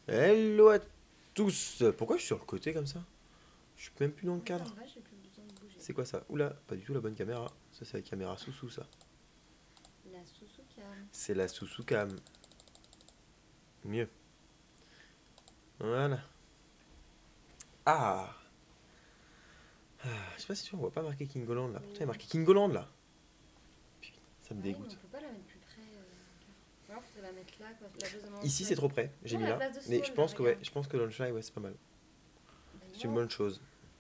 Hello à tous. Pourquoi je suis sur le côté comme ça? Je suis même plus dans le Moi, ça cadre. me va, j'ai plus besoin de bouger. C'est quoi ça? Oula, pas du tout la bonne caméra. Ça, c'est la caméra sous-sous, ça. La Suzucam. C'est la sous-sous cam. Mieux. Voilà. Ah, je sais pas si tu vois, on voit pas marqué Kingoland là. Pourtant, il y a marqué Kingoland là. Putain, ça me Ah oui, mais on dégoûte. peut pas la mettre plus près. Ou alors, faudrait la mettre là, quoi. La pose de mon Ici, c'est trop près. J'ai Non, mis la là. place de Mais je Saul, là, pense que, ouais, regarde. je pense que Launchlight, ouais, c'est pas mal. Bah, C'est une non. bonne chose.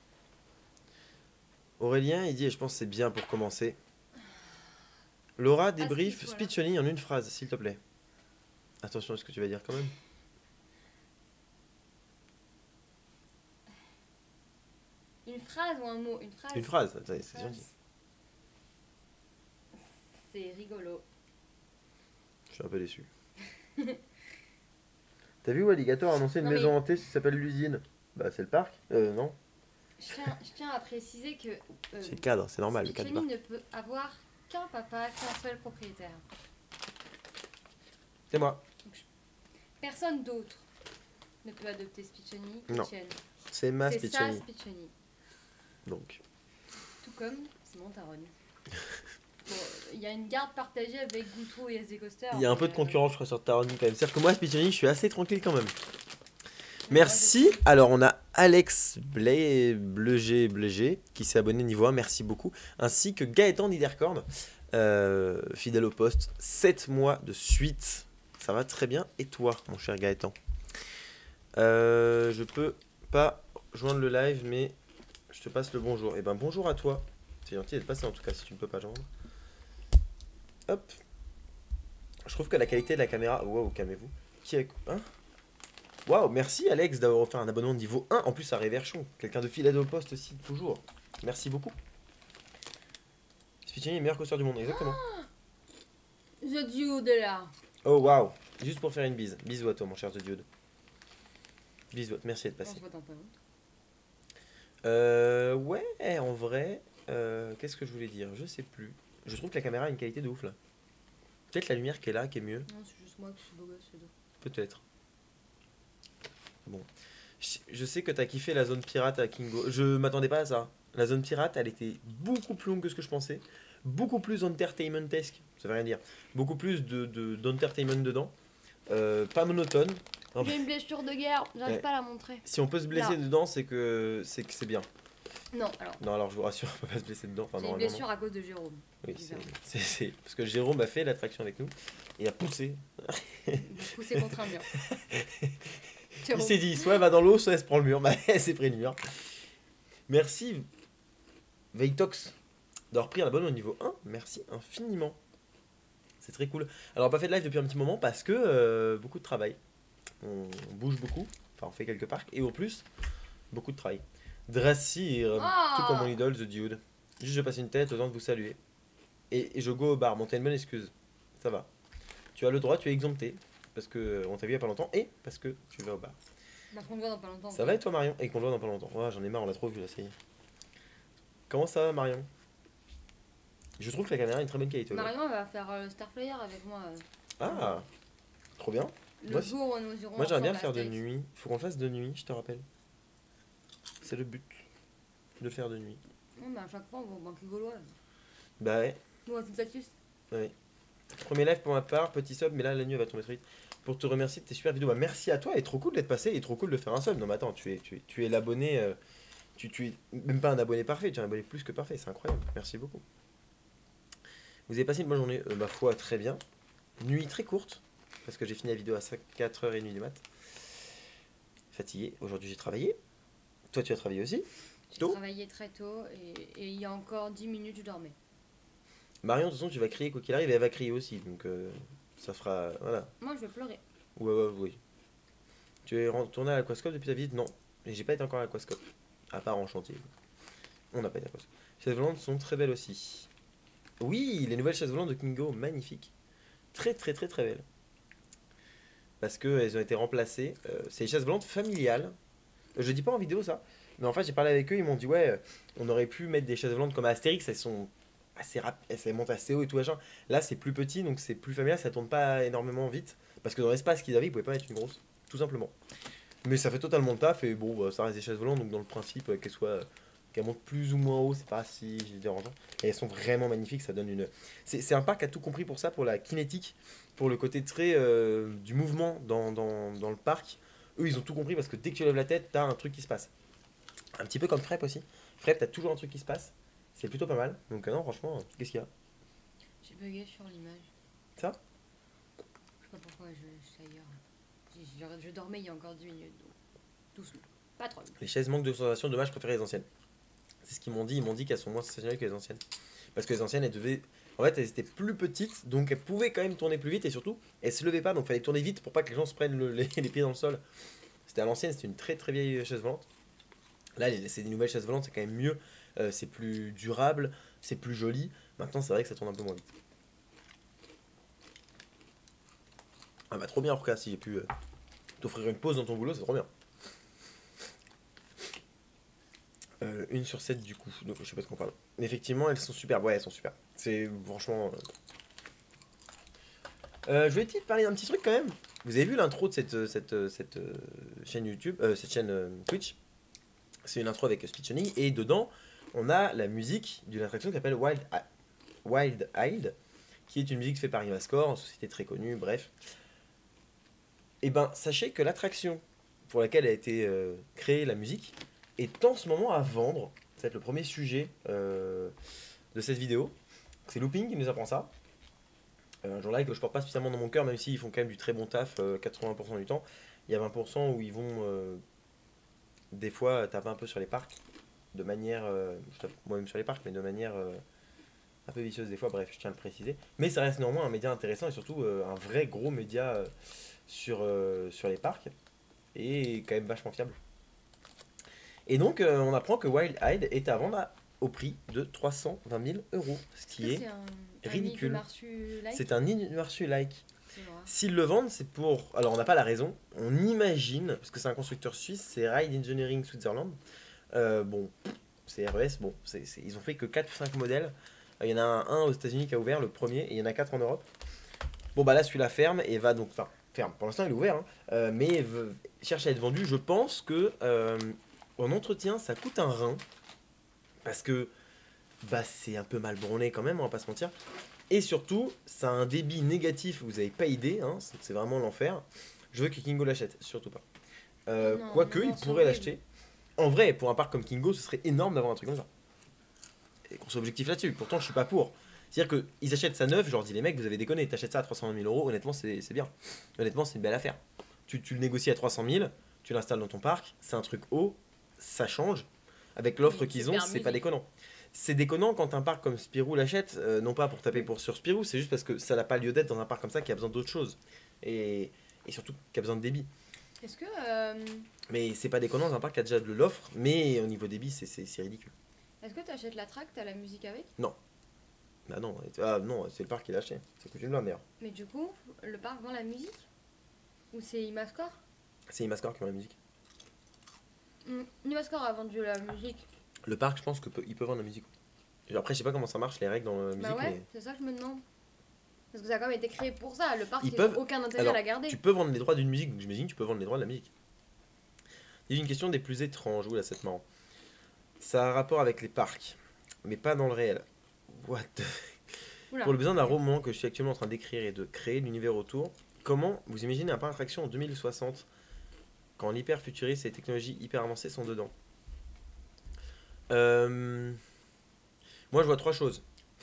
Aurélien, il dit, et je pense que c'est bien pour commencer. Laura, Ah, ce qu'il débrief soit là. Speechony en une phrase, s'il te plaît. Attention à ce que tu vas dire quand même. Une phrase ou un mot? Une phrase. Une phrase, attendez, Une c'est phrase. gentil. C'est rigolo. Je suis un peu déçu. T'as vu où Alligator a annoncé une Non, mais- maison hantée qui s'appelle l'usine? Bah, c'est le parc. Non. Je tiens à préciser que C'est le cadre, c'est normal, le cadre du Speechony parc. ne peut avoir qu'un papa, qu'un seul propriétaire. C'est moi. Personne d'autre ne peut adopter Speechony que Non. Tienne. C'est ma C'est ça Speechony. Speechony. Donc, Tout comme c'est mon Taronne. Bon, il y a une garde partagée avec Goutreau et SD Coaster. il y a un peu de mais, concurrence, je crois, sur Taron quand même. C'est-à-dire que moi, Speechony, je suis assez tranquille quand même. mais moi, Merci. Alors, on a Alex Blégé qui s'est abonné niveau 1, merci beaucoup. Ainsi que Gaëtan Niederkorn, fidèle au poste, 7 mois de suite. Ça va très bien. Et toi, mon cher Gaëtan? Je peux pas joindre le live, mais je te passe le bonjour. Et ben, bonjour à toi. C'est gentil d'être passé en tout cas, si tu ne peux pas joindre. Hop. Je trouve que la qualité de la caméra. Wow, calmez-vous. Qui est. Hein? Waouh, merci Alex d'avoir offert un abonnement de niveau 1. En plus, à Réverchon. Quelqu'un de fidèle au poste aussi, toujours. Merci beaucoup. Speechony est le meilleur coaster du monde, exactement. The Dude est là. Oh waouh. Juste pour faire une bise. Bisous à toi, mon cher The Dude. Bisous, merci d'être On passé. se voit dans pas longtemps. Ouais, en vrai. Qu'est-ce que je voulais dire? Je sais plus. Je trouve que la caméra a une qualité de ouf là. Peut-être la lumière qui est là, qui est mieux. Non, c'est juste moi qui suis beau gosse, c'est tout. Peut-être. Bon. Je sais que t'as kiffé la zone pirate à Kingo. Je m'attendais pas à ça. La zone pirate, elle était beaucoup plus longue que ce que je pensais. Beaucoup plus entertainmentesque. Ça veut rien dire. Beaucoup plus d'entertainment dedans. Pas monotone. Non, J'ai une blessure de guerre, j'arrive Ouais. pas à la montrer. Si on peut se blesser Là. dedans, c'est que c'est bien. Non, alors, Non, alors je vous rassure, on peut pas se blesser dedans. Enfin, j'ai une normalement, blessure à cause de Jérôme. non. Oui, Bizarre. parce que Jérôme a fait l'attraction avec nous et a poussé. Poussé contre un mur. Il Jérôme. s'est dit, soit elle va dans l'eau, soit elle se prend le mur. Bah, elle s'est pris le mur. Merci, Veitox, d'avoir pris un abonnement au niveau 1. Merci infiniment. C'est très cool. Alors, on n'a pas fait de live depuis un petit moment parce que beaucoup de travail. On bouge beaucoup. Enfin, on fait quelques parcs. Et en plus, beaucoup de travail. Drassir, Ah. tout comme mon idole, The Dude. Juste, je passe une tête, autant de vous saluer. Et je go au bar. Bon, t'as une bonne excuse. Ça va. Tu as le droit, tu es exempté. Parce que on t'a vu il y a pas longtemps. Et parce que tu vas au bar. Bah, qu'on le voit dans pas longtemps. Ça va et toi Marion? Et qu'on le voit dans pas longtemps. Ouais, j'en ai marre, on l'a trop vu là, ça y est. Comment ça va Marion? Je trouve que la caméra a une très bonne qualité. ouais. Marion elle va faire Star Player avec moi. Ah, trop bien. Le Moi, jour où nous irons Moi j'aimerais bien ensemble à faire de Steak. nuit. Faut qu'on le fasse de nuit, je te rappelle. C'est le but. De le faire de nuit. Non, mais à chaque fois on va au banque gaulois. Bah ouais. Nous, à tout astuce. Ouais. Premier live pour ma part, petit sub, mais là la nuit elle va tomber trop vite. Pour te remercier de tes super vidéos. Bah merci à toi, et trop cool d'être passé, et trop cool de faire un sub. Non mais attends, tu es l'abonné. Tu es même pas un abonné parfait, tu es un abonné plus que parfait, c'est incroyable. Merci beaucoup. Vous avez passé une bonne journée, ma foi, très bien. Nuit très courte, parce que j'ai fini la vidéo à 4h30 du mat. Fatigué, aujourd'hui j'ai travaillé. Toi tu as travaillé aussi. J'ai Tôt. travaillé très tôt et il y a encore 10 minutes je dormais. Marion, de toute façon tu vas crier quoi qu'il arrive, et elle va crier aussi, donc ça fera... Voilà. Moi je vais pleurer. Ouais, oui. Tu es retourné à l'Aquascope depuis ta visite? Non, et j'ai pas été encore à l'Aquascope. À part en chantier. On n'a pas été à l'Aquascope. Les chaises volantes sont très belles aussi. Oui, les nouvelles chaises volantes de Kingo, magnifiques. Très belles. Parce qu'elles ont été remplacées. C'est des chaises volantes familiales. Je dis pas en vidéo ça. Mais en fait, j'ai parlé avec eux, ils m'ont dit ouais, on aurait pu mettre des chaises volantes comme à Astérix, elles sont assez rapides, elles montent assez haut et tout machin. Là, c'est plus petit, donc c'est plus familial, ça tourne pas énormément vite. Parce que dans l'espace qu'ils avaient, ils pouvaient pas mettre une grosse. tout simplement. Mais ça fait totalement le taf, et bon, bah, ça reste des chaises volantes, donc dans le principe, qu'elles montent plus ou moins haut, c'est pas si dérangeant. Et elles sont vraiment magnifiques, ça donne une... C'est un parc qui a tout compris pour ça, pour la kinétique, pour le côté très du mouvement dans le parc. Eux, ils ont tout compris parce que dès que tu lèves la tête, t'as un truc qui se passe. Un petit peu comme Frep aussi. Frep, t'as toujours un truc qui se passe. C'est plutôt pas mal. Donc non, franchement, qu'est-ce qu'il y a? J'ai bugué sur l'image. Ça? Je sais pas pourquoi je suis ailleurs. Je dormais il y a encore 10 minutes, donc doucement. Pas trop. Les chaises manquent de sensation, dommage, je préfère les anciennes. C'est ce qu'ils m'ont dit, ils m'ont dit qu'elles sont moins sensationnelles que les anciennes. Parce que les anciennes, elles devaient... En fait, elles étaient plus petites, donc elles pouvaient quand même tourner plus vite, et surtout, elles se levaient pas, donc fallait tourner vite pour pas que les gens se prennent les pieds dans le sol. C'était à l'ancienne, c'était une très très vieille chaise volante. Là, c'est des nouvelles chaises volantes, c'est quand même mieux, c'est plus durable, c'est plus joli. Maintenant, c'est vrai que ça tourne un peu moins vite. Ah bah trop bien, Orca, si j'ai pu t'offrir une pause dans ton boulot, c'est trop bien. 1/7 du coup, donc je sais pas de quoi on parle. Mais effectivement, elles sont superbes, ouais, elles sont superbes. C'est franchement... je voulais te parler d'un petit truc quand même. Vous avez vu l'intro de cette chaîne YouTube, cette chaîne Twitch? C'est une intro avec Speechony, et dedans, on a la musique d'une attraction qui s'appelle Wild Hide, qui est une musique faite par Imascore, une société très connue, bref. Et ben, sachez que l'attraction pour laquelle a été créée la musique est en ce moment à vendre. C'est le premier sujet de cette vidéo. C'est Looping qui nous apprend ça. Un jour là que je porte pas spécialement dans mon cœur, même s'ils font quand même du très bon taf 80% du temps. Il y a 20% où ils vont des fois taper un peu sur les parcs, de manière, moi-même sur les parcs, mais de manière un peu vicieuse des fois, bref, je tiens à le préciser. Mais ça reste néanmoins un média intéressant et surtout un vrai gros média sur les parcs, et quand même vachement fiable. Et donc on apprend que Wild Hide est à vendre au prix de 320 000 €, ce qui est ridicule. C'est un Inversu-like. S'ils le vendent, c'est pour... Alors, on n'a pas la raison. On imagine, parce que c'est un constructeur suisse, c'est Ride Engineering Switzerland. Bon, c'est RES. Bon, ils ont fait que 4 ou 5 modèles. Il y en a un aux États-Unis qui a ouvert, le premier, et il y en a 4 en Europe. Bon, bah là, celui-là ferme et va donc... Enfin, ferme. Pour l'instant, il est ouvert, hein, mais cherche à être vendu. Je pense que en entretien, ça coûte un rein. Parce que bah, c'est un peu mal branlé quand même, on va pas se mentir. Et surtout, ça a un débit négatif, vous avez pas idée, hein, c'est vraiment l'enfer. Je veux que Kingo l'achète, surtout pas. Quoique, il pourrait l'acheter. En vrai, pour un parc comme Kingo, ce serait énorme d'avoir un truc comme ça. Et qu'on soit objectif là-dessus, pourtant je suis pas pour. C'est-à-dire qu'ils achètent ça neuf, je leur dis les mecs, vous avez déconné, t'achètes ça à 320 000 €, honnêtement c'est bien. Honnêtement c'est une belle affaire. Tu le négocies à 300 000, tu l'installes dans ton parc, c'est un truc haut, ça change. Avec l'offre qu'ils ont, c'est pas déconnant. C'est déconnant quand un parc comme Spirou l'achète, non pas pour taper sur Spirou, c'est juste parce que ça n'a pas lieu d'être dans un parc comme ça qui a besoin d'autre chose. Et surtout qui a besoin de débit. Est-ce que... Mais c'est pas déconnant dans un parc qui a déjà de l'offre, mais au niveau débit, c'est ridicule. Est-ce que tu achètes la track, t'as la musique avec? Non. Bah non, non, c'est le parc qui l'a acheté. Ça coûte une blinde d'ailleurs. Mais du coup, le parc vend la musique? Ou c'est Imascore? C'est Imascore qui vend la musique. Imascore a vendu la musique. Le parc, je pense qu'il peut vendre la musique. Après, je sais pas comment ça marche, les règles dans la musique. Bah ouais, mais... c'est ça que je me demande. Parce que ça a quand même été créé pour ça. Le parc, Ils il peuvent... n'a aucun intérêt Alors, à la garder. tu peux vendre les droits d'une musique, donc j'imagine que tu peux vendre les droits de la musique. Il y a une question des plus étranges, là, c'est marrant. Ça a un rapport avec les parcs, mais pas dans le réel. What the... Oula. Pour le besoin d'un roman que je suis actuellement en train d'écrire et de créer l'univers autour, comment vous imaginez un parc d'attraction en 2060 quand l'hyper-futuriste et les technologies hyper avancées sont dedans? Moi, je vois 3 choses.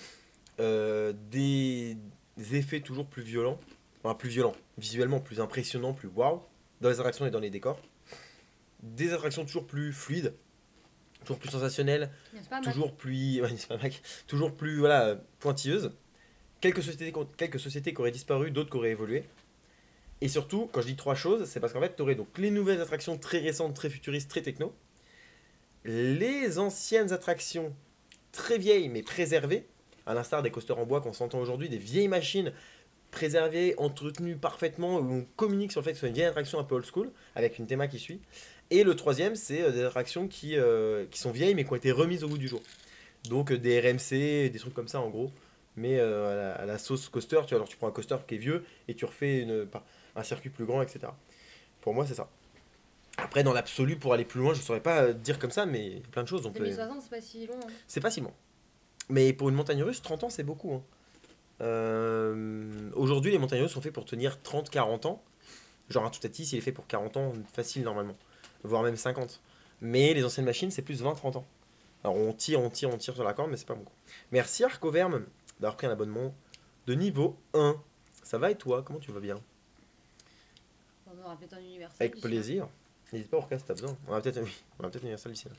Des effets toujours plus violents, enfin plus violents, visuellement plus impressionnants, plus waouh, dans les attractions et dans les décors. Des attractions toujours plus fluides, toujours plus sensationnelles, toujours plus, ouais, n'est-ce pas, Mac, toujours plus voilà, pointilleuses. Quelques sociétés qui auraient disparu, d'autres qui auraient évolué. Et surtout, quand je dis 3 choses, c'est parce qu'en fait, tu aurais donc les nouvelles attractions très récentes, très futuristes, très techno, les anciennes attractions très vieilles mais préservées, à l'instar des coasters en bois qu'on s'entend aujourd'hui, des vieilles machines préservées, entretenues parfaitement, où on communique sur le fait que ce soit une vieille attraction un peu old school, avec une théma qui suit. Et le troisième, c'est des attractions qui sont vieilles mais qui ont été remises au goût du jour. Donc des RMC, des trucs comme ça en gros, mais à la sauce coaster. Tu vois, alors tu prends un coaster qui est vieux et tu refais un circuit plus grand, etc. Pour moi, c'est ça. Après, dans l'absolu, pour aller plus loin, je saurais pas dire comme ça, mais plein de choses. On peut... 2060, c'est pas si long. Hein. C'est pas si long. Mais pour une montagne russe, 30 ans, c'est beaucoup. Hein. Aujourd'hui, les montagnes russes sont faits pour tenir 30-40 ans. Genre un Toutatis, il est fait pour 40 ans, facile normalement. Voire même 50. Mais les anciennes machines, c'est plus 20-30 ans. Alors on tire sur la corde, mais c'est pas beaucoup. Merci Arcoverme d'avoir pris un abonnement de niveau 1. Ça va et toi? Comment tu vas bien? On aura peut-être un universel. Avec d'ici là. plaisir. N'hésite pas, Orca, si t'as besoin. On a peut-être un universal ici. Là.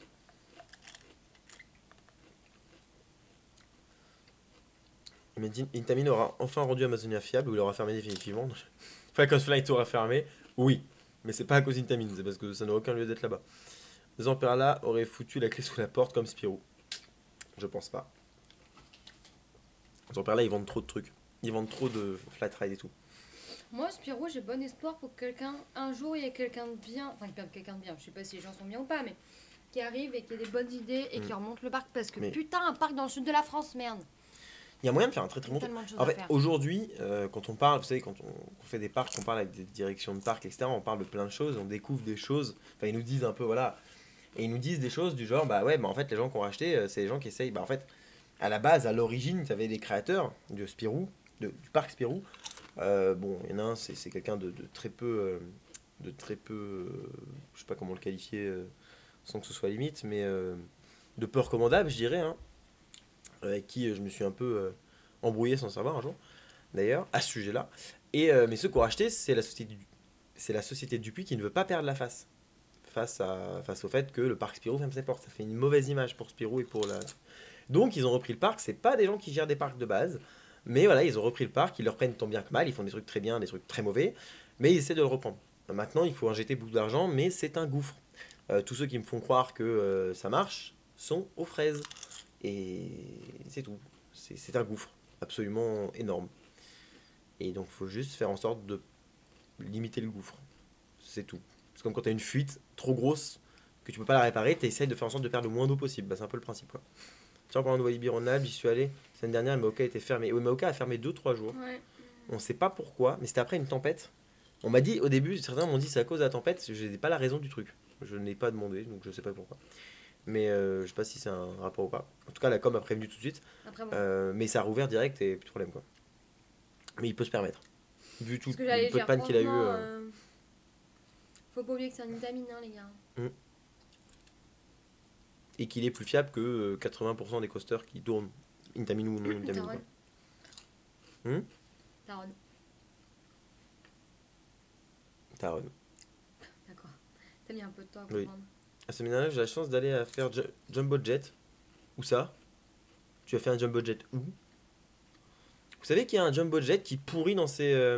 Imagine, Intamin aura enfin rendu Amazonia fiable ou il aura fermé définitivement. Falcon Flight aura fermé, oui. Mais c'est pas à cause d'Intamin, c'est parce que ça n'a aucun lieu d'être là-bas. Zamperla aurait foutu la clé sous la porte comme Spirou. Je pense pas. Zamperla, ils vendent trop de trucs. Ils vendent trop de flat ride et tout. Moi, Spirou, j'ai bon espoir pour que quelqu'un, un jour, il y ait quelqu'un de bien, enfin, quelqu'un de bien, je sais pas si les gens sont bien ou pas, mais qui arrive et qui ait des bonnes idées et qui remonte le parc. Parce que putain, un parc dans le sud de la France, merde. Il y a moyen de faire un très très bon truc. En fait, aujourd'hui, quand on parle, vous savez, quand on fait des parcs, on parle avec des directions de parcs, etc., on parle de plein de choses, on découvre des choses. Enfin, ils nous disent un peu, voilà. Et ils nous disent des choses du genre, bah ouais, bah en fait, les gens qui ont racheté, c'est les gens qui essayent. Bah en fait, à la base, à l'origine, tu avais des créateurs de Spirou, du parc Spirou. Bon, il y en a un, c'est quelqu'un de très peu. Je sais pas comment le qualifier sans que ce soit limite, mais de peu recommandable, je dirais, hein, avec qui je me suis un peu embrouillé sans savoir un jour, d'ailleurs, à ce sujet-là. Mais ceux qui ont racheté, c'est la société Dupuis qui ne veut pas perdre la face. Face au fait que le parc Spirou ferme ses portes. Ça fait une mauvaise image pour Spirou et pour la... Donc ils ont repris le parc, c'est pas des gens qui gèrent des parcs de base, mais voilà, ils ont repris le parc, ils le reprennent tant bien que mal, ils font des trucs très bien, des trucs très mauvais, mais ils essaient de le reprendre. Maintenant, il faut injecter beaucoup d'argent, mais c'est un gouffre. Tous ceux qui me font croire que ça marche sont aux fraises. Et c'est tout. C'est un gouffre absolument énorme. Et donc, il faut juste faire en sorte de limiter le gouffre. C'est tout. C'est comme quand tu as une fuite trop grosse que tu peux pas la réparer, tu essayes de faire en sorte de perdre le moins d'eau possible. Bah, c'est un peu le principe, quoi. Tiens, en parlant de Walibi Ronald, j'y suis allé. La semaine dernière, Maoka était fermé. Oui, Maoka a fermé 2-3 jours. Ouais. On sait pas pourquoi, mais c'était après une tempête. On m'a dit au début, certains m'ont dit c'est à cause de la tempête, je n'ai pas la raison du truc. Je n'ai pas demandé, donc je sais pas pourquoi. Mais je sais pas si c'est un rapport ou pas. En tout cas, la com a prévenu tout de suite. Après, bon. Mais ça a rouvert direct et plus de problème, quoi. Mais il peut se permettre. Vu tout Parce que le peu de panne qu'il a eu. Faut pas oublier que c'est un vitamine, hein, les gars. Et qu'il est plus fiable que 80% des coasters qui tournent. Intamin ou non Intamin. Taron. Taron. D'accord. T'as mis un peu de temps à Oui. comprendre. La semaine dernière, j'ai la chance d'aller à faire Jumbo Jet. Où ça? Tu as fait un Jumbo Jet où? Vous savez qu'il y a un Jumbo Jet qui pourrit dans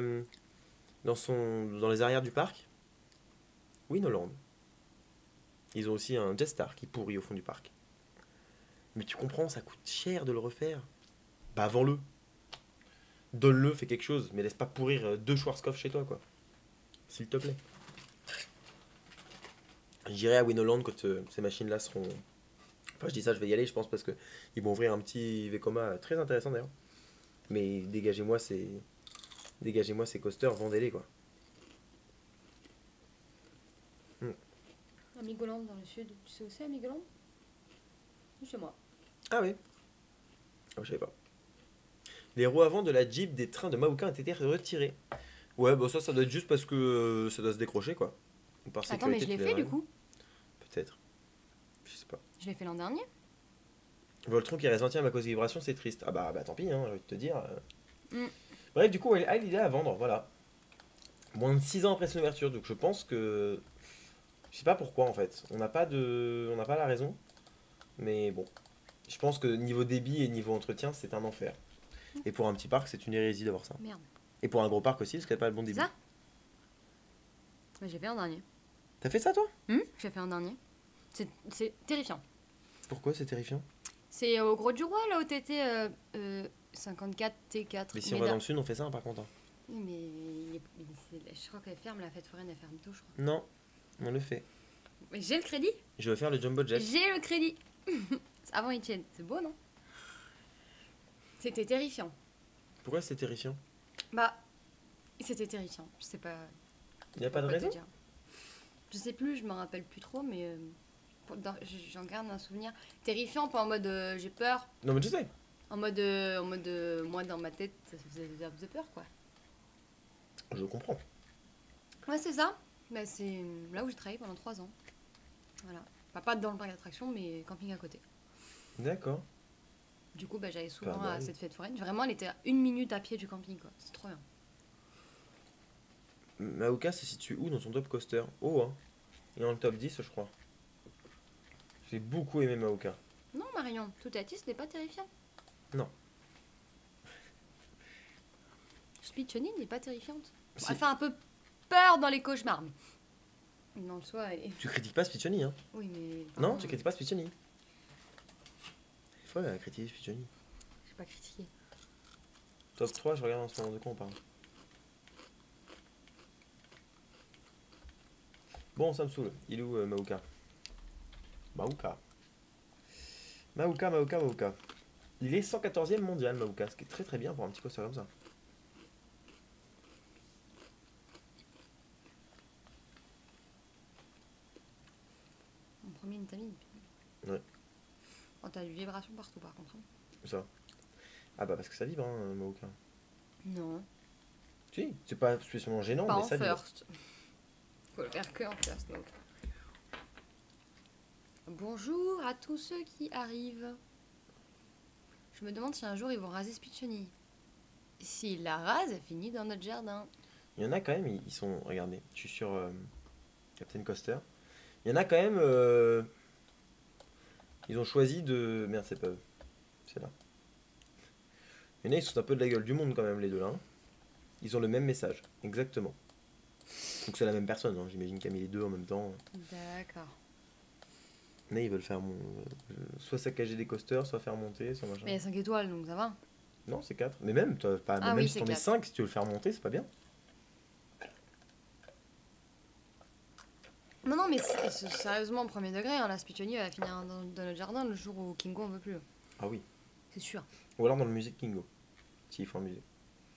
les arrières du parc? Oui, Noland. Ils ont aussi un Jetstar qui pourrit au fond du parc. Mais tu comprends, ça coûte cher de le refaire. Bah vends-le. Donne-le, fais quelque chose, mais laisse pas pourrir 2 Schwarzkopf chez toi, quoi. S'il te plaît. J'irai à Winoland quand ces machines-là seront... Enfin, je dis ça, je vais y aller, je pense, parce que ils vont ouvrir un petit Vekoma très intéressant, d'ailleurs. Mais dégagez-moi ces coasters, vendez-les, quoi. Amigoland dans le sud. Tu sais où c'est, Amigoland? Chez moi. Ah oui. Oh, je savais pas. Les roues avant de la Jeep des trains de Maouka ont été retirées. Ouais, bon ça doit être juste parce que ça doit se décrocher, quoi. Par Attends, mais je l'ai fait, du coup. Peut-être. Je sais pas. Je l'ai fait l'an dernier. Voltron qui reste entier à cause des vibrations, c'est triste. Ah bah tant pis, hein, j'ai envie de te dire. Bref, du coup, elle a l'idée à vendre, voilà. Moins de 6 ans après son ouverture, donc je pense que... Je sais pas pourquoi, en fait. On n'a pas la raison. Mais bon. Je pense que niveau débit et niveau entretien, c'est un enfer. Et pour un petit parc, c'est une hérésie d'avoir ça. Merde. Et pour un gros parc aussi, parce qu'il n'y a pas le bon débit. Ça? J'ai fait un dernier. T'as fait ça, toi? J'ai fait un dernier. C'est terrifiant. Pourquoi c'est terrifiant? C'est au Gros du Roi, là où t'étais 54 T4. Mais si on va dans le sud, on fait ça, par contre. Oui, mais je crois qu'elle ferme, la fête foraine, elle ferme tôt, je crois. Non, on le fait. Mais j'ai le crédit. Je veux faire le Jumbo Jet. J'ai le crédit. Avant Etienne, c'est beau, non? C'était terrifiant. Pourquoi c'était terrifiant? Bah, c'était terrifiant. Je sais pas. Il n'y a pas de raison? Je sais plus, je me rappelle plus trop, mais j'en garde un souvenir terrifiant, pas en mode j'ai peur. Non, mais je sais. En mode, moi dans ma tête, ça faisait peur quoi. Je comprends. Ouais, c'est ça. Bah, c'est là où j'ai travaillé pendant 3 ans. Voilà. Enfin, pas dans le parc d'attractions, mais camping à côté. D'accord. Du coup, bah, j'allais souvent Pas à mal. cette fête foraine. Vraiment, elle était à 1 minute à pied du camping quoi. C'est trop bien. Maoka se situe où dans son top coaster? Oh, hein. Il est dans le top 10, je crois. J'ai beaucoup aimé Maoka. Non, Marion, tout à dit, ce n'est pas terrifiant. Non. Speechoni n'est pas terrifiante. Si. Elle fait un peu peur dans les cauchemars. Mais dans le soi, Tu critiques pas Spiccioni, hein? oui, mais. Non, pardon, tu critiques pas Spiccioni. Il faut critiquer Spiccioni. j'ai pas critiqué. Top 3, je regarde en ce moment de quoi on parle. Bon, ça me saoule. Il est où Maoka? Maoka. Maoka. Il est 114e mondial, Maoka, ce qui est très très bien pour un petit coaster comme ça. Mon premier Intamin. Ouais. Oh, t'as du vibration partout par contre. Ça. Ah bah parce que ça vibre, hein, Maoka. Non. Si, c'est pas spécialement gênant, Pas mais en ça vibre. first. Faut le faire que en first, donc. Bonjour à tous ceux qui arrivent. Je me demande si un jour ils vont raser Spiccioni. S'ils la rasent, elle finit dans notre jardin. Il y en a quand même, ils sont... Regardez, je suis sur Captain Coaster. Il y en a quand même... Ils ont choisi de... Merde, c'est pas eux. C'est là. Il y en a, ils sont un peu de la gueule du monde quand même, les deux là. Hein. Ils ont le même message, exactement. Donc c'est la même personne, hein. J'imagine qu'il a mis les deux en même temps. D'accord. Mais ils veulent faire soit saccager des coasters, soit faire monter, soit machin. Mais il y a 5 étoiles, donc ça va. Non, c'est 4. Mais même, pas, Ah même oui, si c'est t'en mets 4. 5, si tu veux le faire monter, c'est pas bien. Non, non, mais sérieusement, premier degré, hein, la Spiccioni va finir dans notre jardin le jour où Kingo en veut plus. Ah oui. C'est sûr. Ou alors dans le musée de Kingo. S'il faut un musée.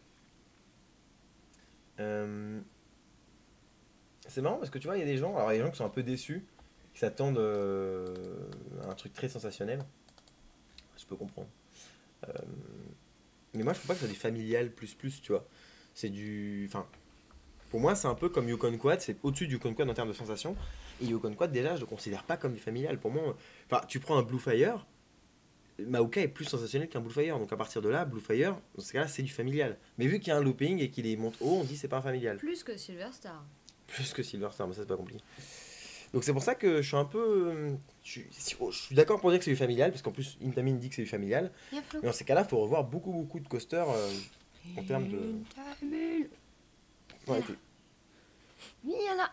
C'est marrant parce que tu vois, il y a des gens, alors il y a des gens qui sont un peu déçus, qui s'attendent à un truc très sensationnel. Je peux comprendre. Euh, mais moi, je trouve pas que c'est du familial plus, tu vois. C'est du. Enfin, pour moi, c'est un peu comme Yukon Quad, c'est au-dessus du Yukon Quad en termes de sensation. Et Yukon Quad, déjà, je le considère pas comme du familial. Pour moi, enfin, tu prends un Blue Fire, Maoka est plus sensationnel qu'un Blue Fire. Donc à partir de là, Blue Fire, dans ce cas-là, c'est du familial. Mais vu qu'il y a un looping et qu'il est monte haut, on dit c'est pas un familial. Plus que Silver Star. Plus que Silver Star, mais ça c'est pas compliqué. Donc c'est pour ça que je suis un peu. Je suis d'accord pour dire que c'est du familial, parce qu'en plus Intamin dit que c'est du familial. Bien Flo. Mais dans ces cas-là, il faut revoir beaucoup de coasters en termes de. Intamin. Ouais, Oui, il y en a.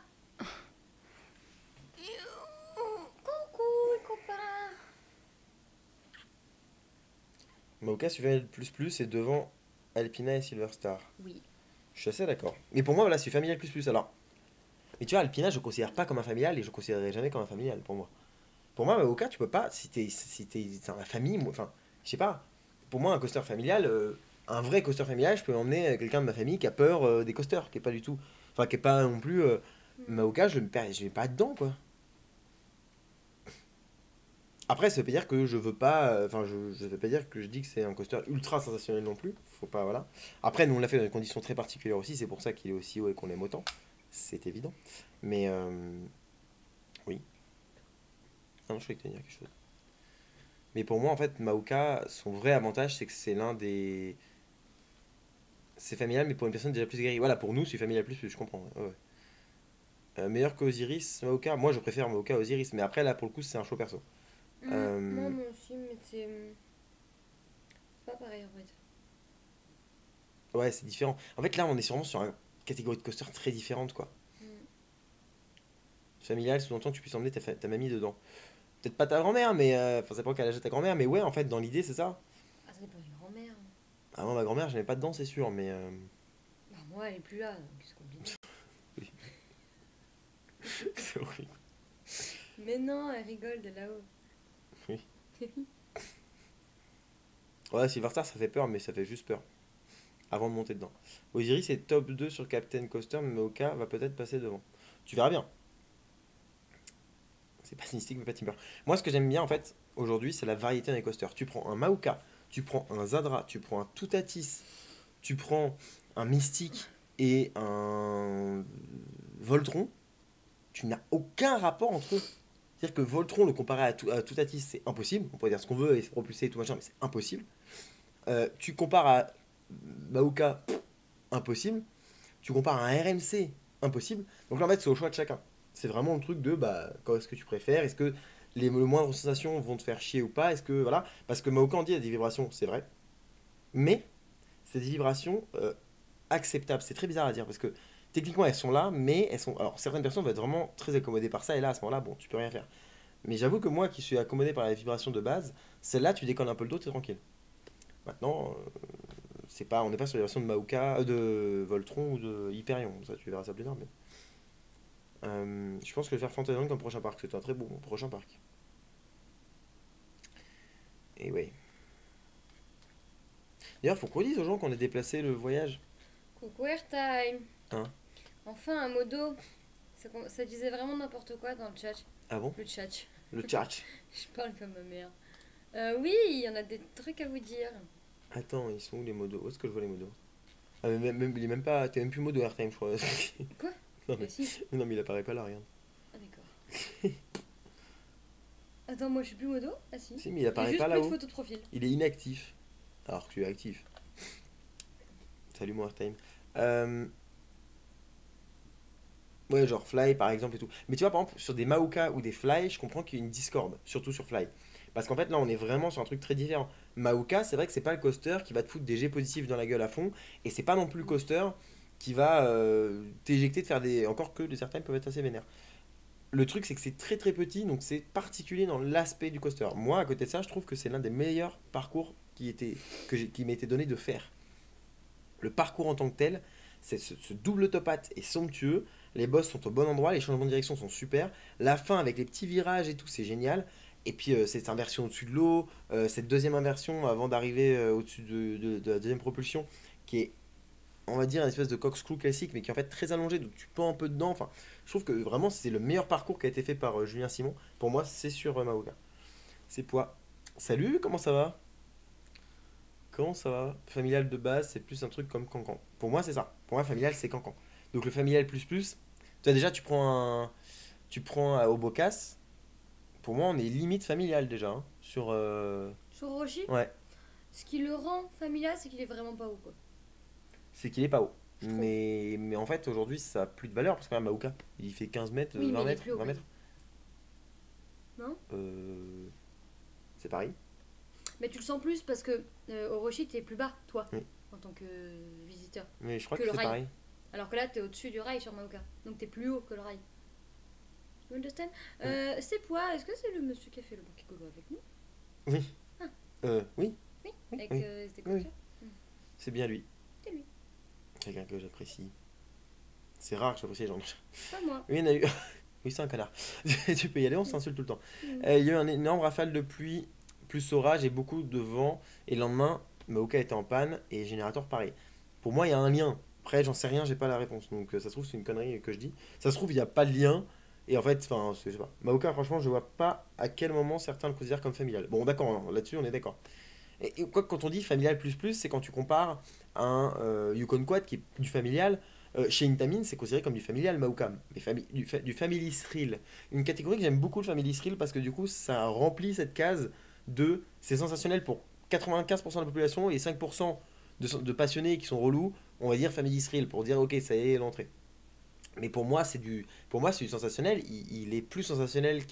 Coucou, les copains. Maoka suivait plus et devant Alpina et Silver Star. Oui. Je suis assez d'accord. Mais pour moi, voilà, c'est familial plus. Alors, mais tu vois, Alpina, je ne considère pas comme un familial et je ne considérerai jamais comme un familial pour moi. Pour moi, Maoka, tu peux pas, si t'es dans la famille, enfin, je sais pas. Pour moi, un coaster familial, un vrai coaster familial, je peux emmener quelqu'un de ma famille qui a peur des coasters, qui est pas du tout. Enfin, qui est pas non plus. Maoka, je vais pas dedans, quoi. Après, ça veut pas dire que je veux pas. Enfin, je veux pas dire que je dis que c'est un coaster ultra sensationnel non plus. Faut pas, voilà. Après, nous, on l'a fait dans des conditions très particulières aussi. C'est pour ça qu'il est aussi haut et qu'on l'aime autant. C'est évident. Mais, oui. Ah non, je croyais que tu allais dire quelque chose. Mais pour moi, en fait, Maoka, son vrai avantage, c'est que c'est l'un des. C'est familial, mais pour une personne déjà plus guérie. Voilà, pour nous, c'est familial plus, je comprends. Ouais, ouais. Meilleur qu'Osiris, Maoka. Moi, je préfère Maoka à Osiris. Mais après, là, pour le coup, c'est un choix perso. Moi aussi, mais c'est pas pareil en fait. Ouais, c'est différent. En fait, là, on est vraiment sur une catégorie de coaster très différente, quoi. Familial, sous-entend que tu puisses emmener ta mamie dedans. Peut-être pas ta grand-mère, mais. Enfin, ça dépend quel âge a ta grand-mère, mais ouais, en fait, dans l'idée, c'est ça. Ah, ça dépend d'une grand-mère. Ah, moi, ma grand-mère, je n'avais pas dedans, c'est sûr, mais. Bah, moi, elle est plus là, donc c'est compliqué. Oui. C'est horrible. Mais non, elle rigole de là-haut. Oui. Ouais, Silverstar, ça fait peur, mais ça fait juste peur. Avant de monter dedans. Osiris est top 2 sur Captain Coaster, mais Maoka va peut-être passer devant. Tu verras bien. C'est pas Mystique, mais pas Timber. Moi, ce que j'aime bien, en fait, aujourd'hui, c'est la variété dans les coasters. Tu prends un Maoka, tu prends un Zadra, tu prends un Toutatis, tu prends un Mystique et un Voltron, tu n'as aucun rapport entre eux. C'est-à-dire que Voltron, le comparer à Toutatis, c'est impossible. On pourrait dire ce qu'on veut et se propulser et tout machin, mais c'est impossible. Tu compares à Maoka, impossible. Tu compares à un RMC, impossible. Donc là, en fait, c'est au choix de chacun. C'est vraiment le truc de bah, qu'est-ce que tu préfères. Est-ce que les moindres sensations vont te faire chier ou pas? Est-ce que voilà, parce que Maoka, on dit il y a des vibrations, c'est vrai, mais c'est des vibrations acceptables. C'est très bizarre à dire parce que techniquement elles sont là, mais elles sont. Alors certaines personnes vont être vraiment très accommodées par ça et là à ce moment-là, bon, tu peux rien faire. Mais j'avoue que moi qui suis accommodé par les vibrations de base, celle-là, tu décolles un peu le dos, t'es tranquille. Maintenant, c'est pas, on n'est pas sur les versions de Maoka, de Voltron ou de Hyperion. Ça, tu verras ça plus tard. Mais je pense que je vais faire Fantasyland comme prochain parc. C'est un très bon prochain parc. Et ouais. D'ailleurs, faut qu'on dise aux gens qu'on a déplacé le voyage. Coucou Airtime. Hein? Enfin, un modo. Ça disait vraiment n'importe quoi dans le chat. Ah bon? Le chat. Le tchatch. Je parle comme ma mère. Oui, il y en a des trucs à vous dire. Attends, ils sont où les modos? Où est-ce que je vois les modos? Ah, mais il est même pas. T'es même plus modo Airtime, je crois. Quoi? Non, mais, Mais si. non, mais il apparaît pas là, regarde. Ah, d'accord. Attends, moi je suis plus modo? Ah si. Si, mais il Il y a apparaît juste pas plus de là-haut. photos de profil. Il est inactif. Alors que tu es actif. Salut, mon Airtime. Euh, Ouais, genre Fly par exemple et tout. Mais tu vois, par exemple, sur des Maoka ou des Fly, je comprends qu'il y a une discorde, surtout sur Fly. Parce qu'en fait, là, on est vraiment sur un truc très différent. Maoka, c'est vrai que c'est pas le coaster qui va te foutre des jets positifs dans la gueule à fond, et c'est pas non plus le coaster qui va t'éjecter de faire des. Encore que des certains peuvent être assez vénères. Le truc, c'est que c'est très très petit, donc c'est particulier dans l'aspect du coaster. Moi, à côté de ça, je trouve que c'est l'un des meilleurs parcours qui m'a été donné de faire. Le parcours en tant que tel, c'est ce double top hat est somptueux. Les boss sont au bon endroit, les changements de direction sont super. La fin avec les petits virages et tout, c'est génial. Et puis cette inversion au-dessus de l'eau, cette deuxième inversion avant d'arriver au-dessus de la deuxième propulsion, qui est, on va dire, une espèce de corkscrew classique, mais qui est en fait très allongé, donc tu pends un peu dedans. Enfin, je trouve que vraiment c'est le meilleur parcours qui a été fait par Julien Simon. Pour moi, c'est sur Maoka. C'est poids. Salut, comment ça va? Comment ça va? Familial de base, c'est plus un truc comme Cancan. Pour moi, c'est ça. Pour moi, familial, c'est Cancan. Donc le familial plus plus, tu vois, déjà, tu prends au Bocas. Pour moi, on est limite familial déjà. Hein, sur. Sur Roshi, Ouais, ce qui le rend familial, c'est qu'il est vraiment pas haut quoi. c'est qu'il est pas haut. Je trouve. Mais en fait, aujourd'hui, ça a plus de valeur parce que même Maouka, il fait 15 mètres, Oui, mais 20 il est mètres, plus haut 20 quand même. mètres. Non? C'est pareil. Mais tu le sens plus parce que au Roshi, t'es plus bas, toi, Oui. en tant que visiteur, Mais je crois que que le c'est rail. pareil. Alors que là, t'es au-dessus du rail sur Maoka. Donc t'es plus haut que le rail. You understand? Oui. C'est Pois, est-ce que c'est le monsieur qui a fait le banquet Golo avec nous? Oui. Ah. Oui, Oui, oui, avec oui. ses Oui. coiffures. C'est bien lui. C'est lui, Quelqu'un que j'apprécie. C'est rare que j'apprécie les gens. pas moi. Oui, il y en a eu. Oui, c'est un connard. Tu peux y aller, on s'insulte tout le temps. Mm. Il y a eu un énorme rafale de pluie, plus orage et beaucoup de vent. Et le lendemain, Maoka était en panne et générateur pareil. Pour moi, il y a un lien. Après, j'en sais rien, j'ai pas la réponse. Donc ça se trouve, c'est une connerie que je dis. Ça se trouve, il n'y a pas de lien. Et en fait, enfin, je sais pas. Maoka, franchement, je vois pas à quel moment certains le considèrent comme familial. Bon, d'accord, hein, là-dessus, on est d'accord. Et quoi que quand on dit familial plus plus, c'est quand tu compares à un Yukon Quad qui est du familial. Chez Intamin, c'est considéré comme du familial Maoka, mais du family thrill. Une catégorie que j'aime beaucoup le family thrill parce que du coup, ça remplit cette case de c'est sensationnel pour 95% de la population et 5% de passionnés qui sont relous, on va dire family thrill pour dire ok, ça y est, l'entrée. Mais pour moi, c'est du sensationnel. Il est plus sensationnel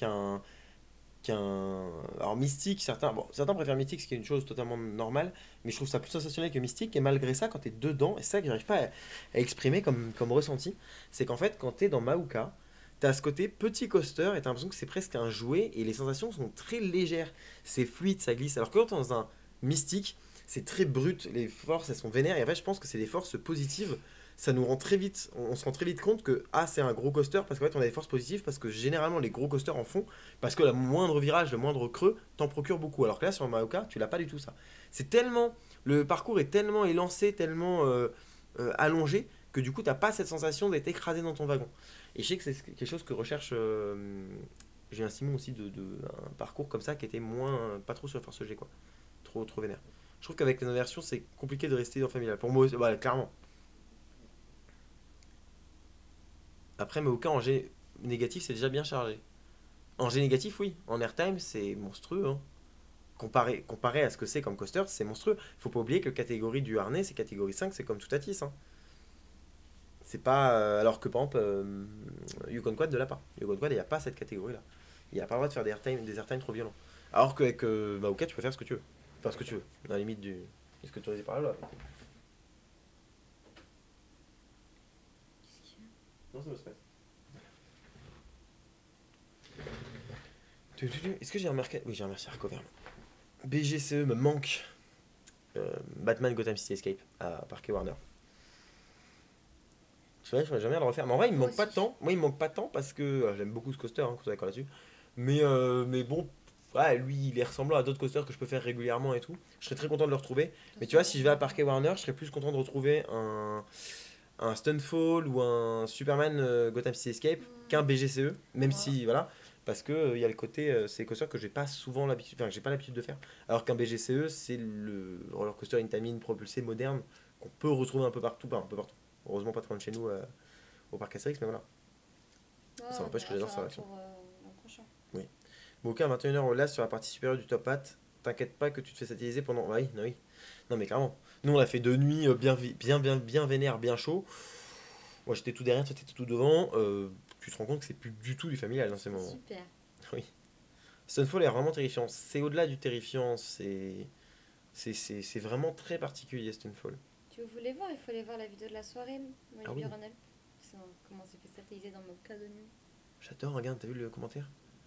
alors mystique, certains préfèrent mystique, ce qui est une chose totalement normale, mais je trouve ça plus sensationnel que mystique, et malgré ça, quand t'es dedans, et c'est ça que j'arrive pas à exprimer comme ressenti, c'est qu'en fait, quand t'es dans Maouka, t'as ce côté petit coaster, et t'as l'impression que c'est presque un jouet, et les sensations sont très légères, c'est fluide, ça glisse, alors que quand t'es dans un mystique, c'est très brut, les forces, elles sont vénères, et en fait, je pense que c'est des forces positives, ça nous rend très vite, on se rend très vite compte que ah c'est un gros coaster parce qu'en fait on a des forces positives parce que généralement les gros coasters en font parce que le moindre virage, le moindre creux t'en procure beaucoup. Alors que là sur Maoka tu l'as pas du tout ça. C'est tellement le parcours est tellement élancé, tellement allongé que du coup t'as pas cette sensation d'être écrasé dans ton wagon. Et je sais que c'est quelque chose que recherche Julien Simon aussi de un parcours comme ça qui était moins, pas trop sur la force G quoi. Trop vénère. Je trouve qu'avec les inversions, c'est compliqué de rester dans familial. Pour moi, voilà, clairement. Après, mais aucun en G négatif, c'est déjà bien chargé. En G négatif, oui. En airtime, c'est monstrueux. Hein. Comparé à ce que c'est comme coaster, c'est monstrueux. Faut pas oublier que catégorie du harnais, c'est catégorie 5, c'est comme tout Atis. Hein. C'est pas. Alors que par exemple, Yukon Quad ne l'a pas. Yukon Quad, il n'y a pas cette catégorie-là. Il n'y a pas le droit de faire des airtime trop violents. Alors qu'avec Maoka, tu peux faire ce que tu veux. Enfin, ce que tu veux. Dans la limite du. Est-ce que tu aurais par là Non, ça me se passe. Est-ce que j'ai remarqué. Oui, j'ai remercié Arco Verme. BGCE me manque. Batman Gotham City Escape à Parquet Warner. C'est vrai, je jamais à le refaire. Mais en vrai, il me manque pas de temps. Moi, il me manque pas de temps parce que j'aime beaucoup ce coaster, hein, qu'on est d'accord là-dessus. Mais bon, ouais, lui, il est ressemblant à d'autres coasters que je peux faire régulièrement et tout. Je serais très content de le retrouver. Mais tu vois, si je vais à Parquet Warner, je serais plus content de retrouver un Stunfall ou un Superman Gotham City Escape qu'un BGCE. Même si, voilà. Parce que il y a le côté, c'est des coasters que j'ai pas souvent l'habitude, enfin, que j'ai pas l'habitude de faire. Alors qu'un BGCE, c'est le roller coaster Intamin propulsé moderne qu'on peut retrouver un peu partout, pas un peu partout. Heureusement pas trop loin de chez nous au parc Astérix, mais voilà. Ça n'empêche que j'adore sa réaction. Oui. Moka à 21h au last sur la partie supérieure du top hat. T'inquiète pas que tu te fais satiriser pendant. Oui, oui. Non mais clairement. Nous on l'a fait de nuit bien vénère, bien chaud. Moi j'étais tout derrière, toi t'étais tout devant. Tu te rends compte que c'est plus du tout du familial dans ces moments. Super. Oui. Stunfall est vraiment terrifiant. C'est au-delà du terrifiant, c'est vraiment très particulier Stunfall. Tu voulais voir, il faut aller voir la vidéo de la soirée. Moi, Ah oui. Comment c'est fait satelliser dans mon cas de nuit. J'adore, regarde, t'as vu le commentaire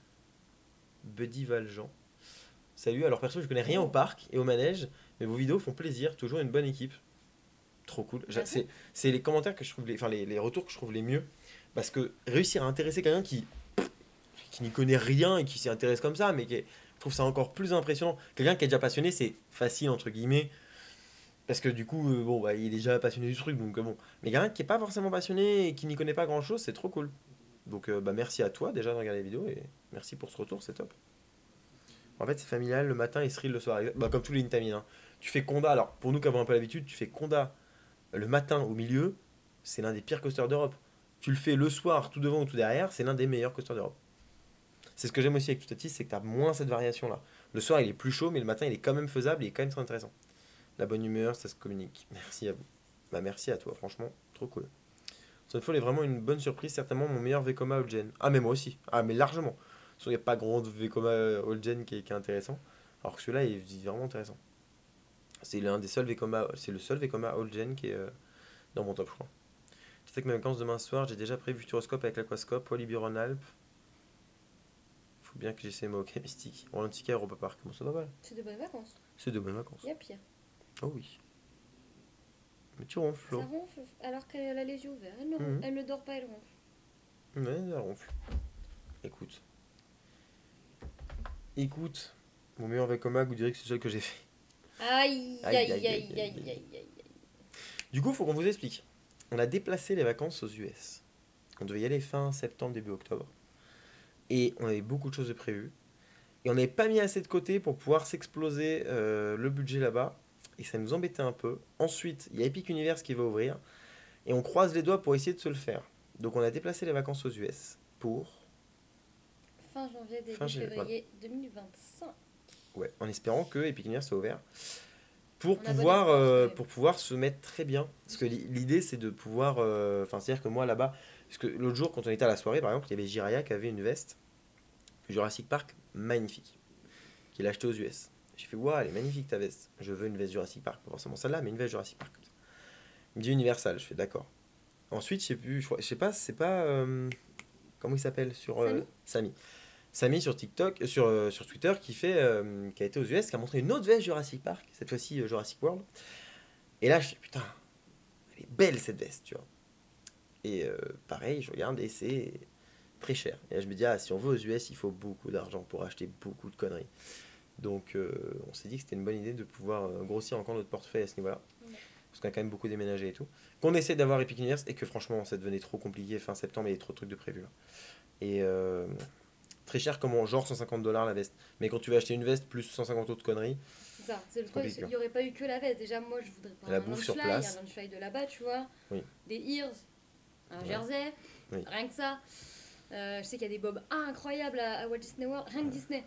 Buddy Valjean. Salut, alors perso je connais rien au parc et au manège, mais vos vidéos font plaisir, toujours une bonne équipe. Trop cool. C'est les commentaires que je trouve, enfin les retours que je trouve les mieux, parce que réussir à intéresser quelqu'un qui n'y connaît rien et qui s'y intéresse comme ça, mais je trouve ça encore plus impressionnant. Quelqu'un qui est déjà passionné, c'est facile entre guillemets, parce que du coup, bon, bah, il est déjà passionné du truc, donc bon. Mais quelqu'un qui est pas forcément passionné et qui n'y connaît pas grand chose, c'est trop cool. Donc bah, merci à toi déjà de regarder la vidéo et merci pour ce retour, c'est top. En fait, c'est familial, le matin et thrill le soir. Bah, comme tous les Intamin. Hein. Tu fais Conda, alors pour nous qui avons un peu l'habitude, tu fais Conda le matin au milieu, c'est l'un des pires coasters d'Europe. Tu le fais le soir tout devant ou tout derrière, c'est l'un des meilleurs coasters d'Europe. C'est ce que j'aime aussi avec Toutatis, c'est que tu as moins cette variation là. Le soir il est plus chaud, mais le matin il est quand même faisable et il est quand même très intéressant. La bonne humeur, ça se communique. Merci à vous. Bah merci à toi, franchement, trop cool. Sunfall est vraiment une bonne surprise, certainement mon meilleur Vekoma All-Gen. Ah mais moi aussi, ah mais largement. Il n'y a pas grand Vekoma All-Gen qui est intéressant, alors que celui-là il est vraiment intéressant. C'est l'un des seuls Vekoma, c'est le seul Vekoma All-Gen qui est dans mon top, je crois. Je sais que mes vacances demain soir, j'ai déjà prévu Futuroscope avec l'Aquascope, Walibi Rhône-Alpes. Faut bien que j'essaie ma OK Mystique. Rolantica, Europa Park, bon ça va mal. C'est de bonnes vacances. C'est de bonnes vacances. Il y a pire. Oh oui. Mais tu ronfles, Flo. Ça ronfle alors qu'elle a les yeux ouverts. Elle ne dort pas, elle ronfle. Ouais, ça ronfle. Écoute. Écoute. Mon meilleur Vekoma, vous direz que c'est celui que j'ai fait. Aïe, aïe, aïe, aïe, aïe, aïe. Du coup, il faut qu'on vous explique. On a déplacé les vacances aux US. On devait y aller fin septembre, début octobre. Et on avait beaucoup de choses de prévues. Et on n'avait pas mis assez de côté pour pouvoir s'exploser le budget là-bas. Et ça nous embêtait un peu. Ensuite, il y a Epic Universe qui va ouvrir. Et on croise les doigts pour essayer de se le faire. Donc on a déplacé les vacances aux US pour... Fin janvier, début février 2025. Ouais, en espérant que Epic Universe soit ouvert. Pour pouvoir se mettre très bien. Parce que l'idée, c'est de pouvoir... Enfin, c'est-à-dire que moi, là-bas... Parce que l'autre jour, quand on était à la soirée, par exemple, il y avait Jiraya qui avait une veste Jurassic Park magnifique. Qu'il a achetée aux US. J'ai fait, waouh, elle est magnifique ta veste. Je veux une veste Jurassic Park. Pas forcément celle-là, mais une veste Jurassic Park. Il me dit Universal. Je fais, d'accord. Ensuite, je sais pas, c'est pas... comment il s'appelle sur Samy. Samy sur TikTok, sur Twitter, qui a été aux US, qui a montré une autre veste Jurassic Park, cette fois-ci Jurassic World. Et là, je fais putain, elle est belle cette veste, tu vois. Et pareil, je regarde et c'est très cher. Et là, je me dis, ah, si on veut aux US, il faut beaucoup d'argent pour acheter beaucoup de conneries. Donc, on s'est dit que c'était une bonne idée de pouvoir grossir encore notre portefeuille à ce niveau-là. Parce qu'on a quand même beaucoup déménagé et tout. Qu'on essaie d'avoir Epic Universe et que franchement, ça devenait trop compliqué fin septembre, il y avait trop de trucs de prévu là. Très cher comme en genre 150 $ la veste. Mais quand tu vas acheter une veste plus 150 autres conneries, C'est ça, c'est le truc, il n'y aurait pas eu que la veste. Déjà, moi, je voudrais pas la un bouffe sur lunchfly, place. un lunchfly de là-bas, tu vois. Oui. Des ears, un Ouais. jersey, Oui. rien que ça. Je sais qu'il y a des bobs incroyables à Walt Disney World, rien que Disney.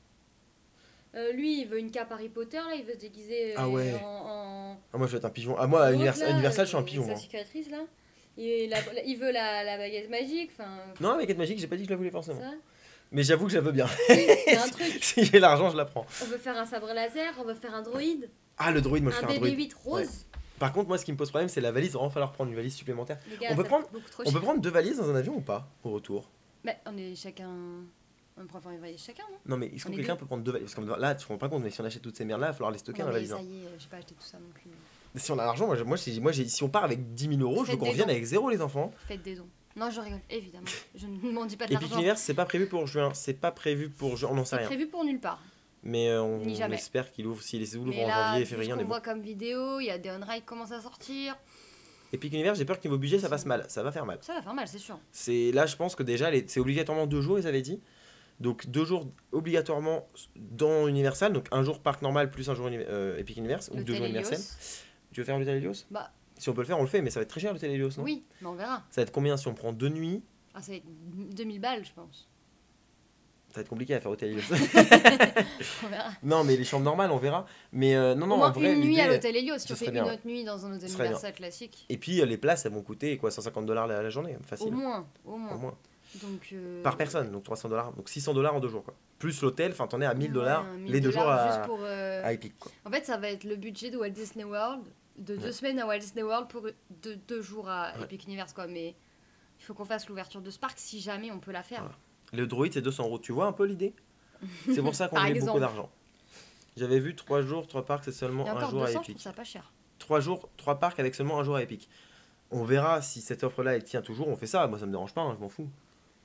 Lui, il veut une cape Harry Potter, là, il veut se déguiser Ah ouais. en... Ah, moi je vais être un pigeon. Ah, moi à l'autre, Universal, je suis un avec pigeon. sa Moi. cicatrice, là. Il veut la baguette magique, enfin... Non, la baguette magique, j'ai pas dit que je la voulais forcément. Ça. Mais j'avoue que je la veux bien. Oui, c'est un truc. Si j'ai l'argent, je la prends. On veut faire un sabre laser, on veut faire un droïde, Ah, le droïde, moi je un fais un droïde. BB-8 rose. Ouais. Par contre, moi ce qui me pose problème, c'est la valise. Il va falloir prendre une valise supplémentaire. Les gars, On peut ça prendre- coûte beaucoup trop On cher. peut prendre 2 valises dans un avion ou pas au retour? Mais on est chacun... On peut prendre une valise chacun, non? Non, mais est-ce On que est quelqu'un deux. peut prendre 2 valises? Parce que là, tu te rends pas compte, mais si on achète toutes ces merdes là, il va falloir les stocker Non, dans la mais valise. ça y est, j'ai pas acheté tout ça non plus. Si on a l'argent, si on part avec 10 000 euros, je veux Faites qu'on des revienne dons. avec 0 les enfants. Faites des dons. Non, je rigole, évidemment. Je ne m'en dis pas de Epic l'argent. Universe, c'est pas prévu pour juin. C'est pas prévu pour juin, on n'en sait C'est rien. prévu pour nulle part. Mais Ni on jamais. espère qu'il ouvre. S'il ouvre Mais en là, janvier et tout ce février, on est qu'on bon. voit comme vidéo, il y a des on-ride qui commencent à sortir. Epic Universe, j'ai peur que niveau budget, ça passe mal. Ça va faire mal. Ça va faire mal, c'est sûr. Là, je pense que déjà, c'est obligatoirement 2 jours, ils avaient dit. Donc 2 jours obligatoirement dans Universal. Donc un jour parc normal plus un jour Epic Universe. Ou 2 L'hôtel jours Helios. Universal. Tu veux faire l'hôtel Helios? Bah, Si on peut le faire, on le fait. Mais ça va être très cher l'hôtel Helios, non? oui, mais on verra. Ça va être combien si on prend 2 nuits? Ah, ça va être 2000 balles, je pense. Ça va être compliqué à faire hôtel Helios. On verra. Non, mais les chambres normales, on verra. Mais non, non, Au moins en vrai, une nuit l'idée, à l'hôtel Helios, si ce on fait serait une bien. autre nuit dans un hôtel Ce serait bien. Universal classique. Et puis les places, elles vont coûter quoi, 150 $ la journée, facile. Au moins, au Au moins. moins. Donc, Par personne, donc 300 $. Donc 600 $ en 2 jours, quoi. Plus l'hôtel, enfin, t'en es à 1000 $ ouais, 1000 les 2 jours dollars juste à, pour, à Epic, quoi. En fait, ça va être le budget de Walt Disney World, de 2 Ouais. semaines à Walt Disney World pour 2 jours à Ouais. Epic Universe, quoi. Mais il faut qu'on fasse l'ouverture de ce parc si jamais on peut la faire. Voilà. Le droïde, c'est 200 €. Tu vois un peu l'idée? C'est pour ça qu'on Par met beaucoup exemple. d'argent. J'avais vu 3 jours, 3 parcs, c'est seulement Et un encore jour à 200, je trouve Epic. ça pas cher. 3 jours, 3 parcs avec seulement un jour à Epic. On verra si cette offre-là, elle tient toujours, on fait ça. Moi, ça me dérange pas, hein, je m'en fous.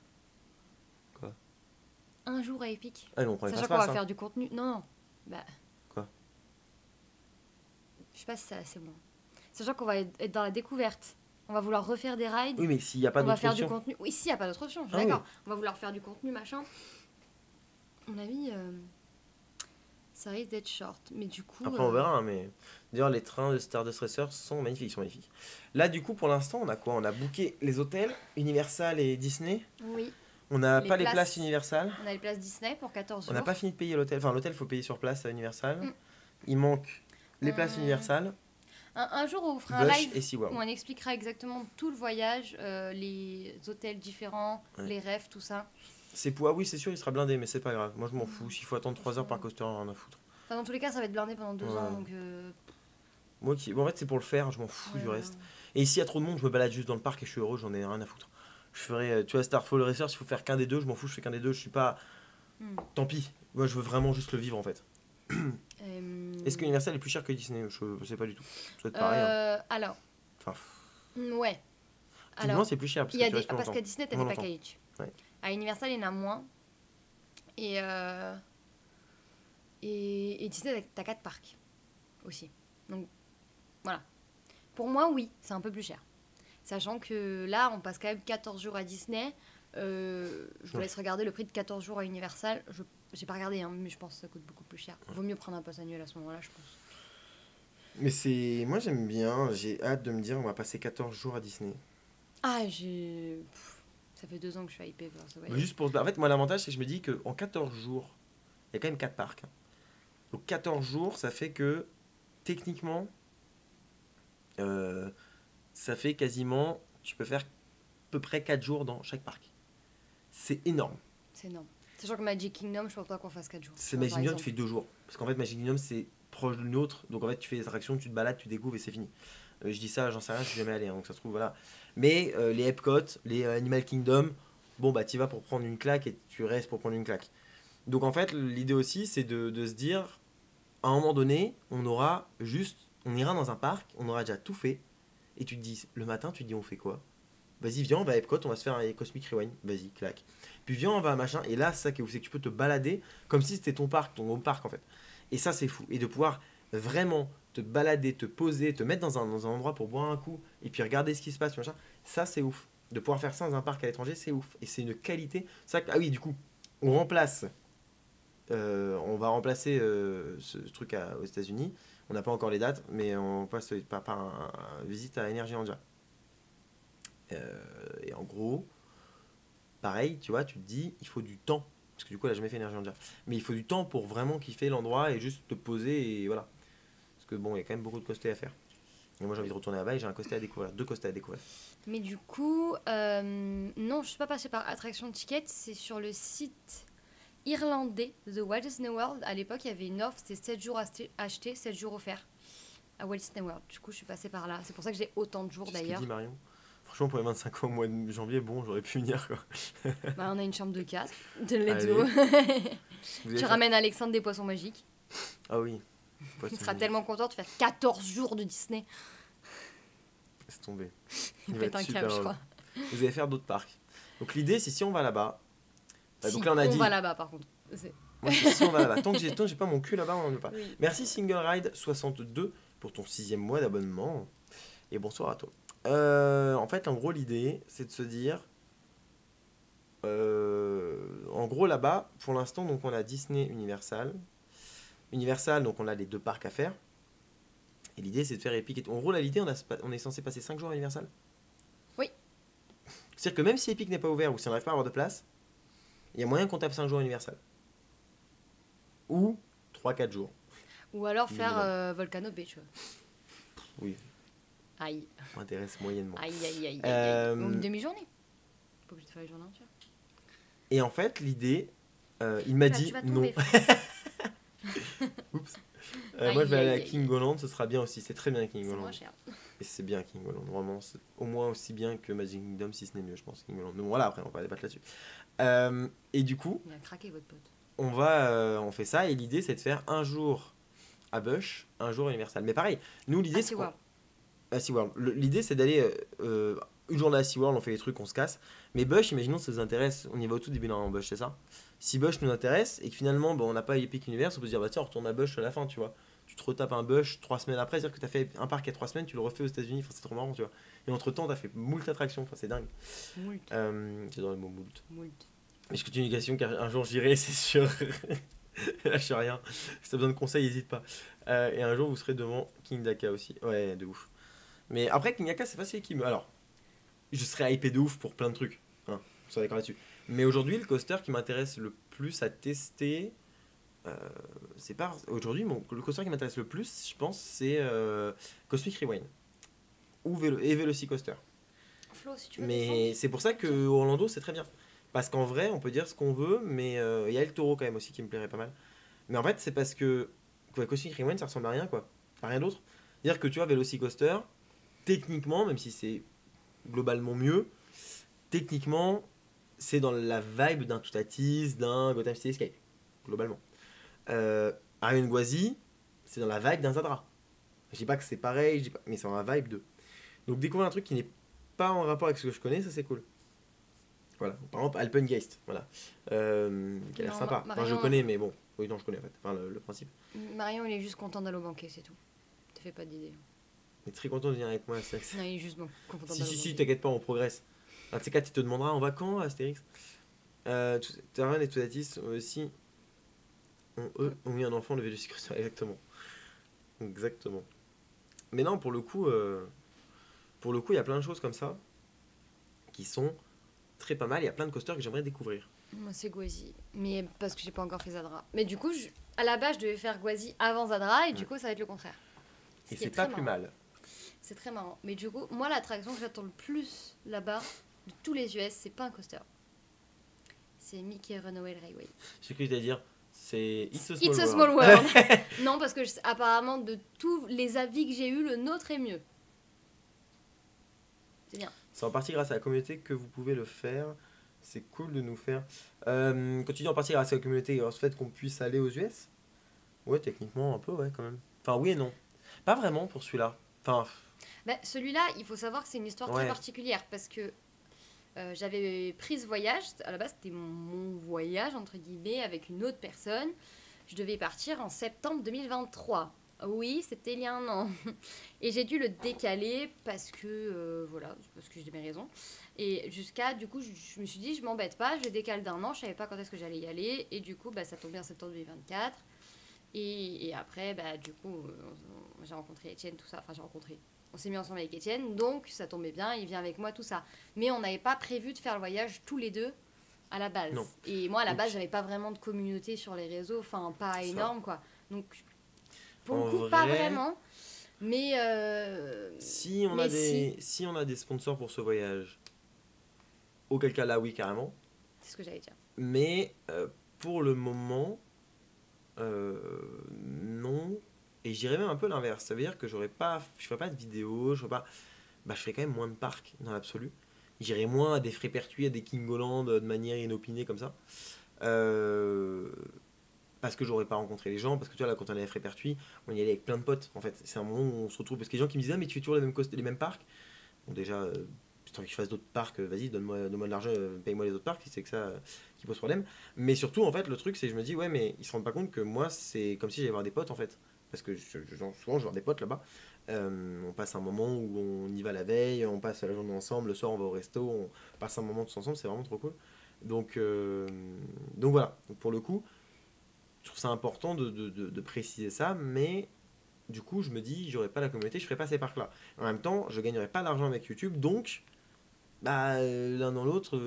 Un jour à Epic. Ah non, on prend les Sachant qu'on fast-pass, va hein. faire du contenu. Non, non. Bah. Quoi? Je sais pas si c'est assez bon. Sachant qu'on va être dans la découverte. On va vouloir refaire des rides. Oui, mais s'il n'y a pas On va d'autre faire du option. contenu. Oui, s'il n'y a pas d'autre option, je suis Ah oui. d'accord. On va vouloir faire du contenu, machin. À mon avis, ça risque d'être short. Mais du coup. Après, on verra, hein, mais d'ailleurs, les trains de Stardust Racer sont magnifiques, ils sont magnifiques. Là, du coup, pour l'instant, on a quoi? On a booké les hôtels, Universal et Disney. Oui, On n'a Les pas les places. places Universal. on a les places Disney pour 14 On jours. n'a pas fini de payer l'hôtel. Enfin, l'hôtel, il faut payer sur place à Universal. Mm. Il manque les places Universal, Un jour, on vous fera un Bush live et où SeaWorld. on expliquera exactement tout le voyage, les hôtels différents, Ouais. les rêves, tout ça. C'est pour... Ah oui, c'est sûr, il sera blindé, mais c'est pas grave. Moi, je m'en fous. S'il faut attendre 3 heures par coaster, rien à foutre. Enfin, dans tous les cas, ça va être blindé pendant 2 Ouais. ans. Donc, Moi, bon, en fait, c'est pour le faire, je m'en fous ouais, du reste. ouais. Et s'il y a trop de monde, je me balade juste dans le parc et je suis heureux, j'en ai rien à foutre. Je ferai, tu vois, Starfall Racer, s'il faut faire qu'un des deux, je m'en fous, je fais qu'un des deux, je suis pas. Hmm. Tant pis. Moi, je veux vraiment juste le vivre en fait. Est-ce que Universal est plus cher que Disney? Je sais pas du tout. Ça doit être pareil. Hein. Alors, Enfin, ouais. techniquement, Alors, c'est plus cher parce il que y a tu des... restes plus parce longtemps. qu'à Disney, t'as Moins des longtemps. packages. Ouais. À Universal, il y en a moins. Et, et Disney, t'as 4 parcs aussi. Donc, voilà. Pour moi, oui, c'est un peu plus cher. Sachant que là, on passe quand même 14 jours à Disney. Je vous Ouais. laisse regarder le prix de 14 jours à Universal. J'ai pas regardé, hein, mais je pense que ça coûte beaucoup plus cher. Vaut mieux prendre un pass annuel à ce moment-là, je pense. Mais c'est. Moi, j'aime bien, j'ai hâte de me dire, on va passer 14 jours à Disney. Ah, ça fait 2 ans que je suis hypée par ce voyage. Juste pour. En fait, moi, l'avantage, c'est que je me dis qu'en 14 jours, il y a quand même 4 parcs. Hein. Donc 14 jours, ça fait que, techniquement, ça fait quasiment. Tu peux faire à peu près 4 jours dans chaque parc. C'est énorme. C'est énorme. Sachant que Magic Kingdom, je pense pas qu'on fasse 4 jours. C'est tu vois, Magic par Kingdom, tu exemple. fais 2 jours. Parce qu'en fait, Magic Kingdom, c'est proche de l'autre. Donc en fait, tu fais les attractions, tu te balades, tu découvres et c'est fini. Je dis ça, j'en sais rien, je suis jamais allé. Hein, donc ça se trouve, voilà. Mais les Epcot, les Animal Kingdom, bon, bah, tu vas pour prendre une claque et tu restes pour prendre une claque. Donc en fait, l'idée aussi, c'est de se dire, à un moment donné, on ira dans un parc, on aura déjà tout fait. Et tu te dis, le matin, tu te dis, on fait quoi? Vas-y, viens, on va à Epcot, on va se faire un Cosmic Rewind. Vas-y, claque. Puis viens, on va à machin. Et là, c'est ça qui est ouf, c'est que tu peux te balader comme si c'était ton parc, ton home park en fait. Et ça, c'est fou. Et de pouvoir vraiment te balader, te poser, te mettre dans un endroit pour boire un coup et puis regarder ce qui se passe, machin, ça, c'est ouf. De pouvoir faire ça dans un parc à l'étranger, c'est ouf. Et c'est une qualité. Ah oui, du coup, on remplace, on va remplacer ce truc aux États-Unis. On n'a pas encore les dates, mais on passe par une visite à Energy India. Et en gros, pareil, tu vois, tu te dis, il faut du temps. Parce que du coup, elle n'a jamais fait Energy India. Mais il faut du temps pour vraiment kiffer l'endroit et juste te poser et voilà. Parce que bon, il y a quand même beaucoup de costés à faire. Et moi, j'ai envie de retourner là-bas et j'ai un costé à découvrir, 2 costés à découvrir. Mais du coup, non, je suis pas passée par Attraction Ticket, c'est sur le site irlandais The Walt Disney World. À l'époque, il y avait une offre, c'était 7 jours achetés, 7 jours offerts à Walt Disney World. Du coup, je suis passée par là. C'est pour ça que j'ai autant de jours Qu'est-ce qu'il d'ailleurs. dit Marion? Franchement, pour les 25 ans au mois de janvier, bon, j'aurais pu venir quoi. Bah, on a une chambre de 4, de let's Allez. go. Vous avez Tu fait- ramènes Alexandre des Poissons Magiques. Ah oui. Il sera tellement content de faire 14 jours de Disney. Laisse tomber. Il va pète être un super câble, je heureux. crois. Vous allez faire d'autres parcs. Donc l'idée, c'est si on va là-bas. Si, Donc là, on a dit. va là-bas par contre. Moi, si on va là-bas. Tant que j'ai pas mon cul là-bas, on ne veut pas. Oui. Merci Single Ride 62 pour ton 6e mois d'abonnement. Et bonsoir à toi. En fait, en gros, l'idée, c'est de se dire. En gros, là-bas, pour l'instant, donc on a Disney Universal. Universal, donc on a les 2 parcs à faire. Et l'idée, c'est de faire Epic. En gros, là, l'idée, on est censé passer 5 jours à Universal. Oui. C'est-à-dire que même si Epic n'est pas ouvert ou si on n'arrive pas à avoir de place, il y a moyen qu'on tape 5 jours à Universal. Ou 3-4 jours. Ou alors Minimum. faire Volcano Bay, tu vois. Oui, Aïe. ça m'intéresse moyennement. Aïe, aïe, aïe, aïe, Euh, aïe. Ou une demi-journée. Pas obligé de faire les journées entières. Et en fait, l'idée, il m'a Là, dit tu vas non. tomber. Oups. Aïe, Moi, je vais aller à aïe, aïe, King Goland, ce sera bien aussi. C'est très bien King C'est Goland. moins cher. Et c'est bien King Goland, vraiment. C'est au moins aussi bien que Magic Kingdom, si ce n'est mieux, je pense. King Goland. Mais bon, voilà, après, on va pas débattre là-dessus. Et du coup, Il a craqué votre pote. on fait ça. Et l'idée, c'est de faire un jour à Bush, un jour à Universal. Mais pareil, nous, l'idée, c'est. SeaWorld. À SeaWorld. L'idée, c'est d'aller une journée à SeaWorld, on fait les trucs, on se casse. Mais Bush, imaginons, ça vous intéresse. On y va au tout début dans Bush, c'est ça? Si Bush nous intéresse et que finalement, on n'a pas Epic Universe, on peut se dire, bah tiens, on retourne à Bush à la fin, tu vois. Tu te retapes un Bush 3 semaines après, c'est-à-dire que tu as fait un parc il y a 3 semaines, tu le refais aux États-Unis, enfin, c'est trop marrant, tu vois. Et entre temps, tu as fait moult attractions, enfin, c'est dingue. Moult. C'est dans le mot moult. Moult. Mais je continue une question car un jour j'irai, c'est sûr. Lâche rien. Si t'as besoin de conseils, n'hésite pas. Et un jour, vous serez devant King Daka aussi. Ouais, de ouf. Mais après, King Daka, c'est pas celui qui me. Alors, je serais hypé de ouf pour plein de trucs. Hein, on soit d'accord là-dessus. Mais aujourd'hui, le coaster qui m'intéresse le plus à tester. C'est pas. Aujourd'hui, le coaster qui m'intéresse le plus, je pense, c'est Cosmic Rewind. Ou Velocicoaster. Flo, si tu veux Mais descendre. c'est pour ça que Orlando, c'est très bien. Parce qu'en vrai, on peut dire ce qu'on veut, mais il y a El Toro quand même aussi qui me plairait pas mal. Mais en fait, c'est parce que Cosmic Rewind, ça ressemble à rien, quoi. À rien d'autre. C'est-à-dire que tu vois, Velocicoaster, techniquement, même si c'est globalement mieux, techniquement, c'est dans la vibe d'un Toutatis, d'un Gotham City Escape, globalement. Arion Gwazi, c'est dans la vibe d'un Zadra. Je dis pas que c'est pareil, mais c'est dans la vibe de. Donc découvrir un truc qui n'est pas en rapport avec ce que je connais, ça c'est cool. Voilà, par exemple Alpengeist, voilà. Qui a l'air Non, sympa. Enfin, je Marion- connais, mais bon. Oui, non, je connais en fait. Enfin, le principe. Marion, il est juste content d'aller au banquet, c'est tout. Te fais pas d'idée. Il est très content de venir avec moi, c'est Non, il est juste content Si, d'aller si, au si, banquet. t'inquiète pas, on progresse. Un de ces quatre, il te demandera on va quand, Astérix Terran et Toutatis aussi ont eu un enfant, le Vélocircuit. Exactement. Exactement. Mais non, pour le coup, il y a plein de choses comme ça qui sont très pas mal. Il y a plein de coasters que j'aimerais découvrir. Moi, c'est Gwazi. Mais parce que j'ai pas encore fait Zadra. Mais du coup, à la base, je devais faire Gwazi avant Zadra et du coup, ça va être le contraire. Ce Et qui est c'est pas très plus marrant. mal. C'est très marrant. Mais du coup, moi, l'attraction que j'attends le plus là-bas, de tous les US, c'est pas un coaster. C'est Mickey Runaway Railway. J'ai cru te dire, c'est It's a Small It's a World. Small World. Non, parce que apparemment, de tous les avis que j'ai eus, le nôtre est mieux. C'est bien. C'est en partie grâce à la communauté que vous pouvez le faire. C'est cool de nous faire. Quand tu dis en partie grâce à la communauté, en fait qu'on puisse aller aux US. Ouais, techniquement, un peu, ouais, quand même. Enfin, oui et non. Pas vraiment pour celui-là. Enfin, Bah, celui-là, il faut savoir que c'est une histoire très Ouais. particulière parce que j'avais pris ce voyage. À la base, c'était mon voyage, entre guillemets, avec une autre personne. Je devais partir en septembre 2023. Oui, c'était il y a un an. Et j'ai dû le décaler parce que, voilà, parce que j'ai mes raisons. Et jusqu'à, du coup, je me suis dit, je m'embête pas, je décale d'un an, je savais pas quand est-ce que j'allais y aller. Et du coup, bah, ça tombait en septembre 2024. Et après, bah, du coup, j'ai rencontré Étienne, tout ça. Enfin, j'ai rencontré. On s'est mis ensemble avec Étienne, donc ça tombait bien, il vient avec moi, tout ça. Mais on n'avait pas prévu de faire le voyage tous les deux à la base. Non. Et moi, à la Donc, base, j'avais pas vraiment de communauté sur les réseaux, enfin, pas ça. énorme, quoi. Donc, pour le En coup, pas vrai, vraiment. Mais, mais si, si on a des sponsors pour ce voyage, auquel cas là, oui, carrément. c'est ce que j'allais dire. Mais pour le moment, non. Et je dirais même un peu l'inverse. Ça veut dire que je ferai pas de vidéos, je ferai quand même moins de parcs dans l'absolu. J'irai moins à des frais pertuis, à des Kingoland de manière inopinée comme ça. Euh, Parce que j'aurais pas rencontré les gens, parce que tu vois, là, quand on allait à Frépertuis, on y allait avec plein de potes, en fait. C'est un moment où on se retrouve. Parce que les gens qui me disaient, ah, mais tu fais toujours les mêmes parcs. Bon, déjà, si t'as envie que je fasse d'autres parcs, vas-y, donne-moi de l'argent, paye-moi les autres parcs, si c'est que ça qui pose problème. Mais surtout, en fait, le truc, c'est que je me dis, ouais, mais ils se rendent pas compte que moi, c'est comme si j'allais voir des potes, en fait. Parce que souvent, je vois des potes là-bas. On passe un moment où on y va la veille, on passe la journée ensemble, le soir, on va au resto, on passe un moment tous ensemble, c'est vraiment trop cool. Donc, euh, donc voilà, donc, pour le coup, je trouve ça important de préciser ça, mais du coup, je me dis, j'aurais pas la communauté, je ferais pas ces parcs-là. En même temps, je gagnerais pas d'argent avec YouTube, donc, bah, l'un dans l'autre,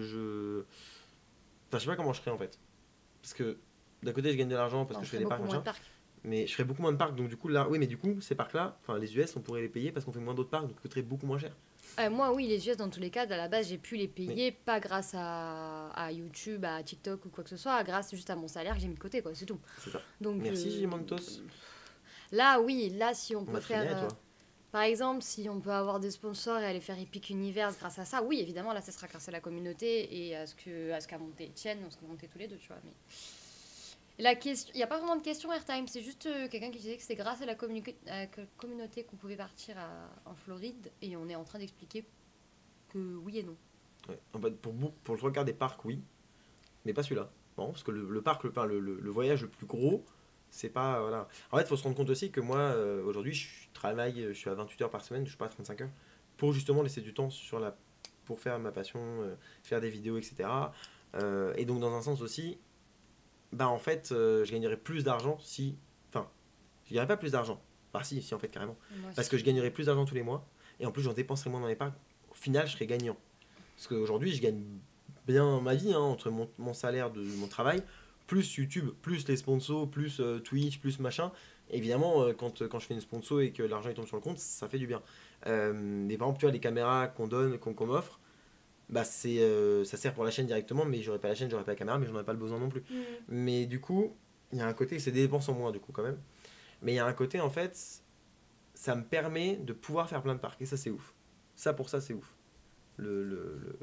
Enfin, je sais pas comment je ferais en fait. Parce que d'un côté, je gagne de l'argent parce Non, que je je fais ferais des parcs, beaucoup moins de machin, parcs. mais je ferais beaucoup moins de parcs, donc du coup, là, oui, mais du coup, ces parcs-là, enfin, les US, on pourrait les payer parce qu'on fait moins d'autres parcs, donc ça coûterait beaucoup moins cher. Moi, oui, les US, dans tous les cas, à la base, j'ai pu les Mais payer, pas grâce à YouTube, à TikTok ou quoi que ce soit, grâce juste à mon salaire que j'ai mis de côté, quoi, c'est tout. c'est ça. Donc, Merci, Gimontos. là, oui, là, si on On peut va très faire. bien, et toi? Par exemple, si on peut avoir des sponsors et aller faire Epic Universe grâce à ça, oui, évidemment, là, ça sera grâce à la communauté et à ce qu'a monté Etienne, à ce qu'a monté tous les deux, tu vois. Mais la question, il n'y a pas vraiment de question airtime, c'est juste quelqu'un qui disait que c'est grâce à la communauté qu'on pouvait partir en Floride et on est en train d'expliquer que oui et non. Ouais. En fait, pour le trois quarts des parcs, oui, mais pas celui-là. Bon, parce que le parc, enfin, le voyage le plus gros, c'est pas. Voilà. En fait, il faut se rendre compte aussi que moi, aujourd'hui, je travaille, je suis à 28 heures par semaine, je suis pas à 35 heures, pour justement laisser du temps pour faire ma passion, faire des vidéos, etc. Et donc, dans un sens aussi, bah en fait, je gagnerais plus d'argent si. Enfin, je gagnerais pas plus d'argent. Enfin, si, en fait, carrément. Moi Parce que je aussi. gagnerais plus d'argent tous les mois, et en plus, j'en dépenserais moins dans les parcs. Au final, je serais gagnant. Parce qu'aujourd'hui, je gagne bien ma vie, hein, entre mon salaire de mon travail, plus YouTube, plus les sponsors, plus Twitch, plus machin. Évidemment, quand je fais une sponsor et que l'argent il tombe sur le compte, ça fait du bien. Mais par exemple, tu vois, les caméras qu'on donne, qu'on m'offre, bah ça sert pour la chaîne directement, mais j'aurais pas la chaîne, j'aurais pas la caméra, mais j'en aurais pas le besoin non plus. Mm. Mais du coup, il y a un côté, c'est des dépenses en moins du coup quand même. Mais il y a un côté en fait, ça me permet de pouvoir faire plein de parcs et ça c'est ouf. Pour ça c'est ouf. Le, le, le,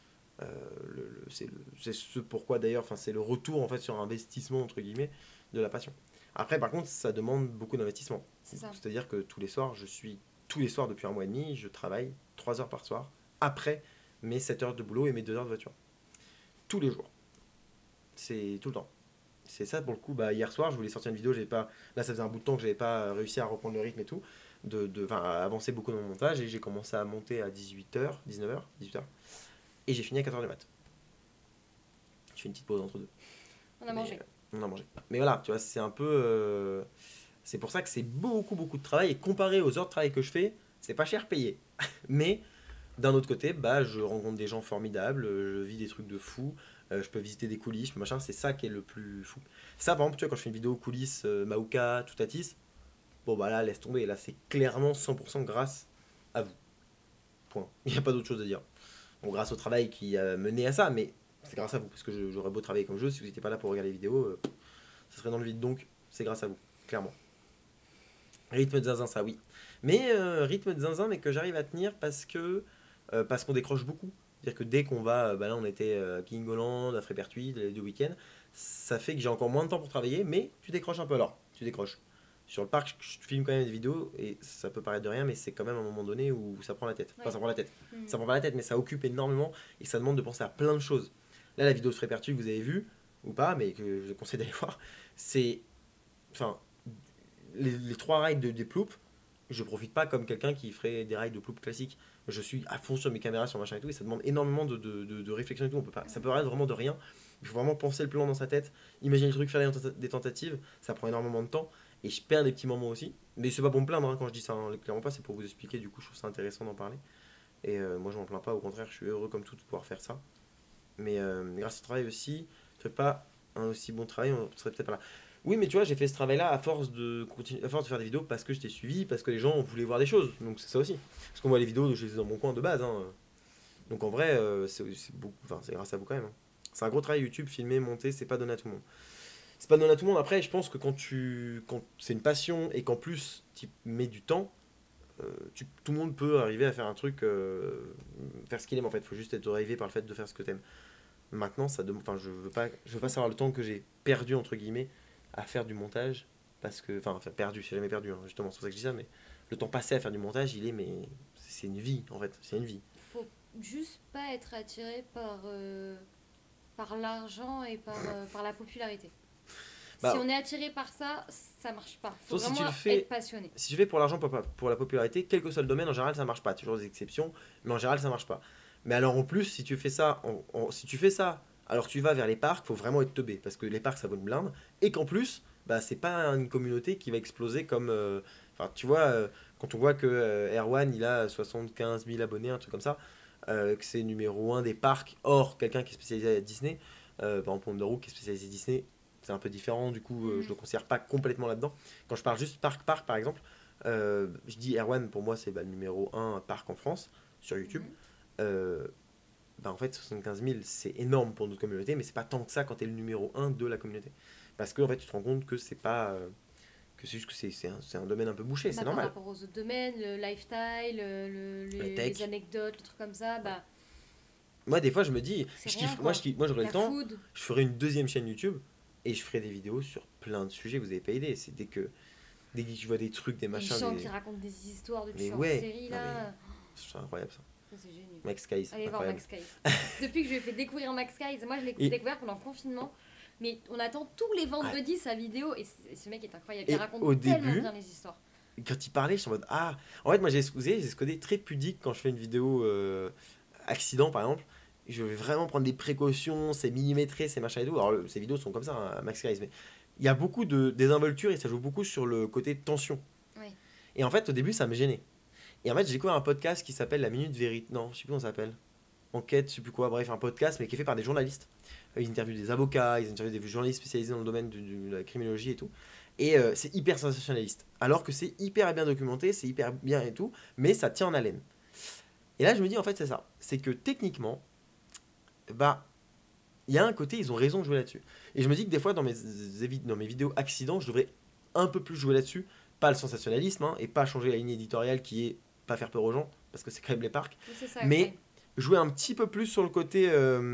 c'est ce pourquoi d'ailleurs, enfin c'est le retour en fait sur investissement entre guillemets de la passion. Après par contre ça demande beaucoup d'investissement. C'est ça. C'est-à-dire que tous les soirs depuis un mois et demi, je travaille 3 heures par soir après mes 7 heures de boulot et mes 2 heures de voiture. Tous les jours. C'est tout le temps. C'est ça pour le coup, bah, hier soir je voulais sortir une vidéo, j'avais pas. Là ça faisait un bout de temps que j'avais pas réussi à reprendre le rythme et tout, à avancer beaucoup dans mon montage et j'ai commencé à monter à 18 h 19 h 18 h et j'ai fini à 4 h du mat. Je fais une petite pause entre deux. On a Mais mangé. on a mangé. Mais voilà, tu vois, c'est un peu. C'est pour ça que c'est beaucoup de travail et comparé aux heures de travail que je fais, c'est pas cher payé. Mais d'un autre côté, bah, je rencontre des gens formidables, je vis des trucs de fou, je peux visiter des coulisses, machin, c'est ça qui est le plus fou. Ça, par exemple, tu vois, quand je fais une vidéo coulisses, Maouka, Toutatis, bon bah là, laisse tomber, là, c'est clairement 100% grâce à vous. Point. Il n'y a pas d'autre chose à dire. Bon, grâce au travail qui a mené à ça, mais c'est grâce à vous, parce que j'aurais beau travailler comme jeu, si vous n'étiez pas là pour regarder les vidéos, ça serait dans le vide. Donc, c'est grâce à vous, clairement. Rythme de zinzin, ça oui. Mais rythme de zinzin, mais que j'arrive à tenir parce qu'on décroche beaucoup. C'est-à-dire que dès qu'on va, bah là on était à King Holland, à Frépertuis, les 2 week-ends, ça fait que j'ai encore moins de temps pour travailler, mais tu décroches un peu alors, tu décroches. Sur le parc, je filme quand même des vidéos, et ça peut paraître de rien, mais c'est quand même un moment donné où ça prend la tête. Enfin, Ouais. ça prend la tête. Mm. Ça prend pas la tête, mais ça occupe énormément, et ça demande de penser à plein de choses. Là, la vidéo de Frépertuis que vous avez vue, ou pas, mais que je conseille d'aller voir, c'est. Enfin, les 3 rides des ploups, je profite pas comme quelqu'un qui ferait des rides de ploups classiques. je suis à fond sur mes caméras, sur machin et tout, et ça demande énormément de réflexion et tout. On peut pas, ça peut paraître vraiment de rien. Il faut vraiment penser le plan dans sa tête, imaginer le truc, faire des tentatives, ça prend énormément de temps, et je perds des petits moments aussi. Mais c'est pas pour me plaindre hein, quand je dis ça, hein, clairement pas, c'est pour vous expliquer, du coup je trouve ça intéressant d'en parler. Et moi je m'en plains pas, au contraire, je suis heureux comme tout de pouvoir faire ça. Mais grâce au travail aussi, je ferais pas un aussi bon travail, on serait peut-être pas là. Oui, mais tu vois, j'ai fait ce travail-là à force de à force de faire des vidéos parce que je t'ai suivi, parce que les gens voulaient voir des choses. Donc c'est ça aussi. Parce qu'on voit les vidéos, je les ai dans mon coin de base. Hein. Donc en vrai, beaucoup, enfin, c'est grâce à vous quand même. Hein. C'est un gros travail YouTube, filmer, monter, c'est pas donné à tout le monde. C'est pas donné à tout le monde. Après, je pense que quand c'est une passion et qu'en plus tu mets du temps, tout le monde peut arriver à faire un truc, faire ce qu'il aime en fait. Il faut juste être drivé par le fait de faire ce que t'aimes. Maintenant, enfin, je veux pas savoir le temps que j'ai perdu entre guillemets à faire du montage parce que, enfin, perdu, j'ai jamais perdu, hein, justement, c'est pour ça que je dis ça, mais le temps passé à faire du montage, mais c'est une vie en fait, c'est une vie. Faut juste pas être attiré par l'argent et par la popularité. Bah, si on est attiré par ça, ça marche pas. Faut sauf vraiment si tu le fais, être passionné. si tu fais pour l'argent, pour la popularité, quel que soit le domaine, en général, ça marche pas. Toujours des exceptions, mais en général, ça marche pas. Mais alors en plus, si tu fais ça, si tu fais ça, alors que tu vas vers les parcs, faut vraiment être teubé parce que les parcs, ça vaut une blinde, et qu'en plus, bah c'est pas une communauté qui va exploser comme, enfin tu vois, quand on voit que Erwan, il a 75 000 abonnés, un truc comme ça, que c'est numéro un des parcs, or quelqu'un qui est spécialisé à Disney, par exemple Wonderwood qui est spécialisé Disney, c'est un peu différent, du coup, je le considère pas complètement là-dedans. Quand je parle juste parc, par exemple, je dis Erwan, pour moi, c'est le numéro un parc en France, sur YouTube. Euh, en fait, 75 000, c'est énorme pour notre communauté, mais c'est pas tant que ça quand t'es le numéro un de la communauté. Parce que, en fait, tu te rends compte que c'est pas. Que c'est juste que c'est un domaine un peu bouché, c'est normal. Par rapport aux autres domaines, le lifestyle, les anecdotes, les trucs comme ça, bah. Moi, des fois, je me dis, moi, j'aurais le temps, food. je ferais une deuxième chaîne YouTube et je ferais des vidéos sur plein de sujets, vous avez pas idée. C'est dès que tu vois des trucs, des machins. Les gens qui racontent des histoires de tueurs en ouais, série, là. C'est incroyable ça. C'est génial. Max Skies. Allez voir Max Skies. Depuis que je lui ai fait découvrir Max Skies, moi je l'ai découvert pendant le confinement. Mais on attend tous les vendredis sa vidéo et ce mec est incroyable. Il raconte tellement bien les histoires. Quand il parlait, je suis en mode ah. En fait, moi j'ai ce côté très pudique quand je fais une vidéo accident par exemple. Je vais vraiment prendre des précautions, c'est millimétré, c'est machin et tout. Alors ces vidéos sont comme ça, hein, Max Skies, mais il y a beaucoup de désinvolture et ça joue beaucoup sur le côté tension. Oui. Et en fait, au début, ça me gênait. Et en fait, j'ai découvert un podcast qui s'appelle La Minute Vérité. Non, je sais plus comment ça s'appelle. Enquête, je sais plus quoi. Bref, un podcast, mais qui est fait par des journalistes. Ils interviewent des avocats, ils interviewent des journalistes spécialisés dans le domaine de la criminologie et tout. Et c'est hyper sensationnaliste. Alors que c'est hyper bien documenté, c'est hyper bien et tout, mais ça tient en haleine. Et là, je me dis, en fait, c'est ça. C'est que techniquement, bah, il y a un côté, ils ont raison de jouer là-dessus. Et je me dis que des fois, dans mes vidéos accidents, je devrais un peu plus jouer là-dessus. Pas le sensationnalisme, hein, et pas changer la ligne éditoriale qui est pas faire peur aux gens, parce que c'est quand même les parcs. Ça, mais jouer un petit peu plus sur le côté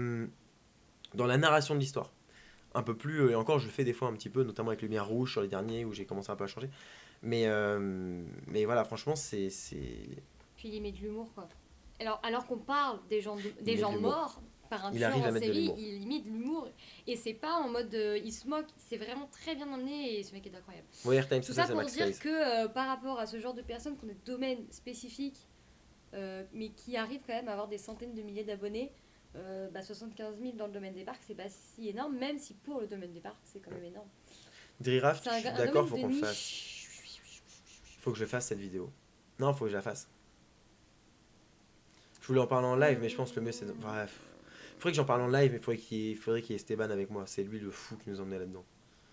dans la narration de l'histoire. Un peu plus, et encore je le fais des fois un petit peu, notamment avec Lumière Rouge sur les derniers où j'ai commencé un peu à changer. Mais voilà, franchement, c'est. Puis il met de l'humour, quoi. Alors qu'on parle des gens morts par un tueur en série, il met de l'humour. Et c'est pas en mode il se moque, c'est vraiment très bien emmené et ce mec est incroyable. Ouais, Airtime, tout ça pour dire que par rapport à ce genre de personnes qui ont des domaines spécifiques, mais qui arrivent quand même à avoir des centaines de milliers d'abonnés, 75 000 dans le domaine des parcs, c'est pas si énorme, même si pour le domaine des parcs, c'est quand même énorme. Driraft, je suis d'accord, faut qu'on le fasse. Faut que je fasse cette vidéo. Non, faut que je la fasse. Je voulais en parler en live, mais je pense que le mieux c'est. Bref. Il faudrait que j'en parle en live, mais il faudrait qu'il y ait Esteban avec moi. C'est lui le fou qui nous emmenait là-dedans.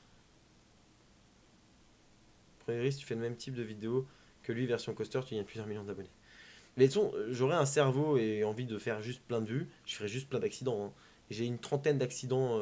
Premier risque, tu fais le même type de vidéo que lui, version coaster, tu gagnes plusieurs millions d'abonnés. Mais de toute façon, j'aurais un cerveau et envie de faire juste plein de vues, je ferais juste plein d'accidents. Hein. J'ai une trentaine d'accidents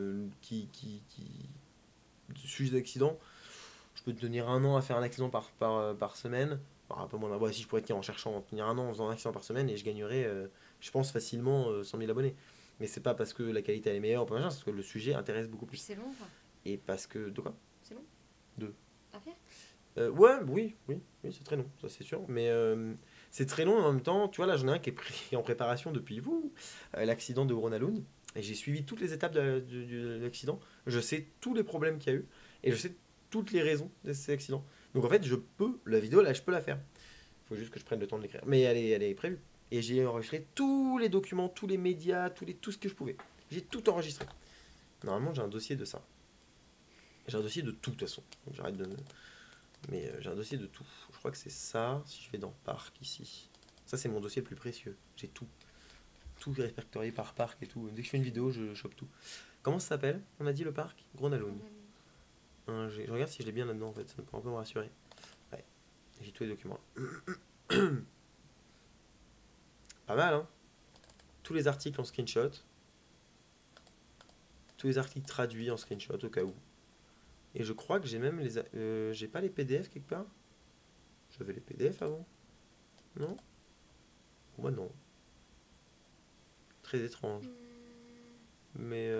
sujet d'accidents. Je peux tenir un an à faire un accident par semaine. Un peu moins. Si je pourrais tenir en cherchant, tenir un an en faisant un accident par semaine et je gagnerais, je pense, facilement 100 000 abonnés. Mais c'est pas parce que la qualité elle est meilleure, c'est parce que le sujet intéresse beaucoup plus. C'est long, quoi. Et parce que. De quoi? C'est long. À faire oui, c'est très long, ça c'est sûr. Mais c'est très long en même temps. Tu vois, là j'en ai un qui est pris en préparation depuis l'accident de Ronalund. Et j'ai suivi toutes les étapes de l'accident. Je sais tous les problèmes qu'il y a eu. Et je sais toutes les raisons de ces accidents. Donc en fait, la vidéo là, je peux la faire. Faut juste que je prenne le temps de l'écrire. Mais elle est prévue. Et j'ai enregistré tous les documents, tous les médias, tout ce que je pouvais. J'ai tout enregistré. Normalement, j'ai un dossier de ça. J'ai un dossier de tout, de toute façon. Donc, j'arrête de... Mais j'ai un dossier de tout. Je crois que c'est ça, si je vais dans parc, ici. Ça, c'est mon dossier le plus précieux. J'ai tout. Tout répertorié par parc et tout. Dès que je fais une vidéo, je chope tout. Comment ça s'appelle? On a dit le parc? Gronalone. Je regarde si je l'ai bien là-dedans, en fait. Ça peut un peu me rassurer. Ouais. J'ai tous les documents. Pas mal, hein? Tous les articles en screenshot. Tous les articles traduits en screenshot, au cas où. Et je crois que j'ai même les... j'ai pas les PDF quelque part? J'avais les PDF avant? Non? Pour moi, non. Très étrange. Mais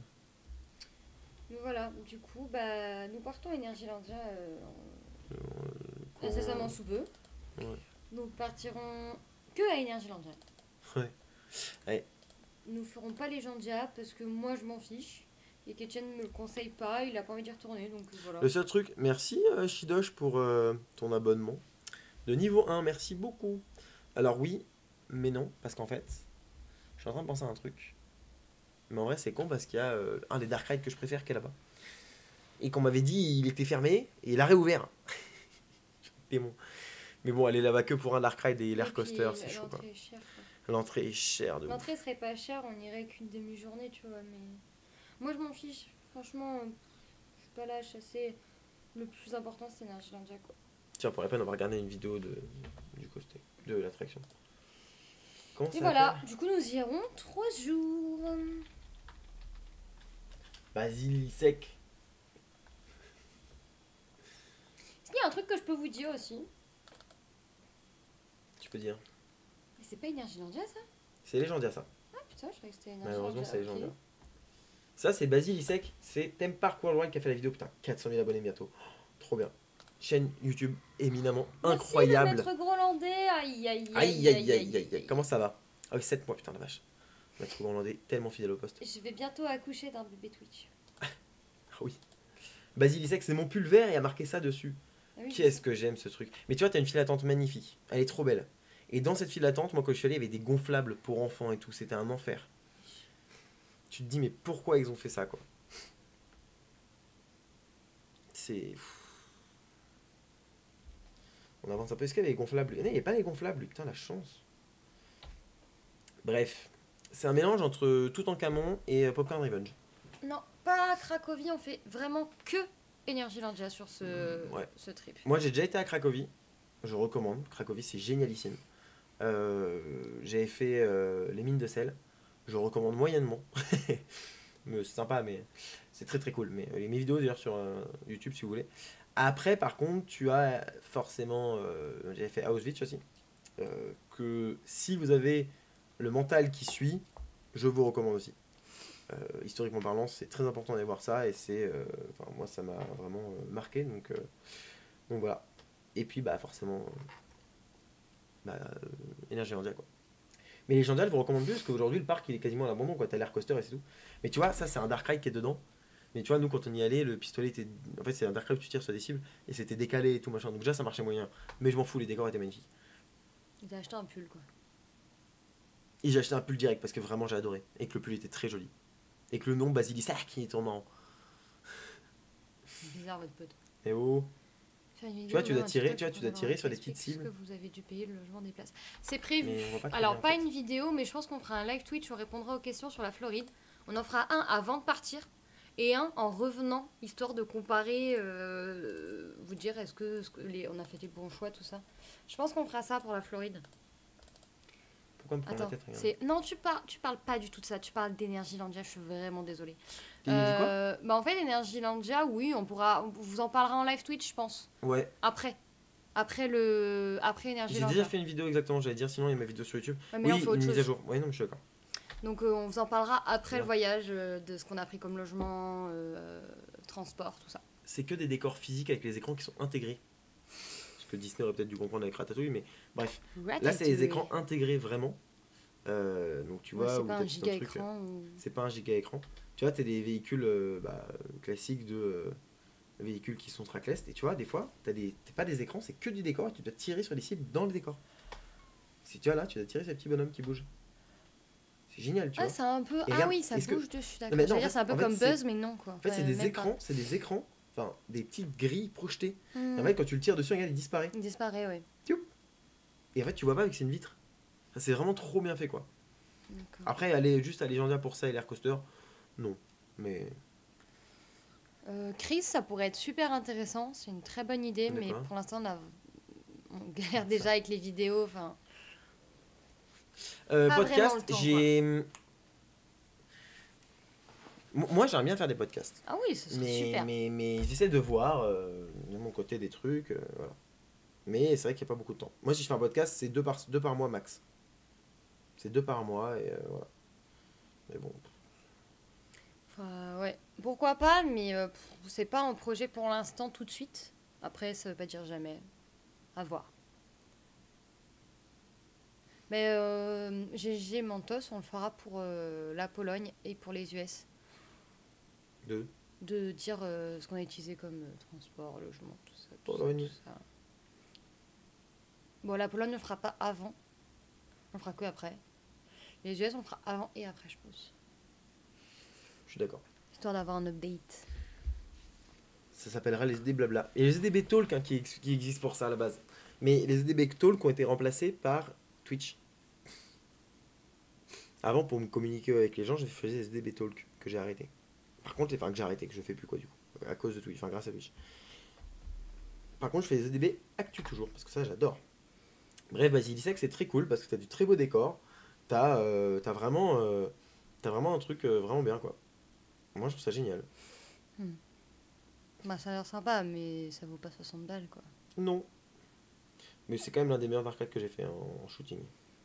Mais voilà, du coup, bah, nous partons à Energylandia quand- incessamment sous peu. Ouais. Nous partirons que à Energylandia. Ouais. Ouais. Nous ferons pas les Jandia parce que moi je m'en fiche. Et qu'Etienne me le conseille pas, il a pas envie d'y retourner, donc voilà. Le seul truc, merci Shidosh pour ton abonnement. De niveau 1, merci beaucoup. Alors oui, mais non, parce qu'en fait, je suis en train de penser à un truc. Mais en vrai, c'est con parce qu'il y a un des Dark Rides que je préfère qui est là-bas. Et qu'on m'avait dit il était fermé et il a réouvert. Démon. Mais bon, aller là-bas que pour un Dark Ride et l'air coaster, c'est chaud. L'entrée est chère, L'entrée est chère de ouf. l'entrée serait pas chère, on irait qu'une demi-journée, tu vois, mais... Moi je m'en fiche, franchement, je suis pas là à chasser. Le plus important c'est Energylandia, quoi. Tiens, pour la peine, on va regarder une vidéo du coaster, de l'attraction. Comment Et ça voilà, s'appelle? du coup nous irons 3 jours. Basile sec. Est-ce qu'il y a un truc que je peux vous dire aussi? Tu peux dire. Mais c'est pas Energylandia ça? C'est légendaire ça. Ah putain, je croyais que c'était Energylandia. Malheureusement, c'est ok. légendaire. Ça, c'est Basile Sec. C'est Theme Park Worldwide qui a fait la vidéo. Putain, 400 000 abonnés bientôt. Oh, trop bien. Chaîne YouTube éminemment incroyable. Merci le maître groenlandais. Aïe aïe Aïe aïe aïe aïe aïe. Comment ça va? Ah oui, 7 mois, putain la vache. Maître Groenlandais, tellement fidèle au poste. Je vais bientôt accoucher d'un bébé Twitch. Ah oui. Basile Sec, c'est mon pull vert et il y a marqué ça dessus. Ah oui, Qu'est-ce que j'aime ce truc. Mais tu vois, t'as une file d'attente magnifique. Elle est trop belle. Et dans cette file d'attente, moi quand je suis allé, il y avait des gonflables pour enfants et tout. C'était un enfer. Tu te dis, mais pourquoi ils ont fait ça, quoi? C'est... On avance un peu. Est-ce qu'il y avait les gonflables? Non, il n'y a pas les gonflables. Putain, la chance. Bref. C'est un mélange entre Toutankhamon et Popcorn Revenge. Non, pas à Cracovie, on fait vraiment que Energylandia sur Ouais. ce trip. Moi, j'ai déjà été à Cracovie. Je recommande. Cracovie, c'est génialissime. J'avais fait les mines de sel. Je recommande moyennement. Mais c'est sympa, mais c'est très très cool. Mais mes vidéos d'ailleurs sur YouTube si vous voulez. Après, par contre, tu as forcément. J'avais fait Auschwitz aussi. Que si vous avez le mental qui suit, je vous recommande aussi. Historiquement parlant, c'est très important d'aller voir ça et c'est. Enfin, moi, ça m'a vraiment marqué. Donc voilà. Et puis, bah, forcément. Energylandia quoi. Mais Legendaire, je vous recommande plus parce qu'aujourd'hui le parc il est quasiment à l'abandon quoi, t'as l'air coaster et c'est tout. Mais tu vois, ça c'est un Dark Ride qui est dedans. Mais tu vois, nous quand on y allait, le pistolet était. En fait, c'est un Dark Ride où tu tires sur des cibles et c'était décalé et tout machin. Donc déjà ça marchait moyen. Mais je m'en fous, les décors étaient magnifiques. Il a acheté un pull quoi. Et j'ai acheté un pull direct parce que vraiment j'ai adoré. Et que le pull était très joli. Et que le nom Basilisac qui est en marrant. C'est bizarre votre pote. Et oh. Tu vois, tu dois tirer sur des petites cibles. Que vous avez dû payer le logement des places. C'est prévu. Mais on voit pas très Alors, bien, en pas fait. une vidéo, mais je pense qu'on fera un live Twitch où on répondra aux questions sur la Floride. On en fera un avant de partir et un en revenant, histoire de comparer, vous dire est-ce que, on a fait des bons choix, tout ça. Je pense qu'on fera ça pour la Floride. Pourquoi me prendre Attends, la tête regarde. non, tu parles pas du tout de ça. Tu parles d'Energylandia. Je suis vraiment désolée. Il dit quoi? Bah en fait, Energylandia, oui, on vous en parlera en live Twitch, je pense. Ouais. Après J'ai Energylandia. déjà fait une vidéo exactement, j'allais dire, sinon il y a ma vidéo sur YouTube. Ouais, mais là, Oui, on fait autre une mise à chose. jour. Ouais, non, mais je suis d'accord. Donc on vous en parlera après Bien. le voyage, de ce qu'on a pris comme logement, transport, tout ça. C'est que des décors physiques avec les écrans qui sont intégrés. Ce que Disney aurait peut-être dû comprendre avec Ratatouille, mais bref. Là, c'est des écrans intégrés vraiment. Donc tu vois, c'est où pas t'as un tout giga truc, écran. c'est pas un giga écran. Tu vois, t'as des véhicules classiques de véhicules qui sont trackless. Et tu vois, des fois, t'as pas des écrans, c'est que du décor et tu dois tirer sur les cibles dans le décor. Si tu vois là, tu dois tirer ces petits bonhommes qui bougent. C'est génial, tu Ah, vois. c'est un peu. Et Ah regarde, oui, ça est-ce que- bouge dessus, Non, d'accord. mais non, J'allais dire, c'est un peu en fait, comme Buzz, mais non, quoi. En fait, Ouais, même pas. c'est des écrans, enfin, des petites grilles projetées. Et en Hmm. fait, quand tu le tires dessus, regarde, il disparaît. Il disparaît, oui. Et en fait, tu vois pas avec c'est une vitre. Enfin, c'est vraiment trop bien fait, quoi. D'accord. Après, aller juste à Legendia pour ça et l'Air Coaster, non. Mais Chris, ça pourrait être super intéressant. C'est une très bonne idée, mais D'accord. pour l'instant, on galère Ça. déjà avec les vidéos. Enfin, Pas vraiment podcast, le temps, j'ai. Moi, j'aimerais bien faire des podcasts. ah oui, ce serait super. Mais j'essaie de voir de mon côté des trucs. Voilà. Mais c'est vrai qu'il n'y a pas beaucoup de temps. Moi, si je fais un podcast, c'est deux par mois max. C'est 2 par mois et voilà. Mais bon. Enfin, ouais. Pourquoi pas, mais c'est pas un projet pour l'instant tout de suite. Après, ça veut pas dire jamais. À voir. Mais GG Mentos, on le fera pour la Pologne et pour les US. De dire ce qu'on a utilisé comme transport, logement, tout ça. Pologne. Tout ça. Bon, la Pologne, on le fera pas avant. On le fera que après. Les US, on le fera avant et après, je pense. Je suis d'accord. Histoire d'avoir un update. Ça s'appellera les EDB blabla. Et les EDB Talk qui existent pour ça à la base. Mais les EDB Talk ont été remplacés par Twitch. Avant, pour me communiquer avec les gens, je faisais les EDB Talk que j'ai arrêté. Par contre, que j'ai arrêté, que je fais plus quoi du coup. À cause de Twitch, enfin grâce à Twitch. Par contre, je fais les EDB Actu toujours, parce que ça j'adore. Bref, Basilisec c'est très cool parce que t'as du très beau décor. T'as vraiment un truc vraiment bien quoi. Moi je trouve ça génial. Bah, ça a l'air sympa, mais ça vaut pas 60 balles, quoi. Non. Mais c'est quand même l'un des meilleurs arcades que j'ai fait en shooting.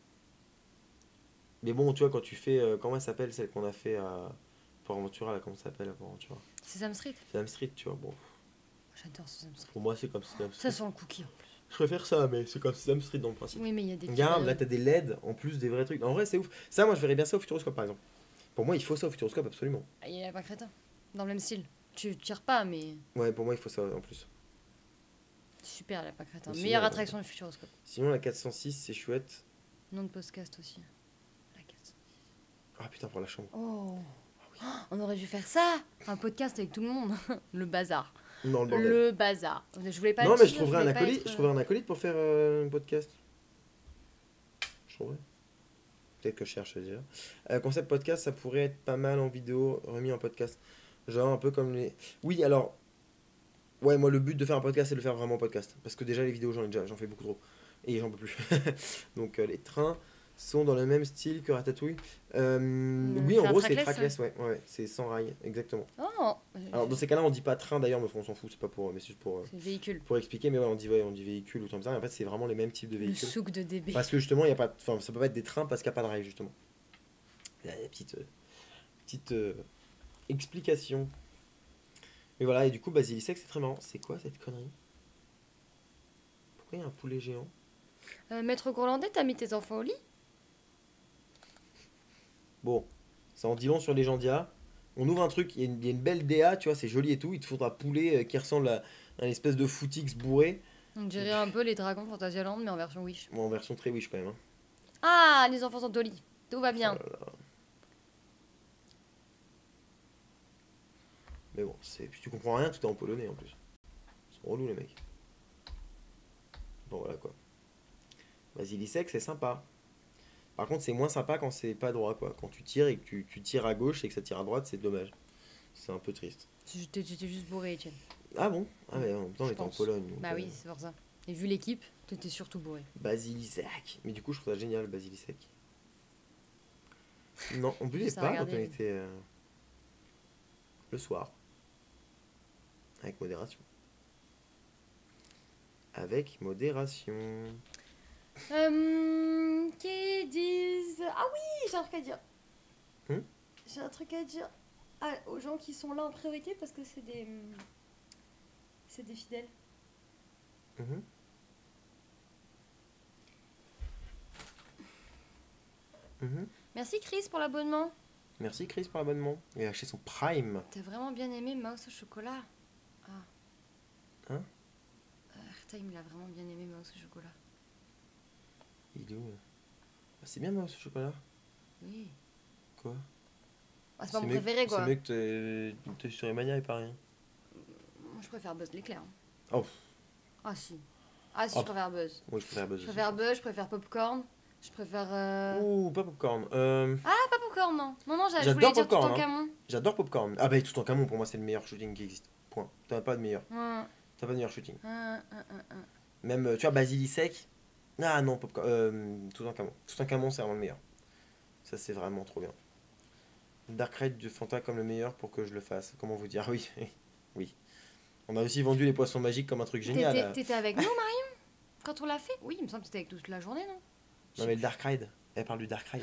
Mais bon, tu vois, quand tu fais. Comment elle s'appelle celle qu'on a fait à Port Aventura là, comment ça s'appelle à Port Aventura Sesame Street. Sesame Street, tu vois. Bon, J'adore Sesame Street. pour moi c'est comme Sesame Ça Street. sent le cookie en plus. Je préfère ça, mais c'est comme Sesame Street dans le principe. Oui, mais il y a des Regarde, là petits t'as des LED en plus des vrais trucs. En vrai, c'est ouf. Ça, moi je verrais bien ça au Futuroscope par exemple. Pour moi, il faut ça au Futuroscope absolument. il y a pas crétin. Dans le même style. Tu tires pas, mais Ouais, pour moi, il faut ça en plus. super, il a pas crétin. Sinon, Meilleure attraction du Futuroscope. Sinon, la 406, c'est chouette. Nom de podcast aussi. La 400. Ah putain, pour la chambre. Oh. On aurait dû faire ça. Un podcast avec tout le monde. Le bazar. Non, le bordel. Le bazar. Je voulais pas Non, le mais dire, je trouverais un voulais pas acolyte. être, Je trouverais un acolyte pour faire un podcast. Je trouverais. Peut-être que je cherche déjà. Concept podcast, ça pourrait être pas mal en vidéo, remis en podcast. Genre un peu comme les. Oui, alors. Ouais, moi le but de faire un podcast, c'est de le faire vraiment en podcast. Parce que déjà les vidéos, j'en fais beaucoup trop. Et j'en peux plus. Donc les trains sont dans le même style que Ratatouille. Oui, en c'est un gros, c'est trackless, trackless, ouais. C'est sans rail, exactement. Oh. Alors dans ces cas-là, on dit pas train d'ailleurs, mais on s'en fout, c'est pas pour. Mais c'est juste C'est véhicule. pour expliquer, mais ouais, on dit véhicule ou comme ça. Et en fait, c'est vraiment les mêmes types de Le véhicules. souk de DB. Parce que justement, il y a pas, enfin, ça peut pas être des trains parce qu'il n'y a pas de rail, justement. Il y a des petites explications. Mais voilà, et du coup, Basilisec, c'est très marrant. C'est quoi cette connerie? Pourquoi il y a un poulet géant? Maître Groenlandais, t'as mis tes enfants au lit? Bon, ça en dit long sur Legendia. On ouvre un truc, il y a une belle DA, tu vois, c'est joli et tout. Il te faudra poulet qui ressemble à un espèce de footix bourré. On dirait un peu les dragons Fantasyland, mais en version Wish. Bon, en version très wish quand même. Hein. Ah, les enfants sont au lit. Tout va bien. Oh là là. Mais bon, puis tu comprends rien, tout est en polonais en plus. Ils sont relous les mecs. Bon voilà quoi. Basilisec c'est sympa. Par contre c'est moins sympa quand c'est pas droit quoi. Quand tu tires et que tu tires à gauche et que ça tire à droite, c'est dommage. C'est un peu triste. J'étais juste bourré, Etienne. Ah bon? Ah mais en même temps on Je était en pense. Pologne. Donc, Bah oui, c'est pour ça. Et vu l'équipe, t'étais surtout bourré. Basilisec. Mais du coup je trouve ça génial Basilisec. Non, on buvait Juste à pas quand on regarder. était le soir. Avec modération. Avec modération. Qui disent... Ah oui, j'ai un truc à dire. J'ai un truc à dire aux gens qui sont là en priorité parce que c'est des fidèles. Mhm. Mhm. Merci Chris pour l'abonnement. Merci Chris pour l'abonnement. Il a acheté son Prime. T'as vraiment bien aimé Mouse au chocolat. Ah. Hein? Airtime, il a vraiment bien aimé Mouse au chocolat. Il est où là? Ah, c'est bien moi ce chocolat. Oui. Quoi? Ah, c'est pas mon préféré, quoi. C'est mieux que t'es sur Emania et pas rien. Moi, je préfère Buzz l'éclair. Oh. Ah, si. Ah, si, je préfère Buzz. Oui, je préfère Buzz Je aussi. préfère Buzz, je préfère Popcorn. Je préfère. Ouh, pas Popcorn. Ah, pas Popcorn, non. Non, je voulais J'adore dire Popcorn. Toutankhamon. J'adore Popcorn. Ah bah Toutankhamon pour moi c'est le meilleur shooting qui existe. Point. T'as pas de meilleur. Ouais. T'as pas de meilleur shooting. Ouais. Même, tu vois, Basilisek. Ah non, Popcorn. Toutankhamon. Toutankhamon c'est vraiment le meilleur. Ça c'est vraiment trop bien. Darkrai du Fanta comme le meilleur pour que je le fasse. Comment vous dire? Oui. Oui. On a aussi vendu les poissons magiques comme un truc génial. T'étais avec nous, Marion? Quand on l'a fait? Oui, il me semble que t'étais avec toute la journée, non? Non mais le Darkrai. Elle parle du Darkrai.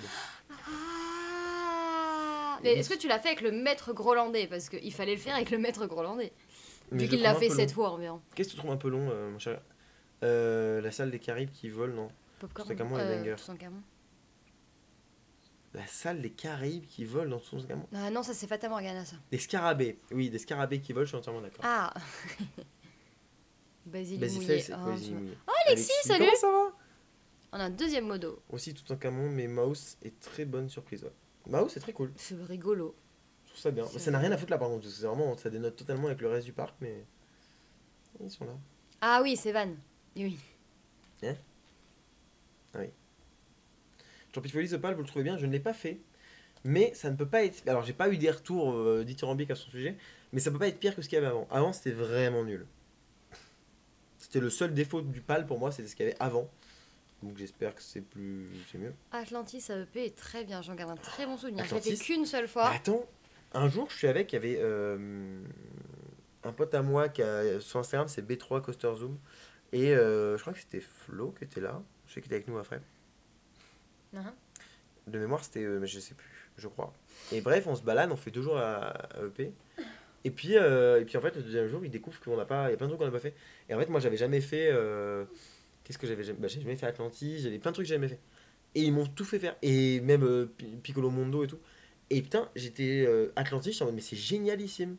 Ah. Mais est-ce que tu l'as fait avec le maître grolandais? Parce qu'il fallait le faire avec le maître grolandais. Mais Vu je qu'il le l'a trouve un fait peu 7 long. fois environ. Qu'est-ce que tu trouves un peu long, mon cher? La salle des Caraïbes qui vole, non? Popcorn. Toutankhamon et banger. Toutankhamon. La salle des Caraïbes qui vole dans Toutankhamon. Ah non, ça c'est Fata Morgana, ça. Des scarabées. Oui, des scarabées qui volent, je suis entièrement d'accord. Ah. Basile mouillé. Basiflay, Oh, Basile mouillé. Alexis, salut. Comment ça va? On a un deuxième modo. Aussi Toutankhamon, mais Mouse est très bonne surprise. Ouais. Mouse c'est très cool. C'est rigolo. Je trouve ça bien. C'est Ça n'a rien à foutre là par contre, parce que c'est vraiment, ça dénote totalement avec le reste du parc, mais ils sont là. Ah oui, c'est Van. Oui. Champifolie Opal, vous le trouvez bien? Je ne l'ai pas fait, mais ça ne peut pas être. Alors j'ai pas eu des retours dithyrambiques à son sujet, mais ça peut pas être pire que ce qu'il y avait avant. Avant c'était vraiment nul. C'était le seul défaut du PAL pour moi, c'était ce qu'il y avait avant. Donc j'espère que c'est mieux. Atlantis AEP est très bien, j'en garde un très bon souvenir. Je l'ai Atlantis. fait qu'une seule Mais fois. attends, un jour je suis avec, il y avait un pote à moi qui a sur Instagram, c'est B3 Coaster Zoom, et je crois que c'était Flo qui était là, je sais qu'il était avec nous après. Uh-huh. De mémoire c'était, mais je sais plus, je crois. Et bref, on se balade, on fait 2 jours à EP. Et puis en fait, le deuxième jour, il découvre qu'il y a plein de trucs qu'on n'a pas fait. Et en fait, moi, j'avais jamais fait. Qu'est-ce que j'avais jamais. Bah, j'ai jamais fait Atlantis, j'avais plein de trucs que j'avais jamais fait. Et ils m'ont tout fait faire. Et même Piccolo Mondo et tout. Et putain, j'étais Atlantis, j'étais en mode, mais c'est génialissime.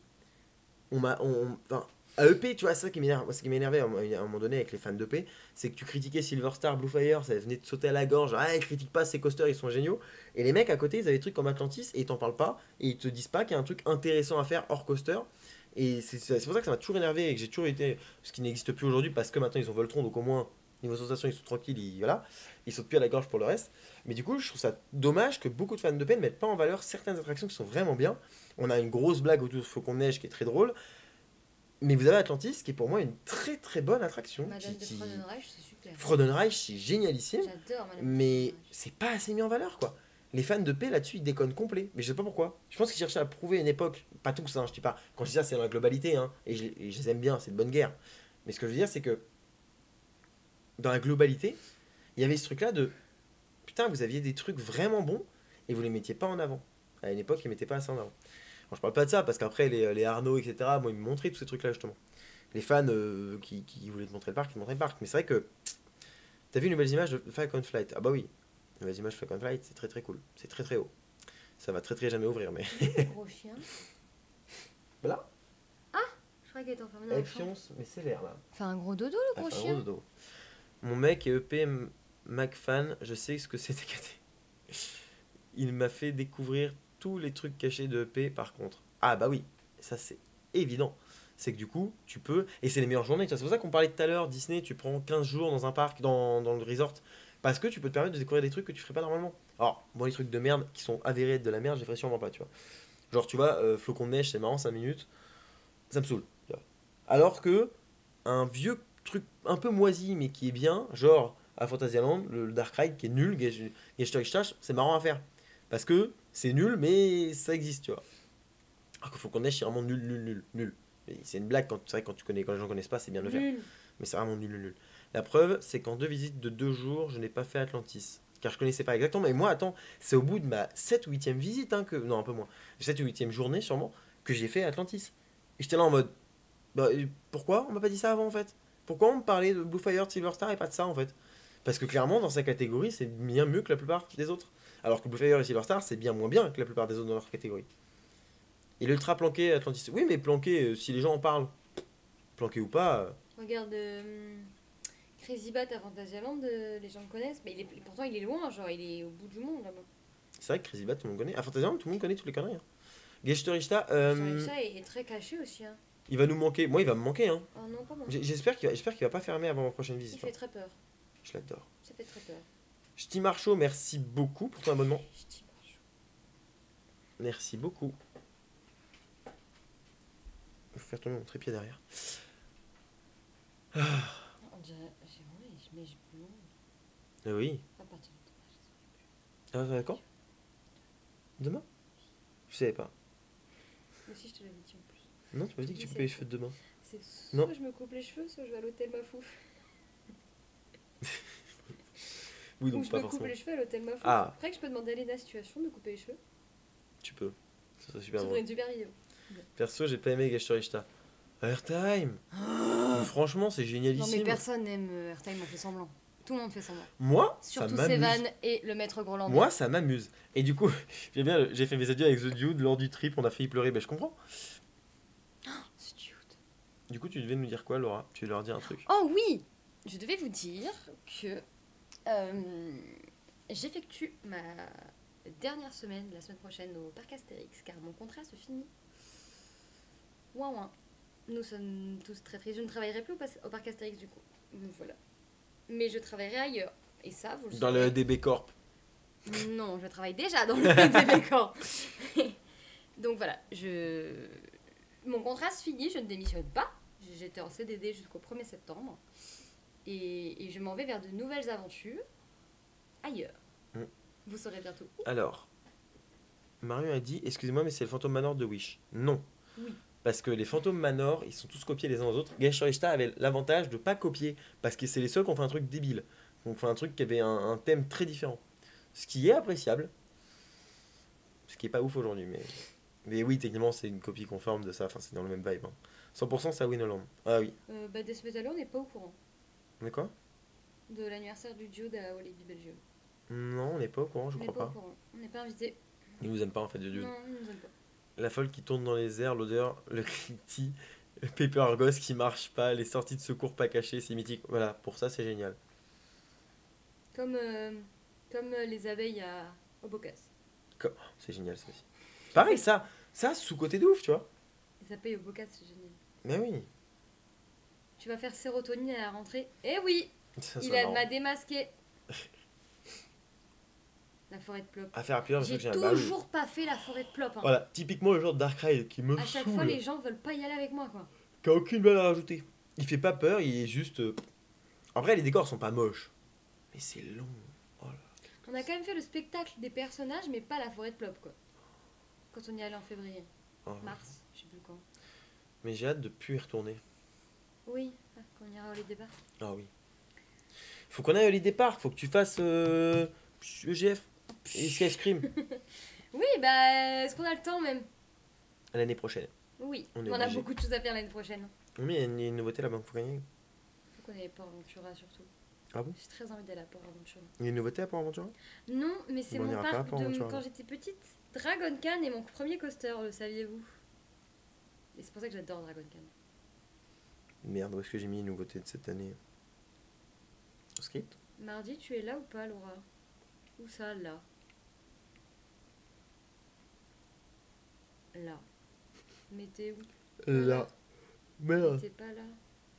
Enfin, à EP, tu vois, c'est ça qui m'énerve. Moi, ce qui m'énervait à un moment donné avec les fans d'EP, c'est que tu critiquais Silver Star, Blue Fire, ça venait de sauter à la gorge. Ah, ils critiquent pas ces coasters, ils sont géniaux. Et les mecs à côté, ils avaient des trucs comme Atlantis et ils t'en parlent pas. Et ils te disent pas qu'il y a un truc intéressant à faire hors coaster. Et c'est pour ça que ça m'a toujours énervé et que j'ai toujours été. Ce qui n'existe plus aujourd'hui parce que maintenant ils ont Voltron, donc au moins, niveau sensation, ils sont tranquilles, voilà. Ils sautent plus à la gorge pour le reste. Mais du coup, je trouve ça dommage que beaucoup de fans d'EP ne mettent pas en valeur certaines attractions qui sont vraiment bien. On a une grosse blague autour de Faucon de Neige qui est très drôle. Mais vous avez Atlantis qui est pour moi une très très bonne attraction. Madame de Freudenreich, c'est super. Freudenreich, c'est génialissime. J'adore Madame Mais c'est pas assez mis en valeur quoi. Les fans de paix là-dessus ils déconnent complet. Mais je sais pas pourquoi. Je pense qu'ils cherchaient à prouver une époque. Pas tous, hein, je dis pas. Quand je dis ça, c'est dans la globalité. Hein, et je les aime bien, c'est de bonne guerre. Mais ce que je veux dire, c'est que dans la globalité, il y avait ce truc là de putain, vous aviez des trucs vraiment bons et vous les mettiez pas en avant. À une époque, ils mettaient pas assez en avant. Bon, je parle pas de ça parce qu'après, les Arnaud, etc., moi, ils me montraient tous ces trucs là justement. Les fans qui voulaient te montrer le parc, ils te montraient le parc. Mais c'est vrai que t'as vu une nouvelle image de Falcon Flight? Ah bah oui. Les images Falcon Flight, c'est très très cool. C'est très très haut. Ça va très très jamais ouvrir, mais. Gros chien. Voilà. Je croyais qu'elle était enfermée dans la chambre. Epionce, mais c'est l'air là. Fait un gros dodo, le Ah, gros fait un chien. gros dodo. Mon mec est EP MacFan, je sais ce que c'est TKT. Il m'a fait découvrir tous les trucs cachés de EP par contre. Ah bah oui, ça c'est évident. C'est que du coup, tu peux. Et c'est les meilleures journées. C'est pour ça qu'on parlait tout à l'heure, Disney, tu prends 15 jours dans un parc, dans le resort. Parce que tu peux te permettre de découvrir des trucs que tu ferais pas normalement. Alors, moi, les trucs de merde qui sont avérés être de la merde, je les ferais sûrement pas, tu vois. Genre, tu vois, flocon de neige, c'est marrant, 5 minutes. Ça me saoule. Tu vois. Alors que un vieux truc un peu moisi, mais qui est bien, genre à Fantasyland, le Dark Ride qui est nul, Gestash, c'est marrant à faire. Parce que c'est nul, mais ça existe, tu vois. Alors que flocon de neige, c'est vraiment nul. Et c'est une blague, c'est vrai, quand les gens connaissent pas, c'est bien de le faire. Nul. Mais c'est vraiment nul. La preuve, c'est qu'en 2 visites de 2 jours, je n'ai pas fait Atlantis. Car je connaissais pas exactement. Mais moi, attends, c'est au bout de ma 7 ou 8e visite, hein, que. Non, un peu moins. 7 ou 8e journée, sûrement, que j'ai fait Atlantis. Et j'étais là en mode. Bah, pourquoi on m'a pas dit ça avant, en fait? Pourquoi on me parlait de Blue Fire, de Silver Star et pas de ça, en fait? Parce que clairement, dans sa catégorie, c'est bien mieux que la plupart des autres. Alors que Blue Fire et Silver Star, c'est bien moins bien que la plupart des autres dans leur catégorie. Et l'ultra planqué Atlantis. Oui, mais planqué, si les gens en parlent. Planqué ou pas. Regarde, Crazy Bat à Fantasyland, les gens le connaissent. Mais pourtant, il est loin, genre, il est au bout du monde là-bas. C'est vrai que Crazy Bat, tout le monde connaît. À Fantasyland, tout le monde connaît toutes les conneries. Hein. Geshtorishita, Ça est très caché aussi. Hein. il va nous manquer. Moi, il va me manquer. Hein. Oh non, pas moi. J'espère qu'il va pas fermer avant ma prochaine visite. Il fait très peur. Je l'adore. Ça fait très peur. Ch'ti Marchaud, merci beaucoup pour ton abonnement. Ch'ti Marchaud. Merci beaucoup. Il faut faire tomber mon trépied derrière. On dirait. Mais j'ai plus long. Oui. À partir de demain, je sais plus. Ah, d'accord. Demain? Je savais pas. Moi aussi, je te l'avais dit en plus. Non, tu m'as dit que tu coupais les cheveux de demain. C'est Non. soit je me coupe les cheveux, soit je vais à l'hôtel Mafou. Oui, Ou donc je pas me coupe forcément. les cheveux à l'hôtel Mafou. Ah. Après que je peux demander à Léna si tu as chaud de couper les cheveux. Tu peux. Ça serait Ça super ferait drôle. une super vidéo. Perso, j'ai pas aimé Geshtorishita. Airtime. Mais franchement, c'est Non génialissime. mais personne n'aime Airtime, on fait semblant. Tout le monde fait semblant. Moi, Surtout ça m'amuse. Sevan et le maître Groland. Moi, ça m'amuse. Et du coup, j'ai fait mes adieux avec The Dude lors du trip, on a failli pleurer, ben je comprends. C'est cute. Du coup, tu devais nous dire quoi, Laura? Tu leur dis un truc. Oh oui, je devais vous dire que j'effectue ma dernière semaine, la semaine prochaine, au parc Astérix, car mon contrat se finit. Ouin ouin. Nous sommes tous très tristes. Je ne travaillerai plus au parc Astérix du coup. Voilà. Mais je travaillerai ailleurs. Et ça, vous le Dans savez. le DB Corp. Non, je travaille déjà dans le DB Corp. Donc voilà, mon contrat se finit, je ne démissionne pas. J'étais en CDD jusqu'au 1er septembre. Et je m'en vais vers de nouvelles aventures ailleurs. Mm. Vous saurez bientôt. Alors, Marion a dit, excusez-moi, mais c'est le fantôme Manor de Wish. Non. Oui. Parce que les fantômes Manor, ils sont tous copiés les uns aux autres. Geshtorishita avait l'avantage de pas copier. Parce que c'est les seuls qui ont fait un truc débile. Donc, fait un truc qui avait un thème très différent. Ce qui est appréciable. Ce qui est pas ouf aujourd'hui, mais oui, techniquement, c'est une copie conforme de ça. Enfin, c'est dans le même vibe. Hein. 100% c'est à Winoland. Ah oui. Death Metal, on n'est pas au courant Mais quoi? de l'anniversaire du duo à Walibi Belgium. Non, on n'est pas au courant, je On n'est crois pas au pas. courant. On n'est pas invité. Ils nous aiment pas en fait, Dieu. Non, ils nous aiment pas. La folle qui tourne dans les airs, l'odeur, le cliti, le Paper Argos qui marche pas, les sorties de secours pas cachées, c'est mythique. Voilà, pour ça c'est génial. Comme les abeilles au Bocas. C'est génial ça aussi. Pareil, ça sous-côté de ouf, tu vois. Les abeilles au Bocas, c'est génial. Mais oui. Tu vas faire sérotonine à la rentrée. Eh oui, Ça, il marrant. m'a démasqué. La forêt de Plop. À faire à plusieurs, J'ai c'est génial. Bah oui. toujours pas fait la forêt de Plop. Hein. Voilà, typiquement le genre de Dark Ride qui me À chaque saoule, fois, les gens veulent pas y aller avec moi, quoi. qui a aucune valeur ajoutée. Il fait pas peur, il est juste... Après, les décors sont pas moches. Mais c'est long. Oh là. On a quand même fait le spectacle des personnages, mais pas la forêt de Plop, quoi. Quand on y allait en février. Oh. Mars, je sais plus quand. Mais j'ai hâte de plus y retourner. Oui, quand on ira au débat. Ah oui. Faut qu'on aille au lit départ, faut que tu fasses EGF et Skyscream Oui, bah, est-ce qu'on a le temps même? l'année prochaine. Oui, On est on a obligé. beaucoup de choses à faire l'année prochaine. Oui, il y a une nouveauté là-bas, faut gagner. Faut qu'on aille à Port Aventura surtout. Ah bon? J'ai très envie d'aller à Port Aventura. Il y a une nouveauté à Port Aventura? Non, mais c'est Bon, on mon ira pas à parc Port de Aventura, quand alors. j'étais petite. Dragon Khan est mon premier coaster, le saviez-vous? Et c'est pour ça que j'adore Dragon Khan. Merde, où est-ce que j'ai mis une nouveauté de cette année? Au script? Mardi, tu es là ou pas, Laura? Où ça, là? Là. Mais t'es où? Là. Merde. T'es pas là.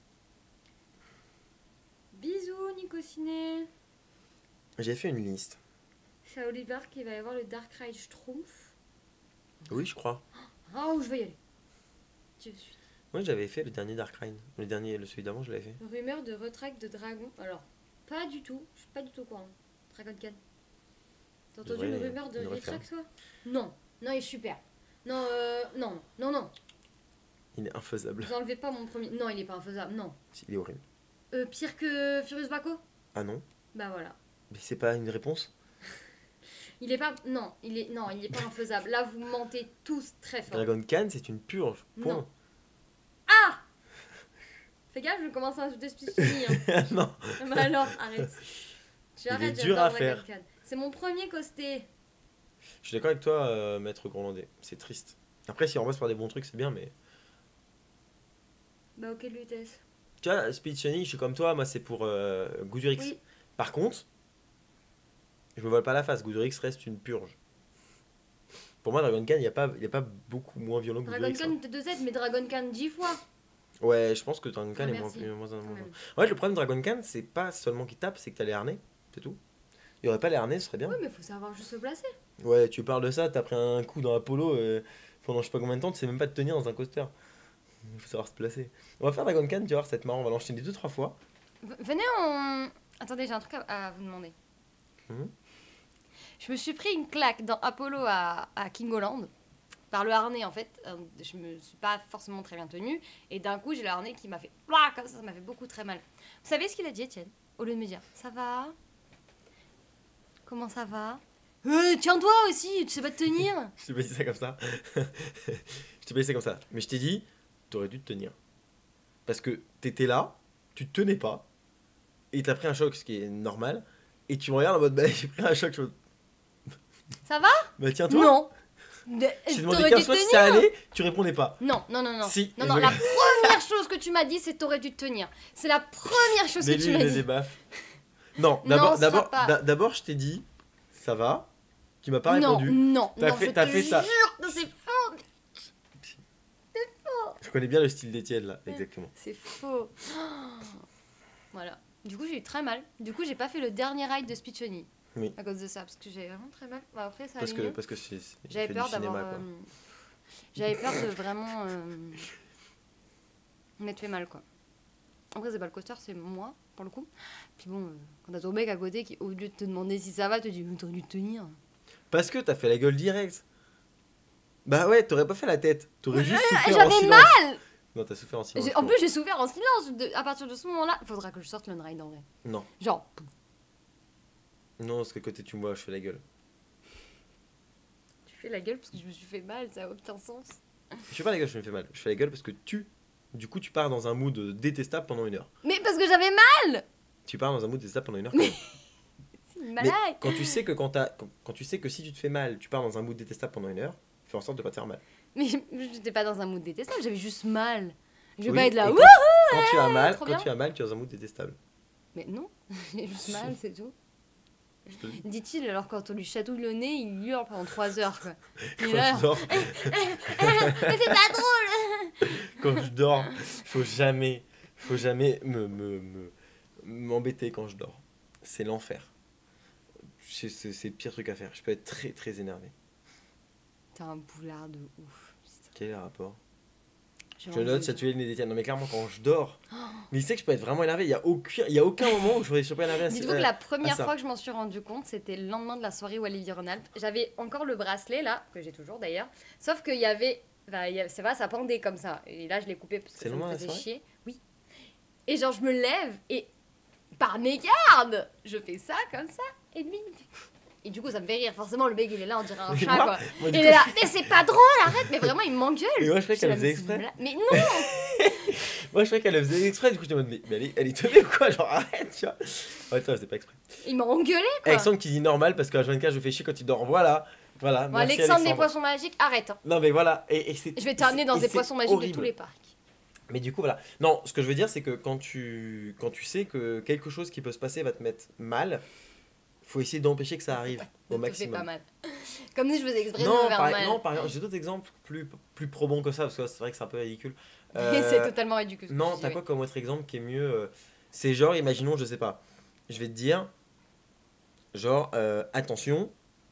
Bisous, Nico Ciné. J'ai fait une liste. C'est à Oliver qu'il va y avoir le Dark Ride Schtroumpf. Oui, je crois. Oh, je vais y aller. Je suis. Moi, j'avais fait le dernier Dark Ride. Le dernier, celui d'avant, je l'avais fait. Rumeur de retract de dragon. Alors, pas du tout. Je suis pas du tout au courant. Dragon Khan. T'as entendu une rumeur de retract, toi? Non. Non, il est super. Non, non, non, non. Il est infaisable. Vous enlevez pas mon premier. Non, il est pas infaisable. Non. Il est horrible. Pire que Furious Baco? Ah non? Bah voilà. Mais c'est pas une réponse? Il est pas. Non, il est pas infaisable. Là, vous mentez tous très fort. Dragon Khan, c'est une purge. Point. Non. Ah! Fais gaffe, je commence à insulter Spicini. Hein. Non. Bah alors, arrête. Tu Il arrêtes, est dur j'adore à Dragon faire. Khan. C'est mon premier costé. Je suis d'accord avec toi, maître Groenlandais. C'est triste. Après, si on passe par des bons trucs, c'est bien, mais. Bah, ok, vitesse. Tu vois, Speed Shiny, je suis comme toi, moi c'est pour Goudurix. Oui. Par contre, je me vole pas la face, Goudurix reste une purge. Pour moi, Dragoncan, il est pas beaucoup moins violent que Dragon Goudurix. Khan T2Z, mais Dragon Khan 10 fois. Ouais, je pense que Dragoncan Ah, est moins, merci. moins, Quand moins- même. Ouais, le problème de Dragoncan, c'est pas seulement qu'il tape, c'est que t'as les harnais, c'est tout. Il y aurait pas les harnais, ce serait bien. Oui, mais faut savoir juste se placer. Ouais, tu parles de ça, t'as pris un coup dans Apollo pendant je sais pas combien de temps, tu sais même pas te tenir dans un coaster. Il faut savoir se placer. On va faire Dragoncan, tu vas voir, c'est marrant, on va l'enchaîner 2-3 fois. Venez, on. Attendez, j'ai un truc à vous demander. Mhm. Je me suis pris une claque dans Apollo à Kingoland. Par le harnais, en fait. Je me suis pas forcément très bien tenue. Et d'un coup, j'ai le harnais qui m'a fait. Ouah, comme ça m'a fait beaucoup très mal. Vous savez ce qu'il a dit, Étienne? Au lieu de me dire, ça va? Comment ça va? Tiens-toi aussi, tu sais pas te tenir? Je t'ai pas dit ça comme ça. Je t'ai pas dit ça comme ça. Mais je t'ai dit, t'aurais dû te tenir. Parce que t'étais là, tu te tenais pas, et t'as pris un choc, ce qui est normal, et tu me regardes en mode, bah j'ai pris un choc, je me... Ça va? Bah tiens-toi. Non. Je t'ai demandé T'aurais 15 dû fois si tenir. ça allait, tu répondais pas. Non, non, non, non. Si. Non, non, la première chose que tu m'as dit, c'est t'aurais dû te tenir. C'est la première chose Mais que lui, tu il m'as a dit. des baffes. Non, Non, d'abord, ce sera d'abord, pas. d'abord, je t'ai dit, ça va. Tu m'as pas Non, répondu. non, T'as non, fait- je t'as te fait ça. jure que c'est faux. Je connais bien le style d'Étienne là, exactement. C'est faux. Voilà. Du coup, j'ai eu très mal. Du coup, j'ai pas fait le dernier ride de Speed Chunny. Oui. À cause de ça, parce que j'ai vraiment très mal. Bah, après, ça Parce allait que, mieux. parce que il J'avais fait peur du cinéma, d'avoir. quoi. J'avais peur de vraiment. M'être fait mal, quoi. Après, c'est pas le coaster, c'est moi, pour le coup. Puis bon, quand t'as ton mec à côté qui, au lieu de te demander si ça va, te dit, mais t'aurais dû te tenir. Parce que t'as fait la gueule direct. Bah ouais, t'aurais pas fait la tête. T'aurais juste souffert en J'avais silence. mal. Non, t'as souffert en silence. En plus, j'ai souffert en silence. À partir de ce moment-là, il faudra que je sorte le ride en vrai. Non. Genre, Non, parce que côté tu me vois, je fais la gueule. tu fais la gueule parce que je me suis fait mal, ça a aucun sens. Je fais pas la gueule, je me fais mal. Je fais la gueule parce que du coup, tu pars dans un mood détestable pendant 1 heure. Mais parce que j'avais mal. Tu pars dans un mood détestable pendant 1 heure quand même. C'est une Mais malade. quand tu sais que quand tu sais que si tu te fais mal, tu pars dans un mood détestable pendant 1 heure, fais en sorte de pas te faire mal. Mais j'étais pas dans un mood détestable, j'avais juste mal. Je vais Oui, pas être là. et Wouh. quand tu as mal, trop quand bien. tu as mal, tu es dans un mood détestable. Mais non, j'ai juste mal, c'est tout. Je te le dis. Dit-il, alors quand on lui chatouille le nez, il hurle pendant 3 heures, quoi. Il est Quand là. je dors, Mais c'est pas drôle. quand je dors, faut jamais m'embêter quand je dors. C'est l'enfer. C'est le pire truc à faire. Je peux être très très énervé. T'es un boulard de ouf. Quel est le rapport? J'ai Je envie note, de- chatouiller le nez d'Étienne. Non mais clairement quand je dors. Mais il sait que je peux être vraiment énervé. Il y a aucun moment où je suis pas énervé. Dites-vous que la première ça. fois que je m'en suis rendu compte, c'était le lendemain de la soirée Walibi-Rhône-Alpes. J'avais encore le bracelet là, que j'ai toujours d'ailleurs, sauf qu'il y avait, c'est vrai, ça pendait comme ça. Et là, je l'ai coupé parce que C'est ça le me lendemain de la faisait soirée chier. Oui. Et genre, je me lève et par mégarde, je fais ça comme ça et lui. Et du coup, ça me fait rire. Forcément, le mec, il est là, on dirait un Et chat, moi- quoi. moi, du Il coup, est là, mais c'est pas drôle, arrête. Mais vraiment, il m'engueule. Et moi je croyais J'étais là, qu'elle faisait mais c'est exprès. une blague. Mais non. Moi je croyais qu'elle le faisait exprès. Du coup j'étais en mode mais elle est teubée ou quoi? Genre arrête tu vois. Ouais ça c'est pas exprès. Il m'a engueulé, quoi. Alexandre qui dit normal parce que H24 je fais chier quand il dort. Voilà. Voilà. Bon, Merci, Alexandre des Poissons Magiques, arrête. Hein. Non mais voilà. Et c'est, Je vais t'amener dans et des c'est poissons magiques de horrible. tous les parcs. Mais du coup voilà. Non, ce que je veux dire c'est que quand tu sais que quelque chose qui peut se passer va te mettre mal, faut essayer d'empêcher que ça arrive au Ça te fait maximum. pas mal. Comme si je faisais exprès de Non, me faire mal. non, par exemple, j'ai d'autres exemples plus probants que ça parce que c'est vrai que c'est un peu ridicule. C'est totalement ridicule. ce que Non, tu dis, t'as oui. quoi comme autre exemple qui est mieux C'est genre, imaginons, je sais pas, je vais te dire, genre, attention,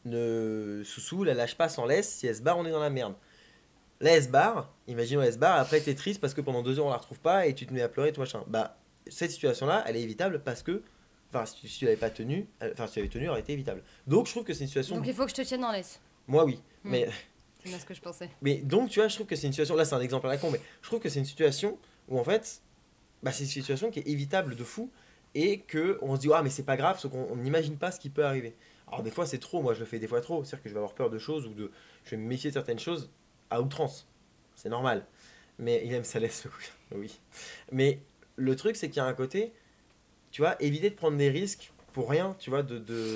Soussou, la lâche pas sans laisse, si elle se barre, on est dans la merde. Là, elle se barre, imaginons, elle se barre, après t'es triste parce que pendant 2 heures on la retrouve pas et tu te mets à pleurer, tout machin. Bah, cette situation-là, elle est évitable parce que, enfin, si tu l'avais pas tenu, enfin, si tu l'avais tenu, elle aurait été évitable. Donc, je trouve que c'est une situation. Donc il faut que je te tienne en laisse. Moi, oui, Hmm. mais. C'est bien ce que je pensais. Mais donc, tu vois, je trouve que c'est une situation. Là, c'est un exemple à la con, mais je trouve que c'est une situation où en fait, bah, c'est une situation qui est évitable de fou et que on se dit, ah, mais c'est pas grave, sauf qu'on n'imagine pas ce qui peut arriver. Alors, des fois, c'est trop. Moi, je le fais des fois trop. C'est-à-dire que je vais avoir peur de choses ou je vais me méfier de certaines choses à outrance. C'est normal. Mais il aime sa laisse, oui. Mais le truc, c'est qu'il y a un côté, tu vois, éviter de prendre des risques pour rien, tu vois,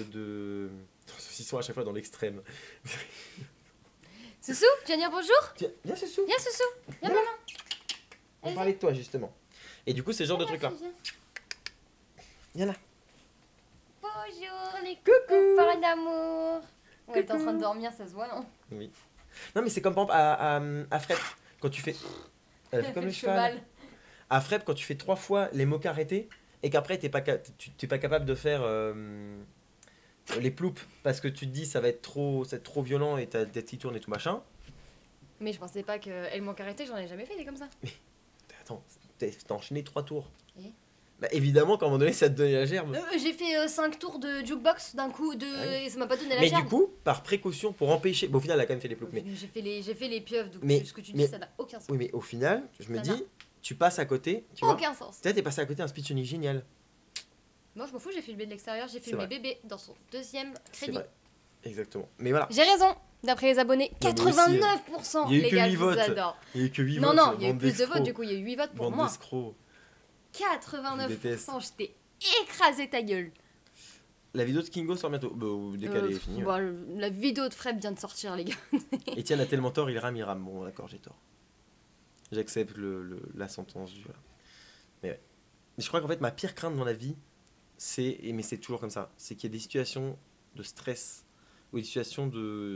Ils sont à chaque fois dans l'extrême. Soussou, tu viens dire bonjour? Viens, Soussou. Viens, Soussou. Viens, maman. On parlait de toi justement. Et du coup, c'est ce genre de truc là. Yana. Bonjour les copains d'amour. On est en train de dormir, ça se voit, non? Oui. Non, mais c'est comme par exemple à Fred, quand tu fais. Elle a fait comme le cheval. À Fred, quand tu fais 3 fois les mots arrêtés et qu'après tu t'es pas capable de faire les ploups parce que tu te dis ça va être trop violent et t'as des petits tournes et tout machin. Mais je pensais pas que elle manque arrêté, j'en ai jamais fait des comme ça. Mais attends, t'as enchaîné 3 tours. Et bah évidemment qu'à un moment donné ça te donnait la gerbe. j'ai fait 5 tours de jukebox d'un coup et ça m'a pas donné la Mais gerbe. du coup, par précaution, pour empêcher. Bon, au final, elle a quand même fait les ploucs. Mais J'ai fait les pieuvres, donc Mais- ce que tu mais- dis, ça n'a aucun sens. oui, mais au final, je me Ça dis, n'a tu passes à côté. Tu vois. Aucun sens. Peut-être t'es passé à côté d'un speech unique génial. Moi, je m'en fous, j'ai filmé de l'extérieur, j'ai C'est filmé vrai. bébé dans son deuxième C'est crédit. vrai. Exactement. Mais voilà. J'ai raison, d'après les abonnés. Non, mais aussi, 89%, il y a eu les que gars, 8 je votes. vous adore. Il y a eu que 8 Non, votes. non, il y a eu bande plus de d'escrocs. votes, du coup, il y a eu 8 votes pour Bande moi. d'escrocs. 89%, je t'ai écrasé ta gueule. La vidéo de Kingo sort bientôt. Bah, dès qu'elle est finie. Ouais. La vidéo de Fred vient de sortir, les gars. Etienne a tellement tort, il rame. Bon, d'accord, j'ai tort. J'accepte la sentence. Voilà. Mais ouais. Mais je crois qu'en fait, ma pire crainte dans la vie, mais c'est toujours comme ça, c'est qu'il y a des situations de stress ou des situations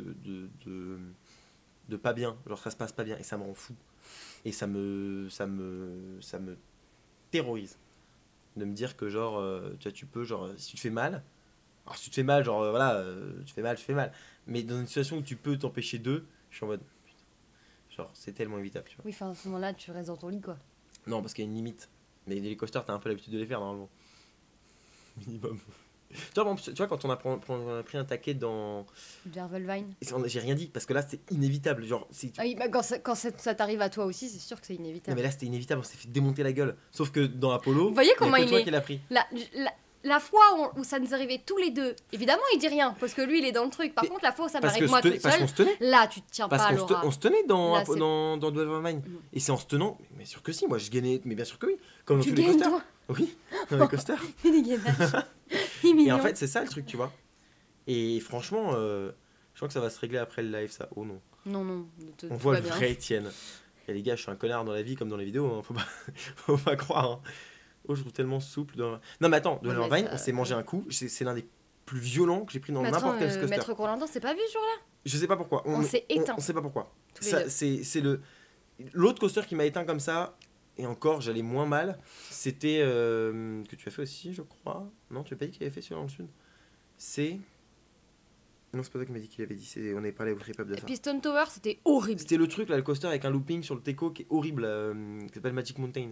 de pas bien, genre ça se passe pas bien et ça me rend fou et ça me terrorise de me dire que genre tu vois, tu peux genre si tu te fais mal, alors si tu te fais mal genre voilà tu fais mal, mais dans une situation où tu peux t'empêcher d'eux, je suis en mode putain, genre c'est tellement évitable, tu vois. Oui, enfin, à ce moment-là, tu restes dans ton lit, quoi. Non, parce qu'il y a une limite, mais les coasters t'as un peu l'habitude de les faire normalement. Minimum. Tu vois, quand on a pris un taquet dans. Vervelvine. J'ai rien dit, parce que là c'était inévitable. Genre, Ah oui, bah quand ça t'arrive à toi aussi, c'est sûr que c'est non, inévitable. mais là c'était inévitable, on s'est fait démonter la gueule. Sauf que dans Apollo, Vous voyez comment il y a que il toi est qui l'a pris. La fois où ça nous arrivait tous les deux, évidemment il dit rien, parce que lui il est dans le truc. Par Mais contre, la fois où ça Parce m'arrive moi toute parce seule, qu'on se tenait. là tu te tiens Parce pas à qu'on Laura. on se tenait dans Là, c'est- dans Dwell Mine. Non. Et c'est en se tenant, mais sûr que si, moi je gagnais, mais bien sûr que oui. Comme dans Tu tous les gagnes coasters. toi. Oui, dans les coasters. Fais des gainages. Il est Et mignon. en fait, c'est ça le truc, tu vois. Et franchement, je crois que ça va se régler après le live, ça. Oh non. Non, On tout voit va le bien. vrai Étienne. Et les gars, je suis un connard dans la vie comme dans les vidéos, hein. Faut pas croire. Hein. Oh, je trouve tellement souple. Non, mais attends, de Ouais, la mais Vine, ça- on s'est mangé un coup. C'est l'un des plus violents que j'ai pris dans n'importe quel coaster. Maître Courlandin, c'est pas vu ce jour-là? Je sais pas pourquoi. On s'est éteint. On sait pas pourquoi. Tous les Ça, deux. c'est l'autre coaster qui m'a éteint comme ça. Et encore, j'allais moins mal. C'était que tu as fait aussi, je crois. Non, tu as pas dit qu'il avait fait celui dans le sud. C'est. Non, c'est pas toi qui m'a dit qu'il avait dit. On avait parlé au trip-up de ça. Piston Tower, c'était horrible. C'était le truc là, le coaster avec un looping sur le Teco qui est horrible, qui s'appelle Magic Mountain.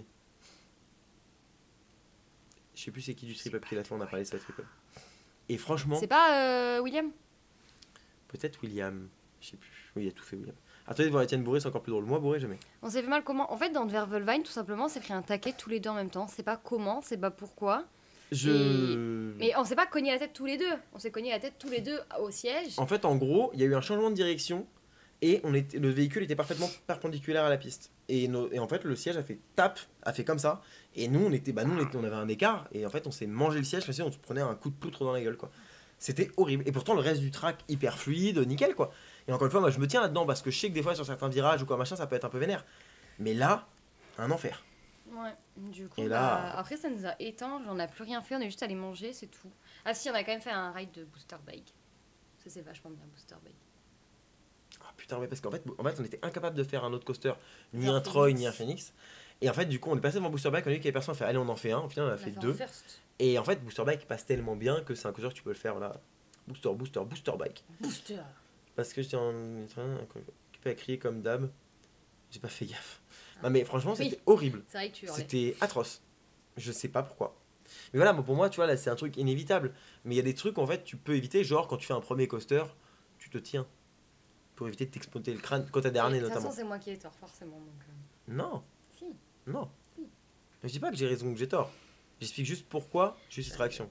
Je sais plus c'est qui du trip-up qui l'a fait, on a parlé de ça trip-up. Et franchement, C'est pas William? peut-être William, je sais plus. Oui, il a tout fait William. Attendez de voir Étienne bourré, c'est encore plus drôle. Moi bourré, jamais. On s'est fait mal comment? En fait, dans Vervelvine, tout simplement, on s'est pris un taquet tous les deux en même temps. C'est pas comment, c'est pas pourquoi. Mais on s'est pas cogné la tête tous les deux. On s'est cogné la tête tous les deux au siège. En fait, en gros, il y a eu un changement de direction et le véhicule était parfaitement perpendiculaire à la piste. Et en fait, le siège a fait comme ça. Et nous, on avait un écart. Et en fait, on s'est mangé le siège, parce qu'on se prenait un coup de poutre dans la gueule, quoi. C'était horrible. Et pourtant, le reste du track, hyper fluide, nickel, quoi. Et encore une fois, moi, je me tiens là-dedans parce que je sais que des fois, sur certains virages ou quoi, machin, ça peut être un peu vénère. Mais là, un enfer. Ouais, du coup, Et là- après ça nous a éteint, j'en ai plus rien fait, on est juste allé manger, c'est tout. Ah si, on a quand même fait un ride de booster bike. Ça c'est vachement bien, booster bike. Ah putain, ouais, parce qu'en fait, on était incapable de faire un autre coaster, ni Faire un Troy, Phoenix. ni un Phoenix. Et en fait, du coup, on est passé devant Booster Bike, on a vu qu'il y avait personne, on a fait allez, on en fait un. Au final, on a fait un deux. first. Et en fait, Booster Bike passe tellement bien que c'est un coaster que tu peux le faire là. Booster Bike. Booster. Parce que j'étais en train occupé à crier comme d'hab. J'ai pas fait gaffe. Non, mais franchement, Oui. c'était horrible. C'est vrai que tu hurlais. C'était atroce. Je sais pas pourquoi. Mais voilà, pour moi, tu vois, là, c'est un truc inévitable. Mais il y a des trucs, en fait, tu peux éviter. Genre, quand tu fais un premier coaster, tu te tiens. Pour éviter de t'exploser le crâne quand t'as des harnais, De toute notamment. façon, c'est moi qui ai tort, forcément. Donc, Non, Si. non. Si. Je dis pas que j'ai raison ou que j'ai tort. J'explique juste pourquoi j'ai eu cette réaction.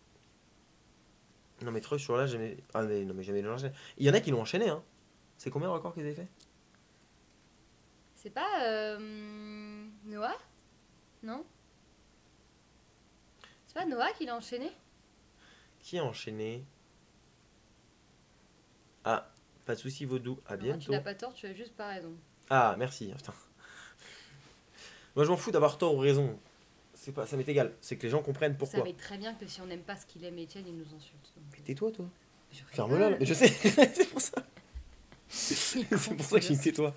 Non, mais Troy, sur là, jamais. Ah, mais non, mais jamais le enchaîner. Il y en a qui l'ont enchaîné, hein. C'est combien le record qu'ils avaient fait? C'est pas Noah? Non? C'est pas Noah qui l'a enchaîné? Qui a enchaîné? Ah, pas de soucis, Vaudou. À Non, tu bientôt. n'as pas tort, tu as juste pas raison. Ah, merci. Putain. Moi, je m'en fous d'avoir tort ou raison. C'est pas, ça m'est égal. C'est que les gens comprennent Vous pourquoi. savez très bien que si on n'aime pas ce qu'il aime, Étienne, il nous insulte. Donc, Tais-toi, toi. je Ferme-la. rigole. Mais je sais. C'est pour ça. Il est con, C'est pour ça que j'ai dit tais-toi.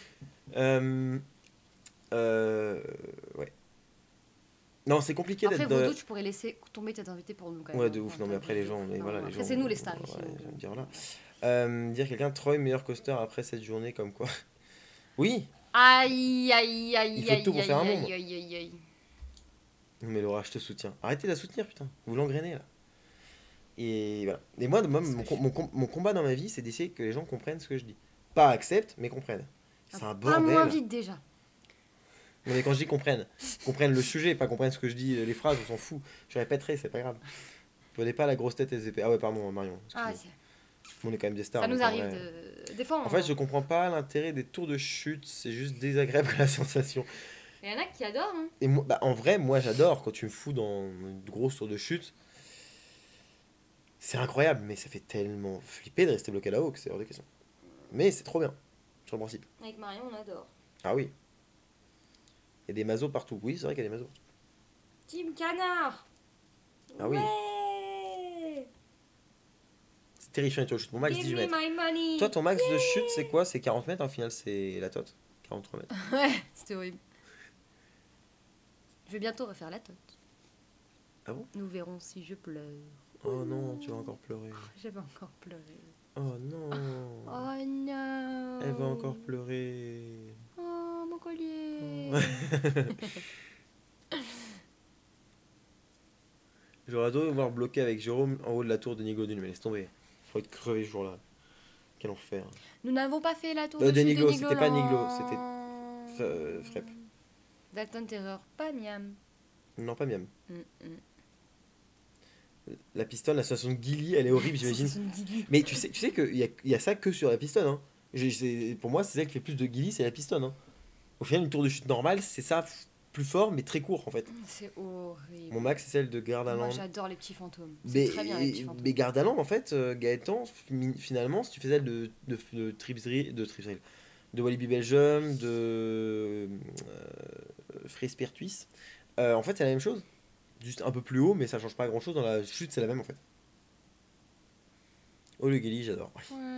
Ouais. Non, c'est compliqué Après, d'être. Vaudou, tu pourrais laisser tomber tes invités pour nous quand même. Ouais, hein, de ouf. enfin, Non, mais après, les gens. Mais non, voilà, les après, gens. c'est nous les stars ici. Ouais, donc, je vais me dire là. Dire quelqu'un Troy meilleur coaster après cette journée, comme quoi. Oui, Aïe, aïe, aïe, il faut aïe, tout pour faire un aïe, monde. aïe, aïe, aïe. Mais Laura, je te soutiens. Arrêtez de la soutenir, putain. Vous l'engrainez là. Et voilà. Et moi, mon combat dans ma vie, c'est d'essayer que les gens comprennent ce que je dis. Pas acceptent, mais comprennent. C'est un Pas moins bordel. vite déjà. Non, mais quand je dis comprennent le sujet, pas comprennent ce que je dis, les phrases, on s'en fout. Je répéterai, c'est pas grave. Prenez pas la grosse tête et les épées. Ah ouais, pardon, Marion. Ah, excuse-moi. On est quand même des stars. ça nous donc en arrive vrai- des fois. En fait, je comprends pas l'intérêt des tours de chute, c'est juste désagréable la sensation. Il y en a qui adorent. Hein. Et moi, bah, en vrai, moi j'adore quand tu me fous dans une grosse tour de chute. C'est incroyable, mais ça fait tellement flipper de rester bloqué là-haut que c'est hors de question. Mais c'est trop bien, sur le principe. Avec Marion, on adore. Ah oui. Il y a des mazos partout. Oui, c'est vrai qu'il y a des mazos. Team Canard. Ah oui. Ouais. C'est terrifiant les tours de chute. Mon max Give 18 me mètres. my money. Toi, ton max de chute, c'est quoi? C'est 40 mètres, en final, c'est la tote. 43 mètres. Ouais, c'était horrible. Je vais bientôt refaire la tote. Ah bon? Nous verrons si je pleure. Oh non, tu vas encore pleurer. Je vais encore pleurer. Oh non. Oh non. Elle va encore pleurer. Oh, mon collier. J'aurais adoré voir bloqué avec Jérôme en haut de la tour de Niglo Dune, mais laisse tomber. Faut être crevé ce jour-là. Quel enfer. Nous n'avons pas fait la tour De de chute Niglo, de c'était pas Niglo, Nigloland. c'était Frep. Dalton Terror, pas miam. Non, pas miam. Mm, mm. La pistonne, l'association de Gilly, elle est horrible, j'imagine. C'est une Guigui. Mais tu sais qu'il y a ça que sur la pistonne. Hein. Pour moi, c'est celle qui fait plus de Gilly, c'est la pistonne. Hein. Au final, une tour de chute normale, c'est ça, plus fort, mais très court en fait. C'est horrible. Mon max, c'est celle de Gardaland. Moi, j'adore les petits fantômes. Mais, C'est très bien les petits fantômes. mais Gardaland, en fait, Gaëtan, finalement, si tu faisais de Tripsdrill, de Walibi Belgium, de Free Spirituis, en fait, c'est la même chose. Juste un peu plus haut, mais ça change pas grand chose. Dans la chute, c'est la même en fait. Oh, le Gilly, j'adore.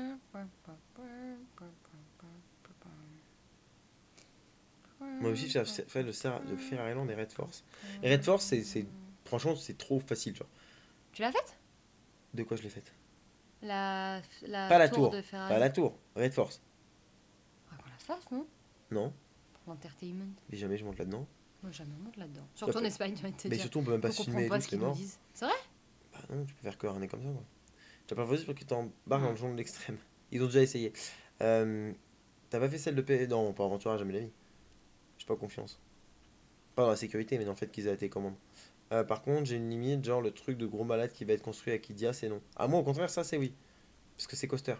Moi aussi, j'ai fait le Ferrari Island et Red Force. Et Red Force, franchement, c'est trop facile. Genre. Tu l'as faite? De quoi je l'ai faite? La Pas la tour tour. de Ferrari. Pas la tour. Red Force. Ah, qu'on la fasse, non? Non. Pour l'entertainment. Mais jamais je monte là-dedans. Moi, jamais on monte là-dedans. Surtout en Espagne, j'ai envie de te Mais dire. surtout, on peut même pas On se comprend filmer et pas tout, ce c'est qu'ils nous mort. disent. C'est vrai? Bah non, tu peux faire que un comme ça. Quoi. T'as pas choisi parce que t'embarques dans le genre de l'extrême. Ils ont déjà essayé. T'as pas fait celle de P. Non, pas Aventura, jamais la vie. J'ai pas confiance. Pas dans la sécurité, mais dans le fait qu'ils aient été commandes. Par contre, j'ai une limite, genre le truc de gros malade qui va être construit à Kidia, c'est non. Ah, moi au contraire, ça c'est oui. Parce que c'est coaster.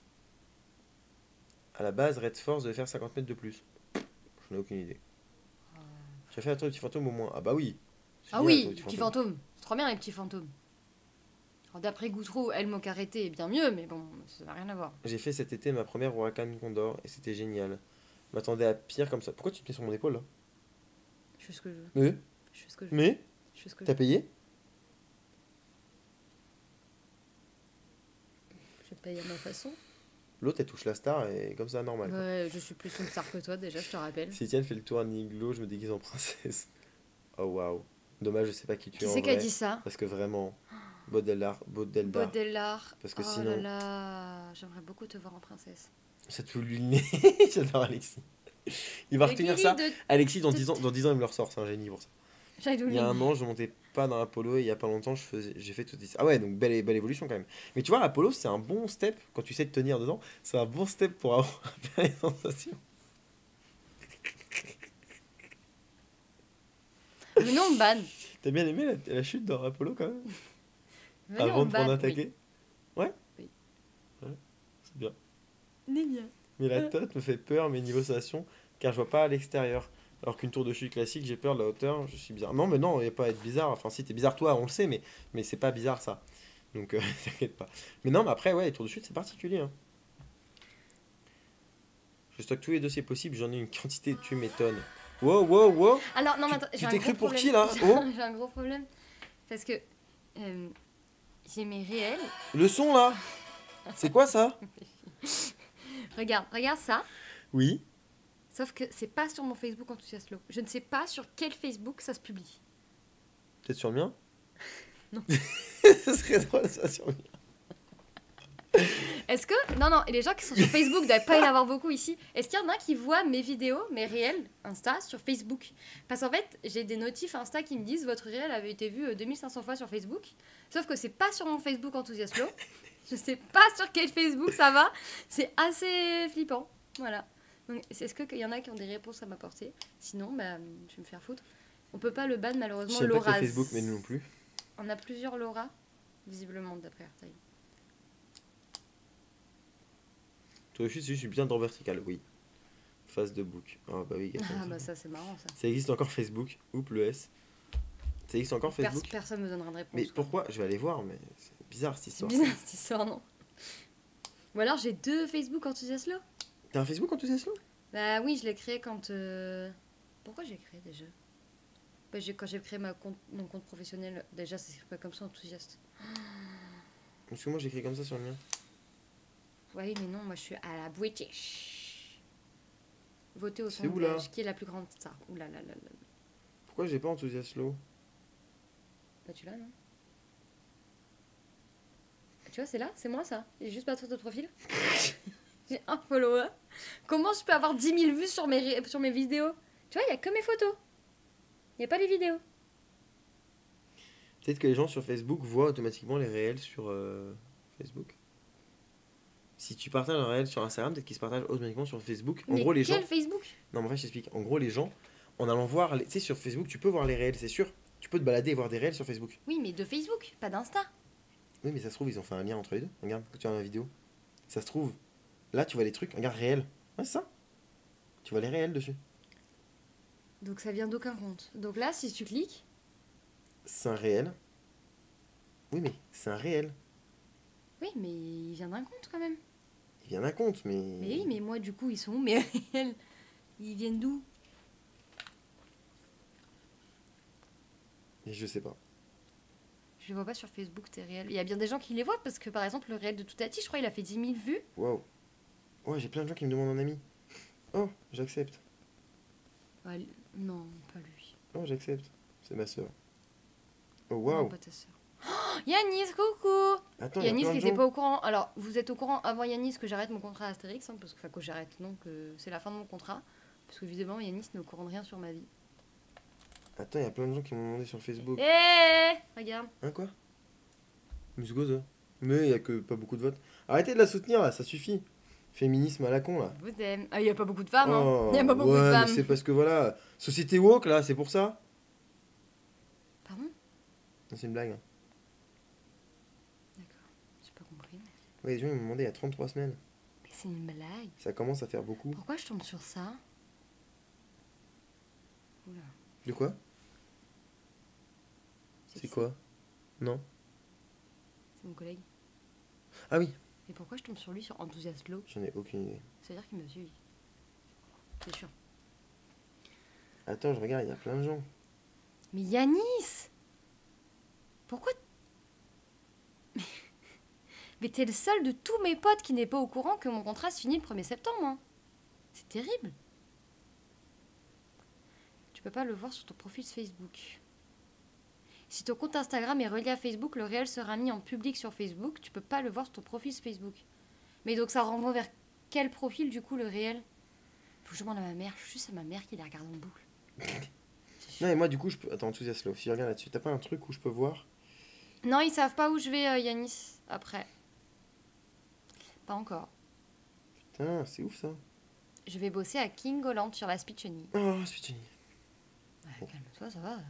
À la base, Red Force devait faire 50 mètres de plus. Je n'ai aucune idée. J'ai fait un truc de petit fantôme au moins. Ah bah oui. C'est Ah génial, oui, toi, petits fantômes. C'est trop bien les petits fantômes. Alors, d'après Goutreau, El Mocarete est bien mieux, mais bon, ça n'a rien à voir. J'ai fait cet été ma première Huracan Condor et c'était génial. Je m'attendais à pire comme ça. Pourquoi tu te mets sur mon épaule là? Je fais ce que je veux. Mais Je fais ce que je veux. Mais Je fais ce que je T'as veux. payé? Je paye à ma façon. L'autre elle touche la star et comme ça normal. Quoi. Ouais, je suis plus une star que toi déjà, je te rappelle. Si Etienne fait le tour à Niglo, je me déguise en princesse. Oh waouh. Dommage, je sais pas qui tu Qui es en c'est qui a vrai. dit ça? Parce que vraiment, Baudelaire. Baudelaire. Parce que Oh sinon- là là, j'aimerais beaucoup te voir en princesse. Ça te fout lui le nez. J'adore Alexis. Il va retenir ça. Alexis, dans 10 ans, il me le ressort. C'est un génie pour ça. Il y a un an, je montais pas dans Apollo et il y a pas longtemps, j'ai fait tout ça. Ah ouais, donc belle évolution quand même. Mais tu vois, Apollo, c'est un bon step quand tu sais te tenir dedans. C'est un bon step pour avoir les sensations. Mais non, on me banne. T'as bien aimé la chute dans Apollo quand même? Venez, on Avant me de prendre banne. un taquet? Ouais? Oui. Ouais, c'est bien. Nigna. Mais la tote me fait peur, mes niveaux sensation, car je vois pas à l'extérieur. Alors qu'une tour de chute classique, j'ai peur de la hauteur, je suis bizarre. Non, mais non, il n'y a pas à être bizarre. Enfin, si t'es bizarre, toi, on le sait, mais c'est pas bizarre ça. Donc, t'inquiète pas. Mais non, mais après, ouais, les tours de chute, c'est particulier. Hein. Je stocke tous les dossiers possibles, j'en ai une quantité, tu m'étonnes. Wow, wow, wow. Alors, non, mais attends, Tu t'es cru pour qui, là? Oh. J'ai un gros problème. Parce que j'ai mes réels. Le son, là. C'est quoi, ça? Regarde ça. Oui. Sauf que c'est pas sur mon Facebook Enthusiaslo. Je ne sais pas sur quel Facebook ça se publie. Peut-être sur le mien? Non. Ce serait drôle, ça, sur le mien. Est-ce que... Non, et les gens qui sont sur Facebook, il doit pas y en avoir beaucoup ici. Est-ce qu'il y en a qui voient mes vidéos, mes réels Insta sur Facebook? Parce qu'en fait, j'ai des notifs Insta qui me disent votre réel avait été vu 2500 fois sur Facebook. Sauf que c'est pas sur mon Facebook Enthusiaslo. Je sais pas sur quel Facebook ça va. C'est assez flippant. Voilà. Donc, est-ce qu'il y en a qui ont des réponses à m'apporter? Sinon, bah, je vais me faire foutre. On peut pas le ban, malheureusement. Je sais pas Laura. quel Facebook, mais nous non plus. On a plusieurs Laura, visiblement, d'après Airtime. Toi aussi, je suis bien dans vertical, oui. Face de book. Ah bah oui. Ah bah ça, c'est marrant, ça. Ça existe encore Facebook. Oups, le S. Ça existe encore Facebook. Personne me donnera de réponse. Mais pourquoi? Je vais aller voir, mais c'est bizarre cette C'est histoire. bizarre, cette histoire, non? Ou alors, j'ai 2 Facebook Enthusiaslo. T'as un Facebook Enthusiaslo? Bah oui, je l'ai créé quand... Pourquoi j'ai créé déjà? Bah, quand j'ai créé mon compte professionnel, déjà, ça s'écrit pas comme ça, enthousiaste. Parce que moi, j'écris comme ça sur le mien. Oui, mais non, moi, je suis à la British. Votez au C'est où, sondage. là? Qui est la plus grande star? Ouh là là là là. Pourquoi j'ai pas Enthusiaslo? Bah, tu l'as, non? Tu vois, c'est là, c'est moi, ça. J'ai juste pas de photo de profil. J'ai un follower. Comment je peux avoir 10 000 vues sur mes vidéos? Tu vois, il y a que mes photos. Il n'y a pas les vidéos. Peut-être que les gens sur Facebook voient automatiquement les réels sur Facebook. Si tu partages un réel sur Instagram, peut-être qu'ils se partagent automatiquement sur Facebook. En Mais gros, les quel gens. Facebook? Non, mais en fait, je t'explique. En gros, les gens, en allant voir. Tu sais, sur Facebook, tu peux voir les réels, c'est sûr. Tu peux te balader et voir des réels sur Facebook. Oui, mais de Facebook, pas d'Insta. Oui, mais ça se trouve, ils ont fait un lien entre les deux. Regarde, quand tu as la vidéo. Ça se trouve. Là, tu vois les trucs. Regarde, réels. Ouais, c'est ça. Tu vois les réels dessus. Donc ça vient d'aucun compte. Donc là, si tu cliques... C'est un réel. Oui, mais c'est un réel. Oui, mais il vient d'un compte quand même. Il vient d'un compte, mais. Mais oui, mais moi, du coup, ils sont où mes réels? Ils viennent d'où? Et je sais pas. Je les vois pas sur Facebook, tes réels. Il y a bien des gens qui les voient parce que, par exemple, le réel de Toutati, je crois, il a fait 10 000 vues. Waouh. Ouais, j'ai plein de gens qui me demandent un ami. Oh, j'accepte. Ouais, non, pas lui. Oh, j'accepte. C'est ma soeur. Oh, Non, waouh. pas ta sœur. Oh, Yanis, coucou! Attends, il y a Yanis plein qui de était gens. pas au courant. Alors, vous êtes au courant avant Yanis que j'arrête mon contrat à Astérix, hein, parce que, enfin, que j'arrête, non, que c'est la fin de mon contrat. Parce que, visiblement, Yanis n'est au courant de rien sur ma vie. Attends, il y a plein de gens qui m'ont demandé sur Facebook. Eh, regarde. Hein, quoi? Miss Goza. Mais il y a que pas beaucoup de votes. Arrêtez de la soutenir, là, ça suffit. Féminisme à la con, là. Je vous aime. Ah, il y a pas beaucoup de femmes, hein. Oh, Il y a pas beaucoup de ouais, mais femmes. c'est parce que voilà. Société woke, là, c'est pour ça. Pardon? Non, c'est une blague. Hein. D'accord, j'ai pas compris. Ouais, les gens ils m'ont demandé il y a 33 semaines. Mais c'est une blague. Ça commence à faire beaucoup. Pourquoi je tombe sur ça? Oula. De quoi? qui C'est quoi? Non. C'est mon collègue. Ah oui, Mais pourquoi je tombe sur lui sur Enthusiastlo? j'en ai aucune idée. Ça veut dire qu'il m'a suivi. C'est sûr. Attends, je regarde, il y a plein de gens. Mais Yanis! Pourquoi? Mais t'es le seul de tous mes potes qui n'est pas au courant que mon contrat se finit le 1er septembre. Hein. C'est terrible. Tu peux pas le voir sur ton profil Facebook. Si ton compte Instagram est relié à Facebook, le réel sera mis en public sur Facebook. Tu peux pas le voir sur ton profil Facebook. Mais donc ça renvoie vers quel profil du coup le réel? Faut que je demande à ma mère. Je suis juste à ma mère qui les regarde en boucle. Non, et moi, du coup, je peux. Attends, Enthusiaslo, si je regarde là-dessus, t'as pas un truc où je peux voir? Non, ils savent pas où je vais, Yanis, après. Pas encore. Putain, c'est ouf ça. Je vais bosser à King Holland sur la Speecheny. Oh, c'est fini. Ouais, calme-toi, ça va.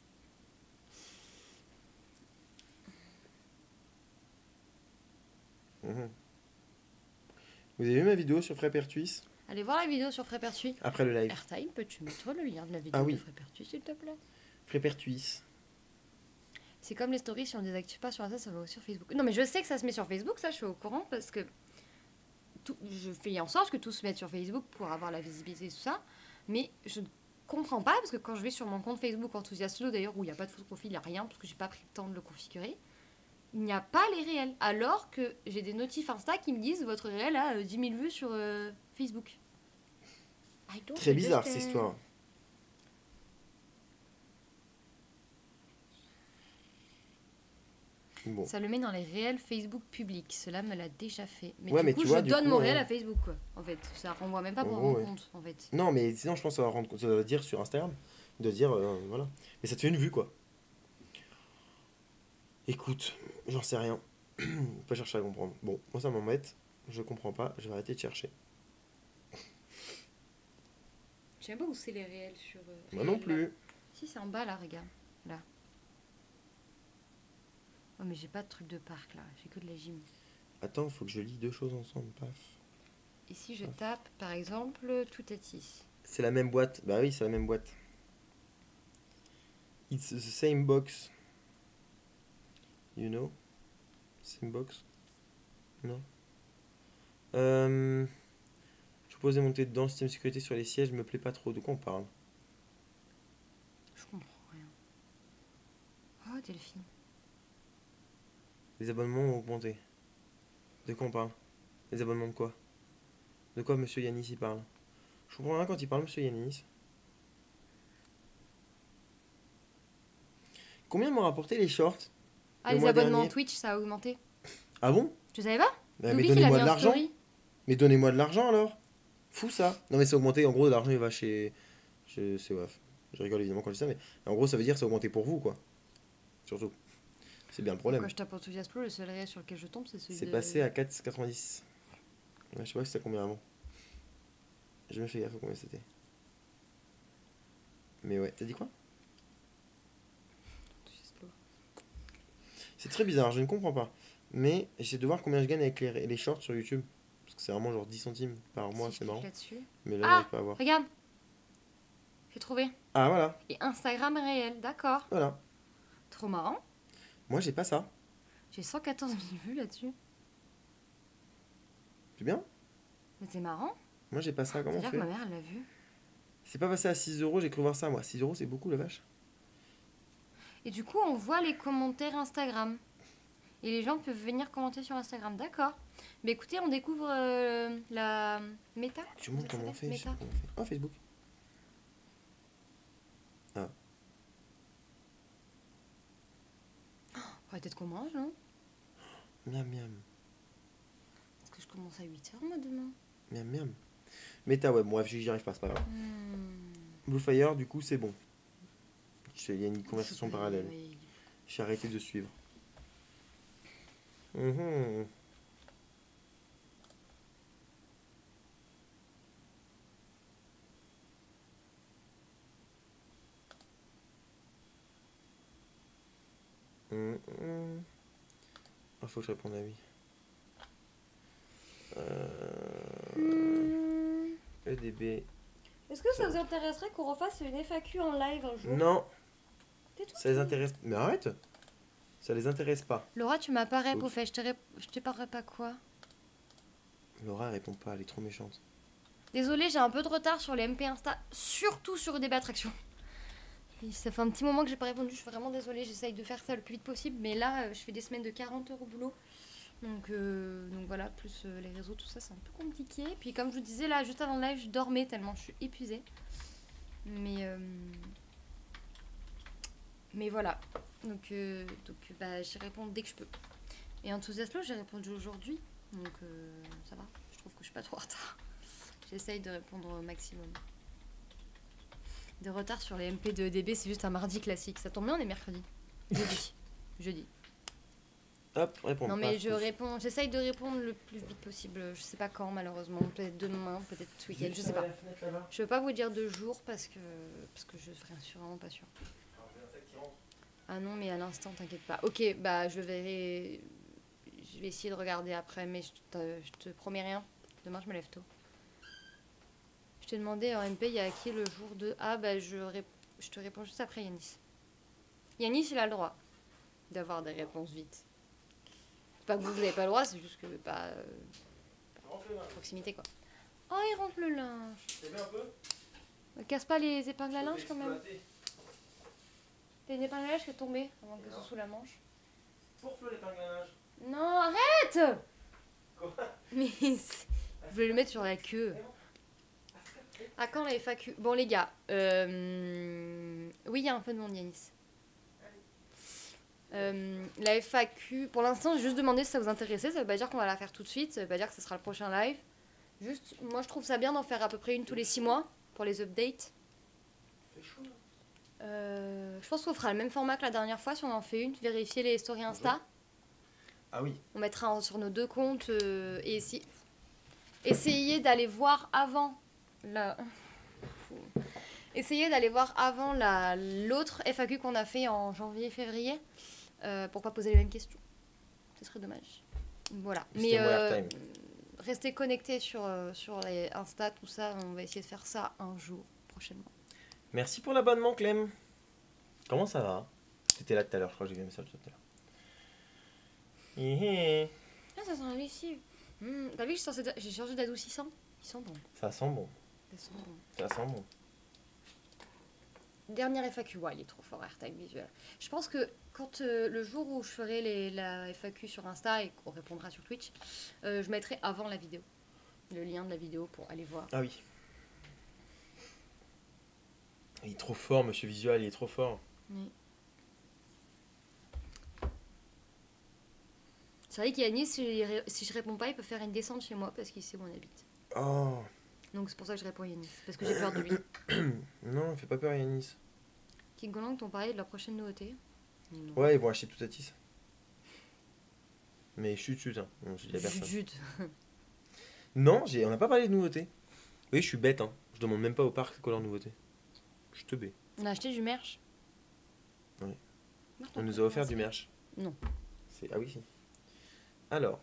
Mhm. Vous avez vu ma vidéo sur Frépertuis? Allez voir la vidéo sur Frépertuis. Après le live. Airtime, peux-tu mettre le lien de la vidéo Ah oui. de Frépertuis, s'il te plaît? Frépertuis. C'est comme les stories, si on ne désactive pas sur Insta, ça va aussi sur Facebook. Non, mais je sais que ça se met sur Facebook, ça, je suis au courant, parce que je fais en sorte que tout se mette sur Facebook pour avoir la visibilité et tout ça. Mais comprends pas parce que quand je vais sur mon compte Facebook Enthusiasme d'ailleurs où il n'y a pas de photo de profil, il n'y a rien parce que j'ai pas pris le temps de le configurer, il n'y a pas les réels. Alors que j'ai des notifs Insta qui me disent votre réel a 10 000 vues sur Facebook. Très bizarre cette histoire. Bon. Ça le met dans les réels Facebook publics. Cela me l'a déjà fait. Mais ouais, du mais coup, tu vois, je donne mon réel ouais. à Facebook, quoi. En fait, ça renvoie même pas pour gros, mon compte, en fait. Non, mais sinon, je pense que ça doit dire sur Instagram. De dire, voilà. Mais ça te fait une vue, quoi. Écoute, j'en sais rien. Pas chercher à comprendre. Bon, moi, ça m'embête. Je comprends pas. Je vais arrêter de chercher. Je sais même pas où c'est les réels sur. Moi non plus. Là. Si, c'est en bas, là, regarde. Là. Oh, mais j'ai pas de truc de parc, là. J'ai que de la gym. Attends, faut que je lis deux choses ensemble. Paf. Et si je tape, par exemple, Toutatis. C'est la même boîte. Bah oui, c'est la même boîte. It's the same box. You know? Same box? Non? Je proposais de monter dedans, le système de sécurité sur les sièges me plaît pas trop. De quoi on parle? Je comprends rien. Oh, Delphine. Les abonnements ont augmenté. De quoi on parle? Les abonnements de quoi? De quoi monsieur Yanis y parle? Je comprends rien quand il parle, monsieur Yanis. Combien m'ont rapporté les shorts? Ah, le les mois abonnements dernier? Twitch, ça a augmenté. Ah bon? Tu savais pas? Mais Loubi qui l'a donnez-moi mis de en l'argent. story. Mais donnez-moi de l'argent alors. Fou ça. Non mais c'est augmenté, en gros l'argent il va chez... C'est ouais. Je rigole évidemment quand je dis ça, mais en gros ça veut dire c'est augmenté pour vous quoi. Surtout. C'est bien le problème. Quand je tape Enthusiasme, le seul réel sur lequel je tombe, c'est celui C'est de... passé à 4,90. Ouais, je sais pas si c'était combien avant. J'ai jamais fait gaffe à combien c'était. Mais ouais, t'as dit quoi? C'est très bizarre, je ne comprends pas. Mais j'essaie de voir combien je gagne avec les shorts sur YouTube. Parce que c'est vraiment genre 10 centimes par mois, Si c'est je marrant. clique là-dessus. Mais là, Ah, j'arrive pas à voir. regarde. J'ai trouvé. Ah voilà, Et Instagram réel, d'accord. voilà. Trop marrant. Moi j'ai pas ça. J'ai 114 000 vues là-dessus. C'est bien? Mais c'est marrant. Moi j'ai pas ça, comment on C'est-à-dire que fait? ma mère, elle l'a vu. C'est pas passé à 6 euros, j'ai cru voir ça moi. 6 euros c'est beaucoup la vache. Et du coup, on voit les commentaires Instagram. Et les gens peuvent venir commenter sur Instagram, d'accord. Mais écoutez, on découvre la méta. Tu montres comment on fait? Je sais Méta. pas comment on fait. Oh Facebook. Ah. Faudrait peut-être qu'on mange, non? Miam miam. Parce que je commence à 8h, moi, demain. Miam miam. Méta ouais, bref, j'y arrive pas, c'est pas grave. Bluefire, du coup c'est bon. Il y a une conversation parallèle. Oui. J'ai arrêté de suivre. Mhm. Ah, faut que je réponde à oui. EDB. Est-ce que ça vous intéresserait qu'on refasse une FAQ en live un jour? Non, Tais-toi. ça les intéresse. Mais arrête. Ça les intéresse pas. Laura, tu m'as pas Oups. répondu. Je te parlerai pas quoi? Laura elle répond pas, elle est trop méchante. Désolée, j'ai un peu de retard sur les MP Insta, surtout sur DB Attraction. Et ça fait un petit moment que j'ai pas répondu, je suis vraiment désolée, j'essaye de faire ça le plus vite possible, mais là, je fais des semaines de 40 heures au boulot. Donc voilà, plus les réseaux, tout ça, c'est un peu compliqué. Puis comme je vous disais, là, juste avant le live, je dormais tellement je suis épuisée. Mais voilà. Donc bah, j'y réponds dès que je peux. Et Enthusiasme, j'ai répondu aujourd'hui. Donc ça va, je trouve que je suis pas trop en retard. J'essaye de répondre au maximum. De retard sur les MP de EDB, c'est juste un mardi classique. Ça tombe bien, on est mercredi. Jeudi. Hop, réponds. Non mais Ah, je ouf. réponds, j'essaye de répondre le plus vite possible. Je sais pas quand malheureusement, peut-être demain, peut-être ce week-end, je sais pas. Je veux pas vous dire de jour parce que je suis vraiment pas sûre. Ah non mais à l'instant t'inquiète pas. Ok bah je vais essayer de regarder après mais je te promets rien. Demain je me lève tôt. Je t'ai demandé en MP il y a qui le jour de... Ah bah je te réponds juste après Yanis. Yanis il a le droit d'avoir des réponses vite. C'est pas que vous n'avez pas le droit, c'est juste que pas proximité quoi. Oh il rentre le linge. C'est bien un peu? Ok casse pas les épingles à linge quand même. T'as une épingle à linge qui est tombée avant que ce soit sous la manche. Pour Flo l'épingle à linge. Non, arrête. Quoi? Mais je voulais le mettre sur la queue. À quand la FAQ? Bon les gars, oui il y a un peu de monde Yanis. La FAQ, pour l'instant j'ai juste demandé si ça vous intéressait, ça veut pas dire qu'on va la faire tout de suite, ça veut pas dire que ce sera le prochain live. Juste, moi je trouve ça bien d'en faire à peu près une tous les 6 mois pour les updates. Je pense qu'on fera le même format que la dernière fois si on en fait une, vérifier les stories Insta. Ah oui. On mettra sur nos 2 comptes et essayer d'aller voir avant la... Essayer d'aller voir avant l'autre FAQ qu'on a fait en janvier-février pour pas poser les mêmes questions. Ce serait dommage. Voilà. Mais restez connectés sur les Insta, tout ça. On va essayer de faire ça un jour prochainement. Merci pour l'abonnement, Clem. Comment ça va? T'étais là tout à l'heure, je crois que j'ai vu un message tout à l'heure. Ah, ça sent la lessive. T'as vu que j'ai changé d'adoucissant? Ils sont bons. Ça sent bon. Ils sont bons. Ça sent bon. Dernière FAQ, ouais, il est trop fort, AirTime Visual. Je pense que quand le jour où je ferai la FAQ sur Insta et qu'on répondra sur Twitch, je mettrai avant la vidéo. Le lien de la vidéo pour aller voir. Ah oui. Il est trop fort, monsieur Visual, il est trop fort. Oui. C'est vrai qu'Yanis, si je réponds pas, il peut faire une descente chez moi parce qu'il sait où on habite. Oh. Donc c'est pour ça que je réponds à Yanis, parce que j'ai peur de lui. Non, fais pas peur Yanis. King Golang t'ont parlé de la prochaine nouveauté? Non. Ouais, ils vont acheter tout à Tis. Mais chut, hein. Non, je dis à personne. Jute. Non, on n'a pas parlé de nouveautés. Oui, je suis bête, hein. Je demande même pas au parc quoi leur nouveauté. Je te bais. On a acheté du merch. Oui. Martin, On nous a offert du merch. Non. Ah oui, si. Alors.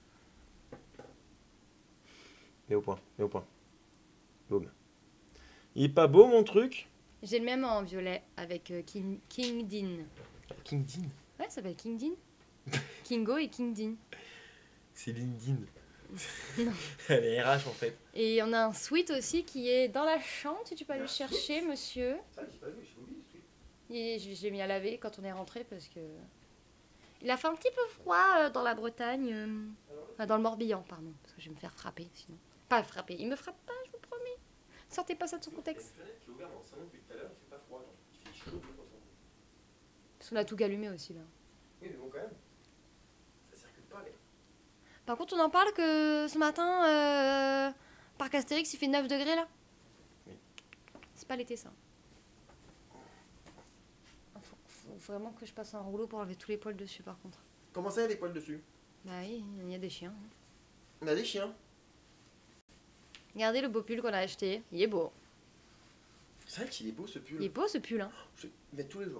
Mets au point. Boum. Il est pas beau mon truc? J'ai le même en violet avec King Dean. King Dean? Ouais, ça s'appelle King Dean. Kingo et King Dean. C'est LinkedIn. Non. Elle est RH en fait. Et on a un sweat aussi qui est dans la chambre, si tu peux aller le chercher, monsieur. Ça, j'ai pas vu, j'ai oublié ce truc. Et je l'ai mis à laver quand on est rentré parce que... Il a fait un petit peu froid dans la Bretagne. Enfin, dans le Morbihan, pardon. Parce que je vais me faire frapper sinon. Pas frapper, il me frappe pas, je vous promets. Sortez pas ça de son contexte. Il y a une fenêtre qui est ouverte dans le salon depuis tout à l'heure, il fait pas froid, genre. Il fait chaud, Parce qu'on a tout allumé aussi là. Oui, mais bon, quand même. Ça circule pas, l'air. Par contre, on en parle que ce matin, Parc Astérix, il fait 9 degrés là. Oui. C'est pas l'été ça. Faut vraiment que je passe un rouleau pour enlever tous les poils dessus par contre. Comment ça, il y a des poils dessus? Bah oui, il y a des chiens. On a des chiens. Regardez le beau pull qu'on a acheté, il est beau. C'est vrai qu'il est beau ce pull. Il est beau ce pull hein. Je vais le mettre tous les jours.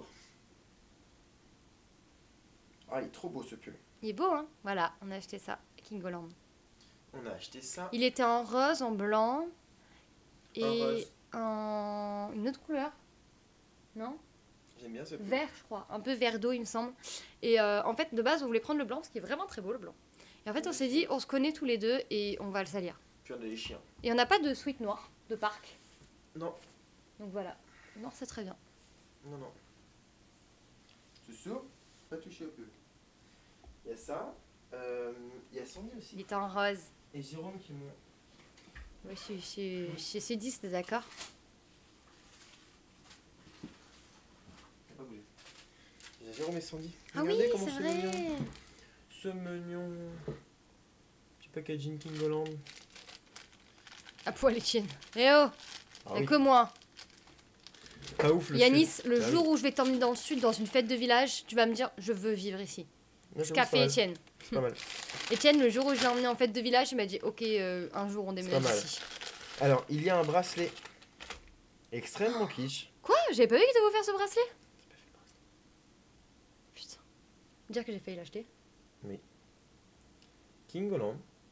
Ah, il est trop beau ce pull. Il est beau hein. Voilà, on a acheté ça, Kingoland. On a acheté ça. Il était en rose, en blanc et rose. en une autre couleur. Non? J'aime bien ce pull. Vert, je crois. Un peu vert d'eau, il me semble. Et en fait, de base, on voulait prendre le blanc, parce qu'il est vraiment très beau, le blanc. Et en fait, on s'est dit, on se connaît tous les deux et on va le salir. Puis on a des chiens. Et on n'a pas de sweat noir de parc. Non. Donc voilà. Noir, c'est très bien. Non. Soussou, pas touché au pull. Il y a ça. Il y a Sandy Il aussi. était en rose. Et Jérôme qui m'ont... Oui, chez Cédis, t'es d'accord? Pas bougé. Il y a Jérôme et Sandy. Ah oui, Regardez comment c'est vrai. mignon. Ce mignon. Petit packaging Kingoland. À poil, Etienne. Eh oh, Ah y'a oui. que moi. Pas ouf le Yanis, sud. le Ah jour où je vais t'emmener dans le sud, dans une fête de village, tu vas me dire, je veux vivre ici. oui. Ce qu'a fait Etienne. C'est pas mal. Etienne, le jour où je l'ai emmené en fête de village, il m'a dit, ok, un jour on pas déménage mal. ici. Alors, il y a un bracelet extrêmement kitsch. Quoi? J'avais pas vu qu'il devait vous faire ce bracelet? Putain. Dire que j'ai failli l'acheter. Kingoland.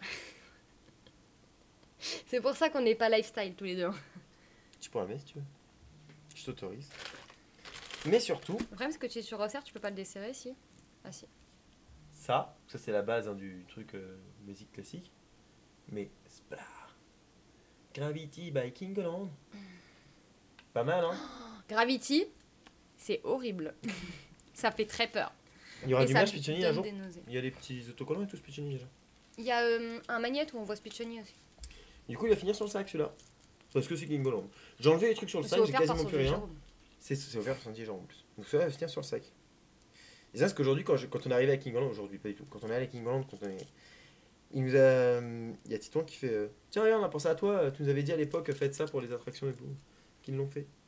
C'est pour ça qu'on n'est pas lifestyle tous les deux. Tu pourras le mettre si tu veux. Je t'autorise. Mais surtout, Le problème, c'est que tu es sur resserre, tu peux pas le desserrer, si. Ah si. ça c'est la base hein, du truc musique classique. Mais Splar. Gravity by Kingoland. Pas mal, hein. Gravity, c'est horrible. Ça fait très peur. Il y aura Et du ça match Spiccioni un donne jour. des nausées. Il y a les petits autocollants et tout Spiccioni déjà. Il y a un magnète où on voit Spiccioni aussi. Du coup, il va finir sur le sac celui-là. Parce que c'est King Goland. J'ai enlevé les trucs sur le C'est sac, j'ai offert par quasiment son plus vieux rien. Jérôme. C'est offert par Sandy Jean en plus. Donc ça va finir sur le sac. Et ça, parce qu'aujourd'hui, quand on est arrivé à King Goland, aujourd'hui pas du tout, quand on est allé à King Goland, il nous a. Il y a Titon qui fait tiens, regarde, on a pensé à toi, tu nous avais dit à l'époque, faites ça pour les attractions et tout. Qu'ils l'ont fait.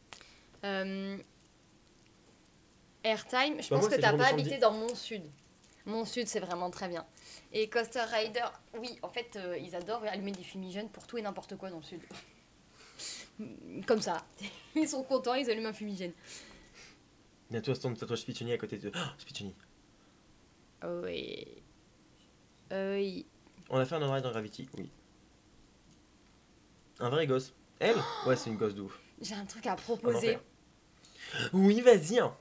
Airtime, je Bah, pense moi, que c'est t'as Jérôme pas Sandy. habité dans Mon Sud. Mon Sud, c'est vraiment très bien. Et Coaster Rider, oui, en fait, ils adorent allumer des fumigènes pour tout et n'importe quoi dans le Sud. Comme ça. Ils sont contents, ils allument un fumigène. Bientôt un stand de tatouage Spiccioni à côté de. Oh, Spiccioni. Oui. Oui. On a fait un on-ride dans Gravity, oui. Un vrai gosse. Elle ouais, c'est une gosse de ouf. J'ai un truc à Un proposer. enfer. Oui, vas-y, hein.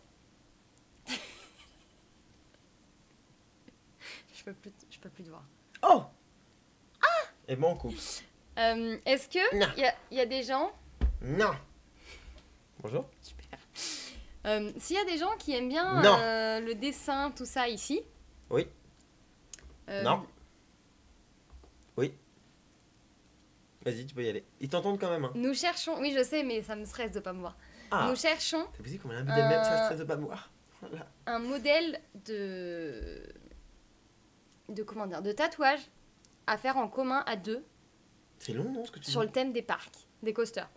Je peux plus te voir. Oh Et bon, on coupe. Est-ce que Non. il y a des gens... Non. Bonjour. Super. S'il y a des gens qui aiment bien Non. le dessin, tout ça ici... Oui. euh, Non. Oui. Vas-y, tu peux y aller. Ils t'entendent quand même, hein. Nous cherchons... Oui, je sais, mais ça me stresse de pas me voir. Ah. Nous cherchons T'as vu comme un ami d'elle-même, ça stresse de pas me voir. Voilà. un modèle de comment dire, de tatouage à faire en commun à deux C'est long, non, ce que tu sur dis le thème des parcs, des coasters.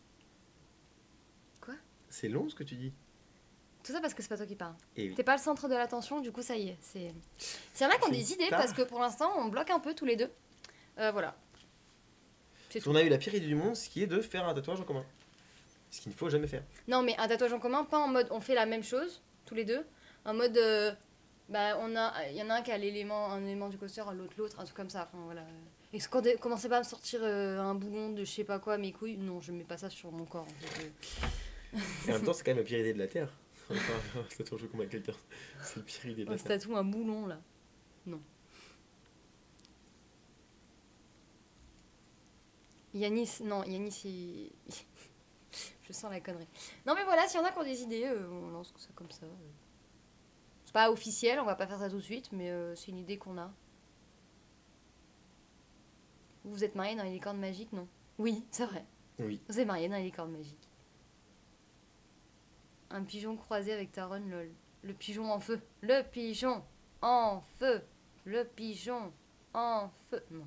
C'est long, ce que tu dis. Tout ça parce que c'est pas toi qui parles. Et oui. T'es pas le centre de l'attention, du coup ça y est. S'il y en a qui ont C'est des idées, tard. parce que pour l'instant on bloque un peu tous les deux. Voilà. C'est Parce tout. qu'on a eu la pire idée du monde, ce qui est de faire un tatouage en commun. Ce qu'il ne faut jamais faire. Non mais un tatouage en commun, pas en mode on fait la même chose, tous les deux. En mode bah il y en a un qui a un élément du coaster, l'autre, un truc comme ça. Enfin voilà. Et commencez pas à me sortir un boulon de je sais pas quoi, mes couilles. Non, je mets pas ça sur mon corps. En fait. Et en même temps, c'est quand même la pire idée de la Terre. Enfin, un tatouage en commun avec quelqu'un. C'est la pire idée de On la se Terre. tatoue un boulon là. Non. Yanis, non, Yanis, je sens la connerie. Non mais voilà, s'il y en a qui ont des idées, on lance ça comme ça. C'est pas officiel, on va pas faire ça tout de suite, mais c'est une idée qu'on a. Vous êtes mariés dans les licornes magiques, non? Oui, c'est vrai. Oui. Vous êtes mariés dans les licornes magiques. Un pigeon croisé avec Taron, lol. Le pigeon en feu. Le pigeon en feu. Le pigeon en feu. Non.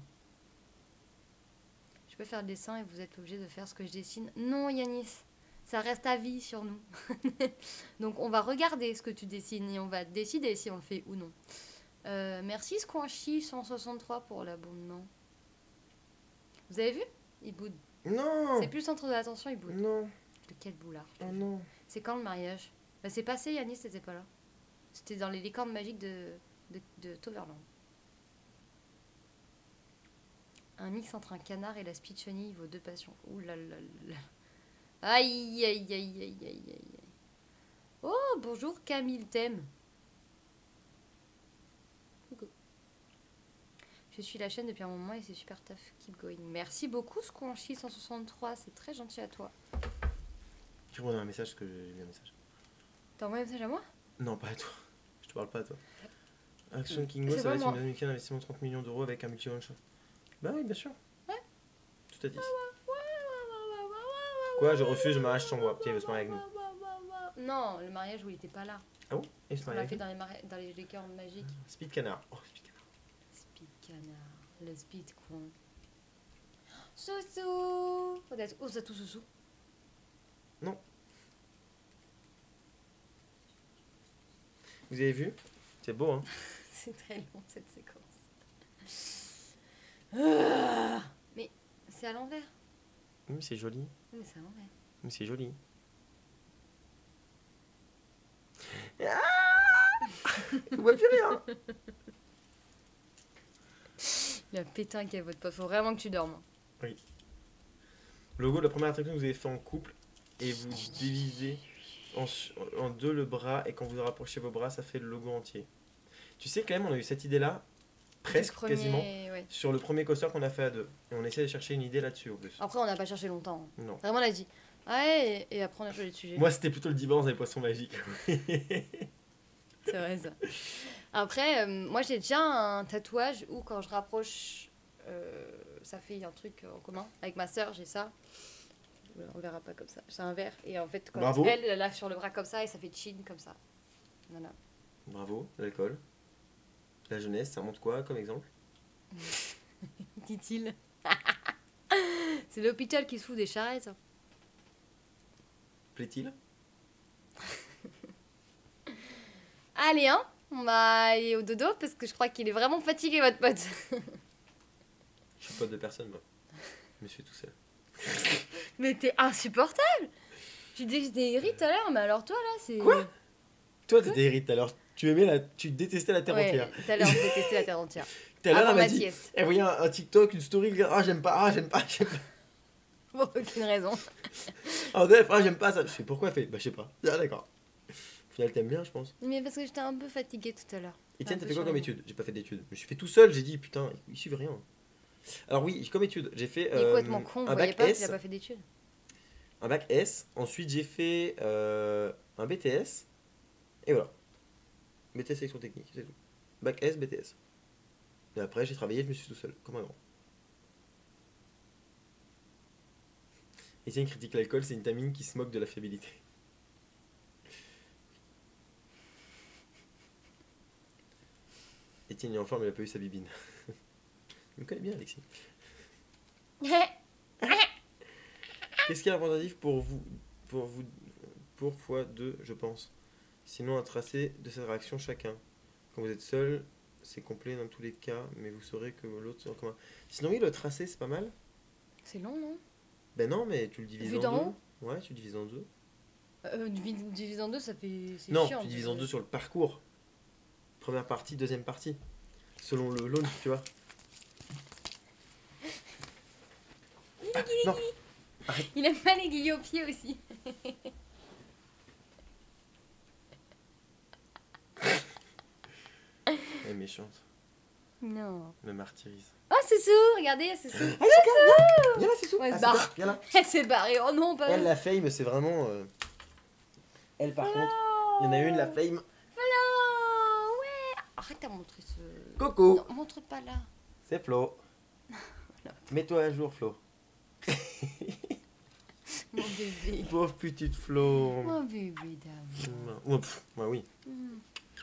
Je peux faire le dessin et vous êtes obligé de faire ce que je dessine. Non, Yanis. Ça reste à vie sur nous. Donc on va regarder ce que tu dessines et on va décider si on le fait ou non. Merci Squanchy 163 pour l'abonnement. Vous avez vu? Il boude. Non. C'est plus le centre de l'attention, il boude. Non. De quel boulard. Oh non. C'est quand le mariage? Bah, c'est passé, Yanis, t'étais pas là. C'était dans les licornes magiques de Toverland. Un mix entre un canard et la Spiccioni vaut deux passions. Ouh là là là. Aïe aïe aïe aïe aïe aïe aïe. Oh, bonjour Camille Thème. Coucou. Je suis la chaîne depuis un moment et c'est super tough. Keep going. Merci beaucoup, Squanchy 163. C'est très gentil à toi. Tu vois un message que j'ai vu un message. T'as envoyé un message à moi? Non, pas à toi. Je te parle pas à toi. Action Kingo, C'est ça pas va être moi. une américaine investissement de 30 millions d'euros avec un multi-launch. Bah oui, bien sûr. Ouais. Tout a dit. Quoi, je refuse, je m'arrache sans voix. Tiens, il veut se marier avec nous. Non, le mariage où il était pas là. Ah bon? Il se On marie l'a avec fait nous dans les licornes magiques. Speed Canard. Oh, Speed Canard. Speed canard, le speed con. Soussou. Peut-être. Oh, ça tout soussou. Non. Vous avez vu? C'est beau, hein? C'est très long cette séquence. Ah, mais c'est à l'envers. Oui, c'est joli. Oui, mais c'est à l'envers. Oui, c'est joli. Je vois plus rien. Il a pété un câble, votre pote. Faut vraiment que tu dormes. Le logo de la première attraction que vous avez fait en couple et vous divisez en deux le bras et quand vous rapprochez vos bras, ça fait le logo entier. Tu sais, quand même, on a eu cette idée-là, presque, Du premier, quasiment, ouais. sur le premier coaster qu'on a fait à deux. Et on essaie de chercher une idée là-dessus, au plus. Après, on n'a pas cherché longtemps. Non. Vraiment, on a dit Ouais, et après on a changé de sujet. Moi, c'était plutôt le divorce des poissons magiques. C'est vrai ça. Après, moi j'ai déjà un tatouage où quand je rapproche, ça fait un truc en commun. Avec ma sœur, j'ai ça. On verra pas comme ça. C'est un verre. Et en fait, quand Bravo. elle a sur le bras comme ça et ça fait chin comme ça. Voilà. Bravo, l'alcool. La jeunesse, ça montre quoi comme exemple? Dit-il. C'est l'hôpital qui se fout des charrettes. Plaît-il? Allez, hein, on va aller au dodo parce que je crois qu'il est vraiment fatigué, votre pote. Je suis pote de personne, moi. Je me suis tout seul. Mais t'es insupportable. Tu dis que j'étais irrite tout à l'heure, mais alors toi là, c'est. Quoi? Toi, t'étais irrite alors. Tu détestais la terre Ouais, entière. tout à l'heure, on détestait la terre entière. Tout à l'heure, Avant elle m'a ma dit. sieste. Elle voyait un TikTok, une story, ah, j'aime pas, ah, j'aime pas, j'aime pas. Pour aucune raison. Ah, bref, ah, j'aime pas ça. Je sais pourquoi elle fait. Bah, je sais pas. Ah, d'accord. Au final, t'aimes bien, je pense. Mais parce que j'étais un peu fatiguée tout à l'heure. Etienne, Un t'as peu fait quoi sur comme les étude? J'ai pas fait d'études. Je me suis fait tout seul, j'ai dit, putain, il suivent rien. Alors, oui, comme étude, j'ai fait. Il est complètement con, vous un voyez bac pas S. qu'il a pas fait d'études. Un bac S. Ensuite, j'ai fait un BTS. Et voilà. BTS sélection technique, c'est tout. Bac S, BTS. Et après, j'ai travaillé, je me suis tout seul, comme un grand. Etienne critique l'alcool, c'est une tamine qui se moque de la fiabilité. Etienne est en forme, il a pas eu sa bibine. Il me connaît bien, Alexis. Qu'est-ce qui est représentatif pour x2, je pense. Sinon, un tracé de cette réaction chacun. Quand vous êtes seul, c'est complet dans tous les cas, mais vous saurez que l'autre c'est en commun. Sinon, oui, le tracé, c'est pas mal. C'est long, non? Ben non, mais tu le divises Vu en d'en deux. haut Ouais, tu divises en deux. Divisé en deux, ça fait. C'est Non, chiant. tu divises en deux sur le parcours. Première partie, deuxième partie. Selon le launch, tu vois. Ah, non, Il aime pas les guillis aux pieds aussi. elle est méchante. Non. Me martyrise. Oh, Soussou, regardez, Soussou. Ah, c'est viens là, c'est tout. Ouais, Ah, se barre. c'est viens là. Elle s'est barrée. Oh non, pas Elle, la fame, c'est vraiment. Elle, par contre, il y en a une, la fame. Flo, ouais. Arrête à montrer ce. Coco. Non, montre pas là. C'est Flo. Mets-toi à jour, Flo. Mon bébé. Pauvre petite Flo. Mon bébé d'amour. Ouais, ouais, oui. Hmm.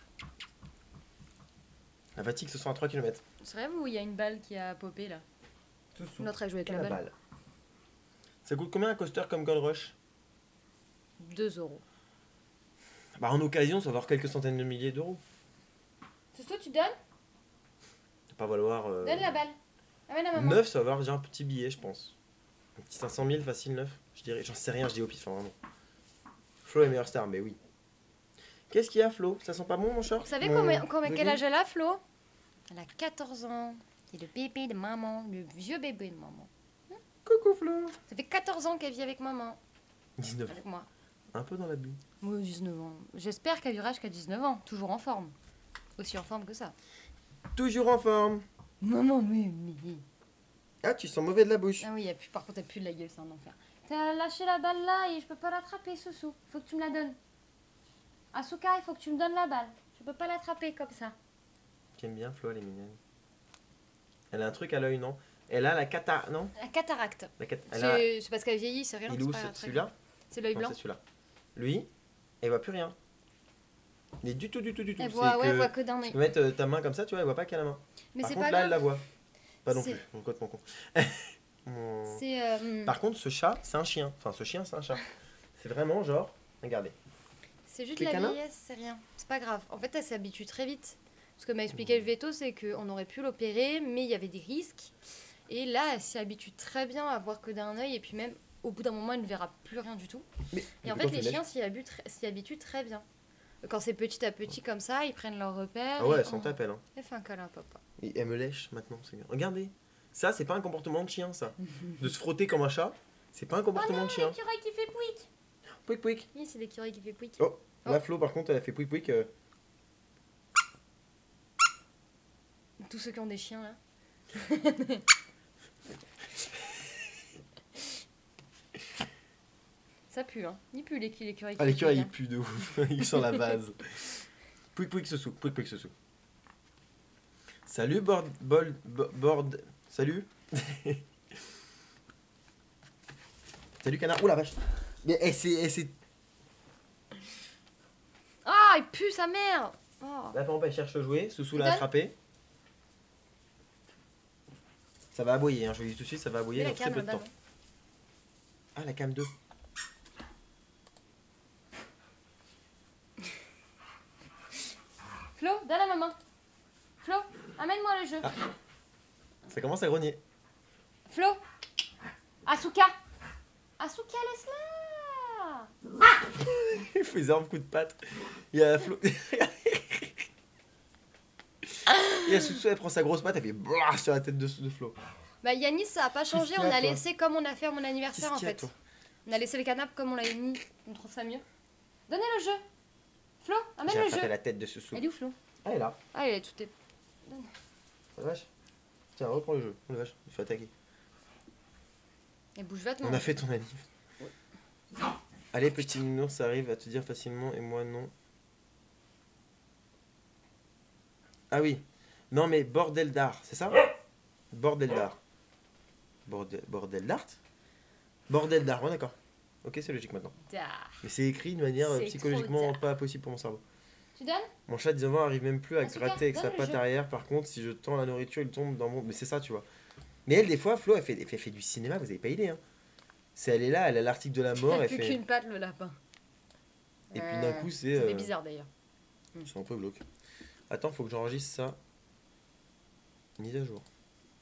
La fatigue, ce sont à 3 km. C'est vrai où il y a une balle qui a popé là. Tout sous. L'autre a joué avec la balle. Ça coûte combien un coaster comme Gold Rush? 2 euros. Bah, en occasion, ça va avoir quelques centaines de milliers d'euros. C'est toi, tu donnes? Ça va pas valoir. Donne la balle. Amène à maman. 9, ça va avoir déjà un petit billet, je pense. Un petit 500 000 facile, 9. Je dirais, j'en sais rien, je dis au pif, hein, vraiment. Flo est meilleure star, mais oui. Qu'est-ce qu'il y a, Flo? Ça sent pas bon, mon chat? Vous savez Mon quel âge elle a, Flo? Elle a 14 ans. C'est le bébé de maman, le vieux bébé de maman. Coucou, Flo. Ça fait 14 ans qu'elle vit avec maman. 19 Avec moi. Un peu dans l'abus. Oui, 19 ans. J'espère qu'elle vivra jusqu'à 19 ans. Toujours en forme. Aussi en forme que ça. Toujours en forme. Maman, mais. Ah, tu sens mauvais de la bouche. Ah oui, par contre, elle pue de la gueule, c'est un enfer. T'as lâché la balle là et je peux pas l'attraper, Soussou. Faut que tu me la donnes. Asuka, il faut que tu me donnes la balle. Je peux pas l'attraper comme ça. J'aime bien, Flo, elle est mignonne. Elle a un truc à l'œil, non? Elle a la cata... Non La cataracte. Elle a... C'est parce qu'elle vieillit, c'est rien. Il est c'est où, pas très celui-là? grave. C'est l'œil Non, blanc. c'est celui-là. Lui, elle voit plus rien. Il est du tout. Elle C'est voit, ouais, que elle voit que d'un tu œil. peux mettre ta main comme ça, tu vois, elle voit pas qu'elle a la main. Mais Par c'est contre, pas là, elle grave. la voit. Pas non C'est- plus, mon complètement con. Mon- C'est Par contre, ce chat, c'est un chien. Enfin, ce chien, c'est un chat. C'est vraiment genre, regardez. c'est juste Les la canins vieillesse, c'est rien. C'est pas grave. En fait, elle s'habitue très vite. Ce que m'a expliqué le veto, c'est qu'on aurait pu l'opérer, mais il y avait des risques. Et là, elle s'y habitue très bien à voir que d'un œil, et puis même, au bout d'un moment, elle ne verra plus rien du tout. Mais, Et en quand fait, tu les lèches- chiens s'y habituent très bien. Quand c'est petit à petit comme ça, ils prennent leur repère. Ah ouais, et elle s'en tape, elle. Hein. Elle fait un câlin à papa. Et elle me lèche maintenant, c'est bien. Regardez. Ça, c'est pas un comportement de chien, ça. De se frotter comme un chat, c'est pas un comportement de chien. L'écureuil qui fait pouic. Pouic pouic. Oui, c'est l'écureuil qui fait pouic. Oh, là, Flo, par contre, elle a fait pouic pouic. Tous ceux qui ont des chiens, là. Ça pue, hein. Il pue l'écureuil. Ah, l'écureuil, il pue de ouf. Il sent la base. Pouic pouic sous. Pouic pouic sous. Salut, board. Salut. Salut, canard. Ouh la vache. Mais c'est. Ah, il pue sa mère. Oh. La pompe, elle cherche à jouer. Soussou l'a Donne. attrapé. Ça va aboyer, hein. Je vous dis tout de suite, ça va aboyer dans très peu de temps. Ah, la cam 2. Flo, donne à maman. Flo, amène-moi le jeu. Ah. Ça commence à grogner. Flo, Asuka. Asuka, laisse-la. Il fait énorme coup de patte. Il y a Flo. Il y a Soussou, elle prend sa grosse patte, elle fait brrr sur la tête de Flo. Bah Yanis, ça a pas changé, on a laissé comme on a fait à mon anniversaire en Qu'est-ce qu'il y a, fait. toi On a laissé le canapé comme on l'avait mis, on trouve ça mieux. Donnez le jeu. Flo, amène J'ai le attrapé jeu. la tête de Soussou. Elle est où Flo? Ah, elle est là. Ah, elle est tout est... La vache. Tiens, reprends le jeu. Oh, la vache, il faut attaquer. Elle bouge vachement. On a fait ton anniv. Allez, petit nounours, ça arrive à te dire facilement et moi non. Ah oui. Non, mais bordel d'art, c'est ça? Bordel d'art. Bordel d'art? Bordel d'art, ouais, d'accord. Ok, c'est logique maintenant. Mais c'est écrit de manière C'est psychologiquement trop pas possible pour mon cerveau. Tu donnes? Mon chat disant arrive même plus à Asuka, gratter avec sa donne le patte jeu. arrière. Par contre, si je tends la nourriture, il tombe dans mon. Mais c'est ça, tu vois. Mais elle, des fois, Flo, elle fait du cinéma, vous avez pas idée. Hein. Elle est là, elle a l'article de la mort. Elle Elle a plus fait. qu'une patte le lapin. Et puis d'un coup, c'est. C'était bizarre d'ailleurs. C'est un peu glauque. Attends, faut que j'enregistre ça. Mise à jour.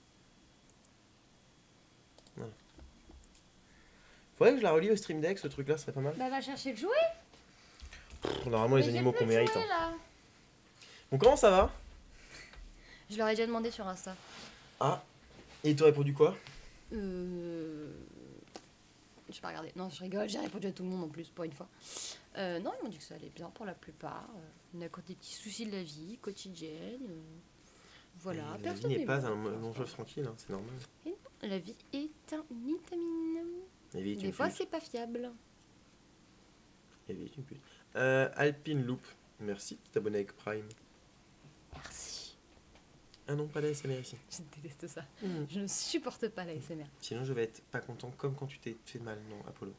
Voilà. Faudrait que je la relie au Stream Deck, ce truc-là, ce serait pas mal. Bah va chercher le jouet. Normalement, les Mais j'ai animaux plus qu'on de mérite. jouet, Hein. là. Bon, comment ça va? Je leur ai déjà demandé sur Insta. Ah. Et ils t'ont répondu quoi? Je vais pas regarder. Non, je rigole, j'ai répondu à tout le monde en plus, pour une fois. Non, ils m'ont dit que ça allait bien pour la plupart. On a encore des petits soucis de la vie quotidienne. Voilà, La vie personne n'est n'est pas mort, un quoi. long fleuve tranquille, hein, c'est normal. Et non, la vie est un vitamine. La vie est Des une fois, pute. c'est pas fiable. La vie est une pute. Alpine Loop, merci de t'abonner avec Prime. Merci. Ah non, pas la SMR ici. Je déteste ça. Mhm. Je ne supporte pas la SMR. Sinon, je vais être pas content comme quand tu t'es fait mal, non, Apollo.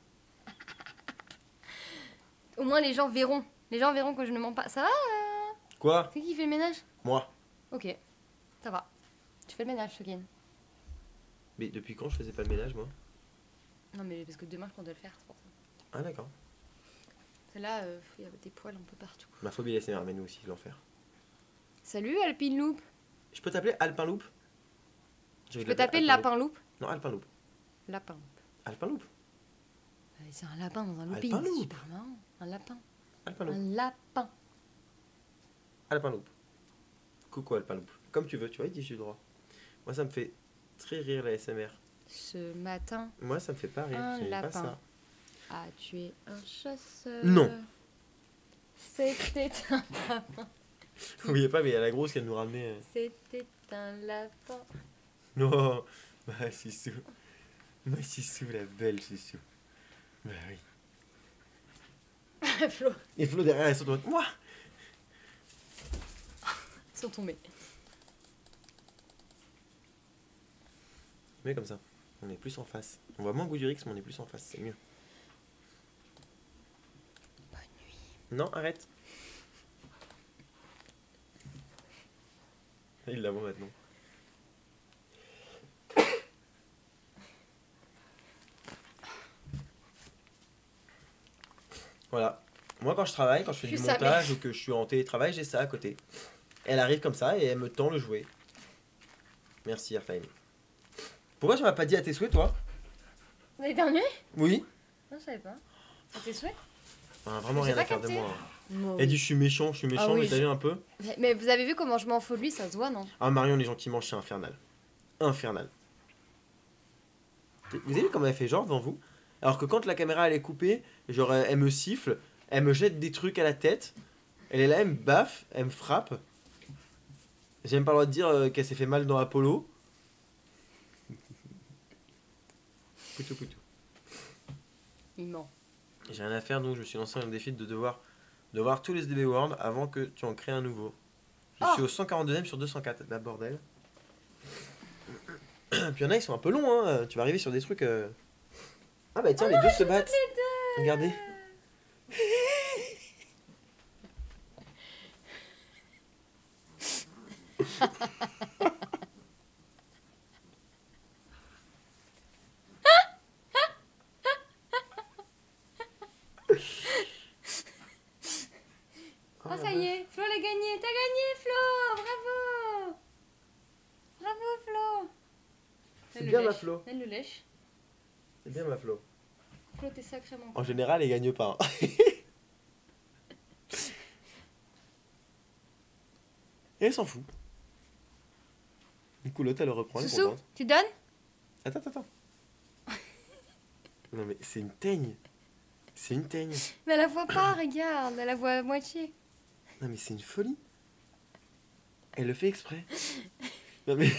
Au moins, les gens verront. Les gens verront que je ne mens pas. Ça va? Quoi? C'est qui fait le ménage? Moi. Ok, ça va. Tu fais le ménage, Sogin. Mais depuis quand je faisais pas le ménage, moi? Non, mais parce que demain, je compte le faire, c'est pour ça. Ah d'accord. C'est là, il y a des poils un peu partout. Ma phobie la SMR, mais nous aussi, l'enfer. Salut, Alpine Loop. Je peux t'appeler Alpin Loop? Je peux t'appeler le lapin loop? Non, Alpin Loop. Lapin. Alpin Loop. C'est un lapin dans un looping. Alpin c'est Loop. super marrant. Un lapin. Alpin Loop. Un lapin. Alpin Loop. Coucou Alpin Loop. Comme tu veux, tu vois, il dit j'ai le droit. Moi, ça me fait très rire la SMR. Ce matin, Moi, ça me fait pas rire. un J'aime pas lapin ça. a tué un chasseur. Non. C'était un lapin. Vous voyez pas, mais il y a la grosse qui vient de nous ramener. C'était un lapin. Non. Bah, Sissou. Moi, Sissou, la belle Sissou. Bah oui. Flo, Et Flo derrière, elle saute en mode, moi. ils sont tombés. Mais comme ça, on est plus en face. On voit moins Goudurix, mais on est plus en face, c'est mieux. Bonne nuit. Non, arrête. Il la voit maintenant. Voilà. Moi, quand je travaille, quand je fais Je du savais. montage ou que je suis en télétravail, j'ai ça à côté. Elle arrive comme ça et elle me tend le jouet. Merci, Airtime. Pourquoi tu m'as pas dit à tes souhaits, toi? Vous avez terminé? Oui. Non, je savais pas. C'était souhait? Ah, vraiment J'ai rien à pas faire de capté. moi. Moi, Elle dit je suis méchant, Ah oui, mais t'as vu un peu? Mais vous avez vu comment je m'en fous de lui, ça se voit, non? Ah, Marion, les gens qui mangent, c'est infernal. Infernal. Vous avez vu comment elle fait genre devant vous? Alors que quand la caméra elle est coupée, genre elle me siffle, elle me jette des trucs à la tête, elle est là, elle me baffe, elle me frappe. J'ai même pas le droit de dire qu'elle s'est fait mal dans Apollo. Coutou coutou. Il ment. J'ai rien à faire, donc je me suis lancé un défi de devoir de voir tous les SDB World avant que tu en crées un nouveau. Je suis au 142ème sur 204. Bah bordel. Puis il y en a, ils sont un peu longs, hein. Tu vas arriver sur des trucs. Ah bah tiens, les deux se battent. Regardez. Oh, ça y est, Flo l'a gagné. T'as gagné, Flo. Bravo. Bravo, Flo. C'est bien ma Flo. Elle le lèche. C'est bien ma Flo. Flo, t'es sacrément. En général, elle gagne pas. Et elle s'en fout. Du coup, l'autre, elle reprend. Soussou, tu donnes? Attends. Non mais c'est une teigne. C'est une teigne. Mais elle la voit pas, regarde. Elle la voit à moitié. Non mais c'est une folie. Elle le fait exprès. Non mais...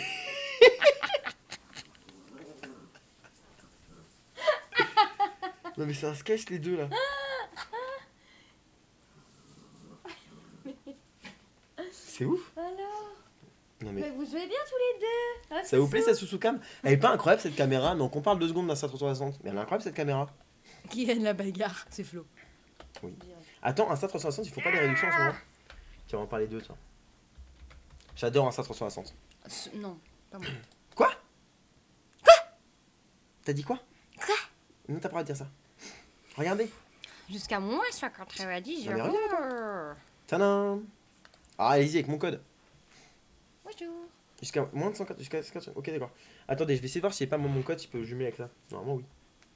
Non mais c'est un sketch les deux là. C'est ouf. Alors? Non Mais mais... vous jouez bien tous les deux. Ah, Ça vous plaît ça Susucam? Elle est pas incroyable cette caméra, donc on parle 2 secondes d'un 360. Mais elle est incroyable cette caméra. Qui gagne la bagarre? C'est Flo. Oui. Attends, un 360, il faut pas des réductions en ce moment. Tiens, on va en parler d'eux, tiens. J'adore un 360. Non, pas moi. Quoi? T'as dit quoi? Quoi? Non, t'as pas le droit de dire ça. Regardez. Jusqu'à moins 90 Non, mais euros. regarde, Tadam. Ah, allez-y avec mon code. Bonjour. Jusqu'à moins de 104. Jusqu'à... Ok, d'accord. Attendez, je vais essayer de voir si pas mon code, il peut jumeler avec ça. Normalement, oui.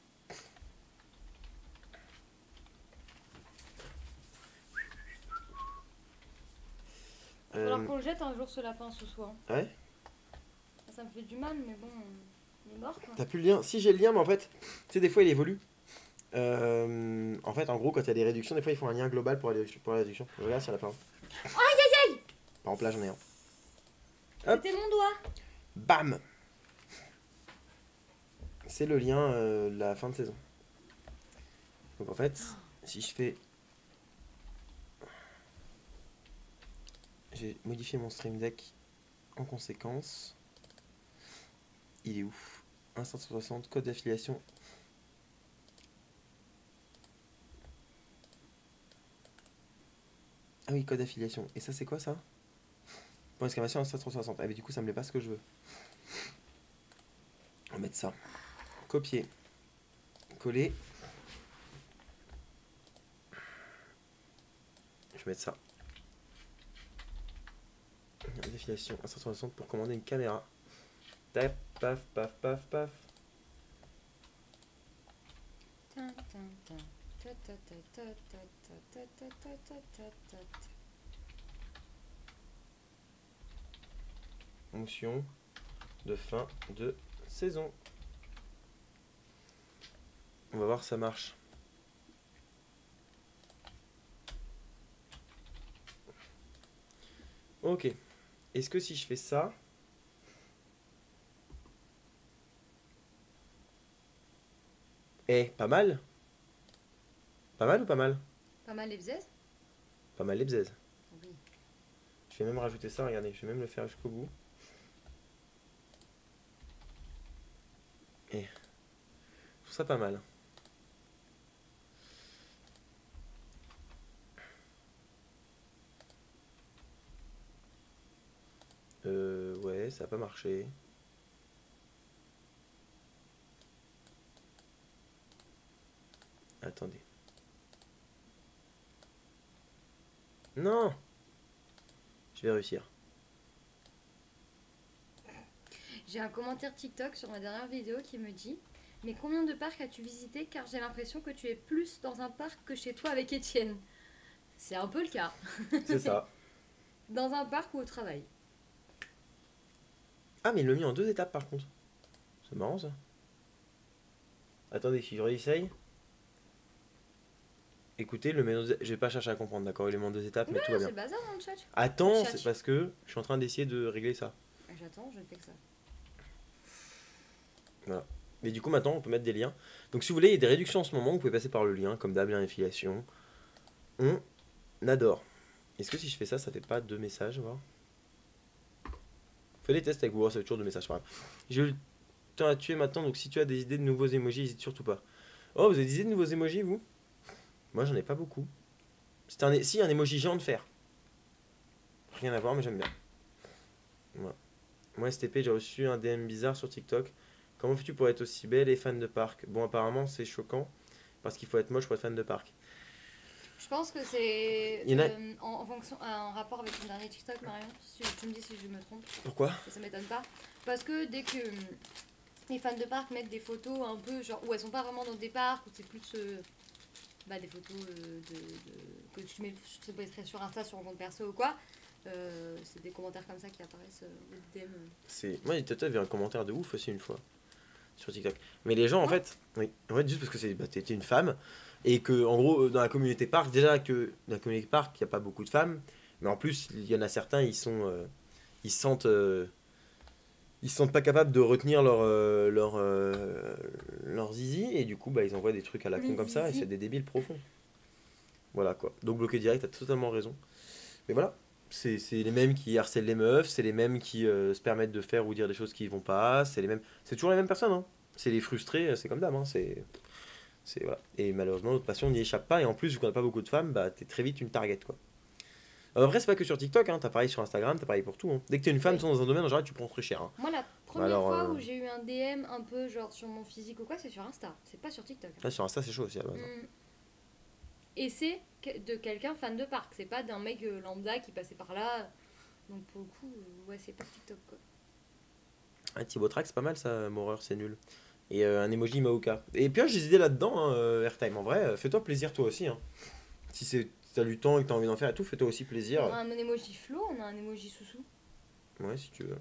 Il va falloir qu'on le jette un jour ce lapin ce soir. Ouais. Ça me fait du mal, mais bon, il est mort quoi. T'as plus le lien? Si, j'ai le lien, mais en fait, tu sais, des fois, il évolue. En fait, en gros, quand il y a des réductions, des fois, ils font un lien global pour la réduction. Regarde sur la fin. Aïe aïe aïe! Par exemple, là, j'en ai un. Hop. C'était mon doigt. Bam! C'est le lien de la fin de saison. Donc en fait, si je fais... J'ai modifié mon stream deck en conséquence. Il est où? 160, code d'affiliation. Ah oui, code d'affiliation. Et ça, c'est quoi ça? Point d'exclamation 160. Ah mais du coup, ça me plaît pas ce que je veux. On va mettre ça. Copier. Coller. Je vais mettre ça. Définition 160 pour commander une caméra. Tap, paf, paf, paf, paf. Motion de fin de saison. On va voir si ça marche. Ok. Est-ce que si je fais ça... Eh, pas mal? Pas mal ou pas mal? Pas mal les bzaises? Pas mal les bzaises. Oui. Je vais même rajouter ça, regardez, je vais même le faire jusqu'au bout. Et je trouve ça pas mal. Ouais, ça a pas marché. Attendez. Non! Je vais réussir. J'ai un commentaire TikTok sur ma dernière vidéo qui me dit: mais combien de parcs as-tu visité? Car j'ai l'impression que tu es plus dans un parc que chez toi avec Étienne. C'est un peu le cas. C'est ça. Dans un parc ou au travail. Ah, mais il l'a mis en 2 étapes par contre. C'est marrant ça. Attendez, si je réessaye. Écoutez, le met je vais pas chercher à comprendre, d'accord? Il est mis en 2 étapes, mais tout va bien. C'est bazar dans le chat. Attends, c'est parce que je suis en train d'essayer de régler ça. J'attends, je ne fais que ça. Voilà. Mais du coup, maintenant, on peut mettre des liens. Donc, si vous voulez, il y a des réductions en ce moment, vous pouvez passer par le lien, comme d'hab, lien affiliation. On adore. Est-ce que si je fais ça, ça fait pas 2 messages, voir? Fais des tests avec vous, ça fait toujours 2 messages. Par exemple. J'ai eu le temps à tuer maintenant, donc si tu as des idées de nouveaux emojis, n'hésite surtout pas. Oh, vous avez des idées de nouveaux emojis, vous? Moi, j'en ai pas beaucoup. Si, un emoji géant de fer. Rien à voir, mais j'aime bien. Voilà. Moi, STP, j'ai reçu un DM bizarre sur TikTok. Comment fais-tu pour être aussi belle et fan de parc? Bon, apparemment, c'est choquant, parce qu'il faut être moche pour être fan de parc. Je pense que c'est en fonction, en rapport avec ton dernier TikTok, Marion. Si tu me dis si je me trompe. Pourquoi? Ça m'étonne pas. Parce que dès que les fans de parc mettent des photos un peu genre où elles sont pas vraiment dans des parcs, où c'est plus des photos que tu mets sur Insta, sur un compte perso ou quoi, c'est des commentaires comme ça qui apparaissent au DM. Moi, Tata avait un commentaire de ouf aussi une fois sur TikTok. Mais les gens, en fait, oui, juste parce que t'étais une femme et que, en gros, dans la communauté parc, déjà que dans la communauté parc, il n'y a pas beaucoup de femmes, mais en plus, il y en a certains, ils se sentent pas capables de retenir leur zizi et du coup, ils envoient des trucs à la con comme ça et c'est des débiles profonds. Voilà quoi. Donc bloqué direct, t'as totalement raison. Mais voilà. C'est les mêmes qui harcèlent les meufs, c'est les mêmes qui se permettent de faire ou dire des choses qui vont pas, c'est toujours les mêmes personnes, hein. C'est les frustrés, c'est comme d'hab, hein. Voilà. Et malheureusement, notre passion n'y échappe pas, et en plus, vu qu'on n'a pas beaucoup de femmes, t'es très vite une target, quoi. Après, c'est pas que sur TikTok, hein. T'as pareil sur Instagram, t'as pareil pour tout, hein. Dès que t'es une femme dans un domaine, en général, tu prends très cher, hein. Moi, la première fois où j'ai eu un DM un peu genre sur mon physique ou quoi, c'est sur Insta, c'est pas sur TikTok. Là, sur Insta, c'est chaud aussi, à la base. Et c'est de quelqu'un fan de parc, c'est pas d'un mec lambda qui passait par là. Donc pour le coup, ouais, c'est pas TikTok quoi. Ah, Thibaut Trax, c'est pas mal ça, Moreur, c'est nul. Et un emoji Maoka. Et pioche des idées là-dedans, hein, Airtime. En vrai, fais-toi plaisir toi aussi, hein. Si t'as du temps et que t'as envie d'en faire et tout, fais-toi aussi plaisir. On a un emoji Flo, on a un emoji Soussou. Ouais, si tu veux.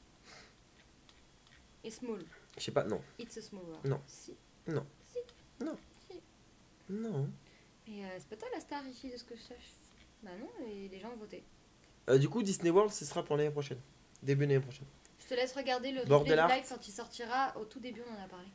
Et small. Je sais pas, non. It's a small world. Non. Si. Non. Si. Non. Si. Non. Mais c'est pas toi la star ici de ce que je sache. Bah non, et les gens ont voté. Du coup, Disney World, ce sera pour l'année prochaine. Début de l'année prochaine. Je te laisse regarder le Bordel replay Art. live quand il sortira. Au tout début, on en a parlé.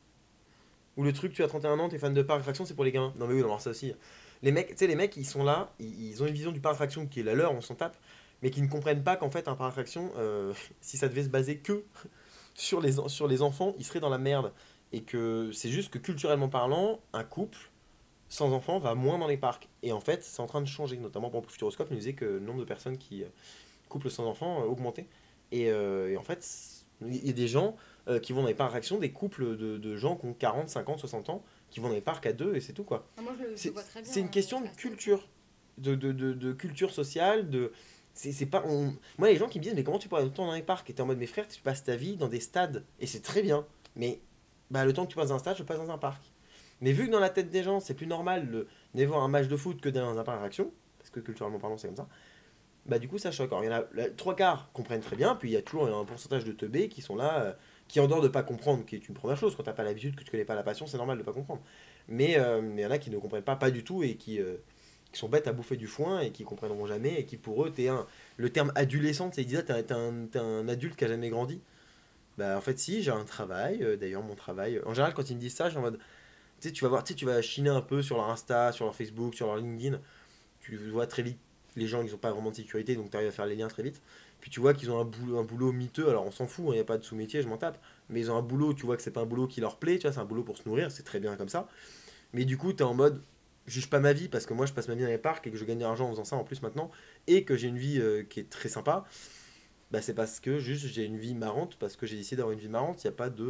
Ou le truc, tu as 31 ans, t'es fan de parc attraction, c'est pour les gamins. Non mais oui, on va voir ça aussi. Les mecs, tu sais, les mecs, ils sont là, ils ont une vision du parc attraction qui est la leur, on s'en tape, mais qui ne comprennent pas qu'en fait, un parc attraction, si ça devait se baser que sur les enfants, ils seraient dans la merde. Et que c'est juste que culturellement parlant, un couple sans enfants va moins dans les parcs. Et en fait, c'est en train de changer, notamment pour Futuroscope, il nous disait que le nombre de personnes qui couplent sans enfants augmentait. Et en fait, il y a des gens qui vont dans les parcs d'attraction, des couples de gens qui ont 40, 50, 60 ans, qui vont dans les parcs à deux et c'est tout quoi. Ah, moi, je vois très bien. C'est une question de culture, de culture sociale, c'est pas moi les gens qui me disent mais comment tu pourrais être autant dans les parcs et t'es en mode mes frères tu passes ta vie dans des stades et c'est très bien mais le temps que tu passes dans un stade je passe dans un parc mais vu que dans la tête des gens c'est plus normal d'aller voir un match de foot que d'aller dans un parc d'attraction parce que culturellement parlant c'est comme ça, du coup ça choque. Alors, il y en a 3 quarts comprennent très bien, puis il y a toujours un pourcentage de teubés qui sont là, qui en dehors de pas comprendre, qui est une première chose, quand t'as pas l'habitude, que tu connais pas la passion, c'est normal de pas comprendre. Mais il y en a qui ne comprennent pas du tout et qui sont bêtes à bouffer du foin et qui comprendront jamais et qui pour eux, le terme adolescent, c'est dire t'es un adulte qui a jamais grandi. Bah en fait si, j'ai un travail, d'ailleurs mon travail, en général quand ils me disent ça, je suis en mode, tu sais, tu vas voir, tu sais, tu vas chiner un peu sur leur Insta, sur leur Facebook, sur leur LinkedIn, tu vois très vite les gens ils ont pas vraiment de sécurité donc tu arrives à faire les liens très vite puis tu vois qu'ils ont un boulot miteux alors on s'en fout il n'y a pas de sous-métier je m'en tape mais ils ont un boulot tu vois que c'est pas un boulot qui leur plaît tu vois c'est un boulot pour se nourrir c'est très bien comme ça mais du coup tu es en mode juge pas ma vie parce que moi je passe ma vie dans les parcs et que je gagne de l'argent en faisant ça en plus maintenant et que j'ai une vie qui est très sympa c'est parce que juste j'ai une vie marrante parce que j'ai décidé d'avoir une vie marrante il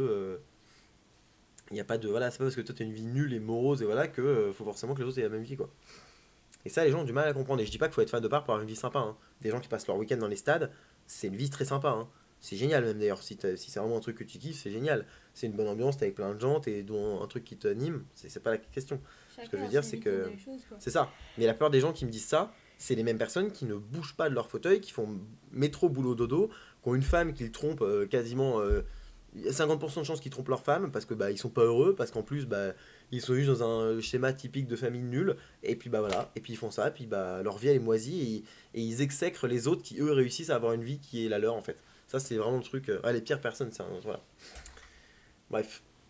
n'y a pas de voilà c'est pas parce que toi tu as une vie nulle et morose et voilà que faut forcément que les autres aient la même vie quoi. Et ça, les gens ont du mal à comprendre. Et je dis pas qu'il faut être fan de parc pour avoir une vie sympa, hein. Des gens qui passent leur week-end dans les stades, c'est une vie très sympa, hein. C'est génial même d'ailleurs. Si c'est vraiment un truc que tu kiffes, c'est génial. C'est une bonne ambiance, t'es avec plein de gens, t'es dans un truc qui t'anime. C'est pas la question. Ce que je veux dire, c'est que. C'est ça. Mais la plupart des gens qui me disent ça, c'est les mêmes personnes qui ne bougent pas de leur fauteuil, qui font métro, boulot, dodo, qui ont une femme qu'ils trompent quasiment. Il y a 50% de chances qu'ils trompent leur femme parce que ils sont pas heureux, parce qu'en plus ils sont juste dans un schéma typique de famille nulle, et puis voilà, et puis ils font ça, et puis leur vie elle est moisie, et ils exècrent les autres qui eux réussissent à avoir une vie qui est la leur en fait. Ça c'est vraiment le truc, les pires personnes, voilà. Bref,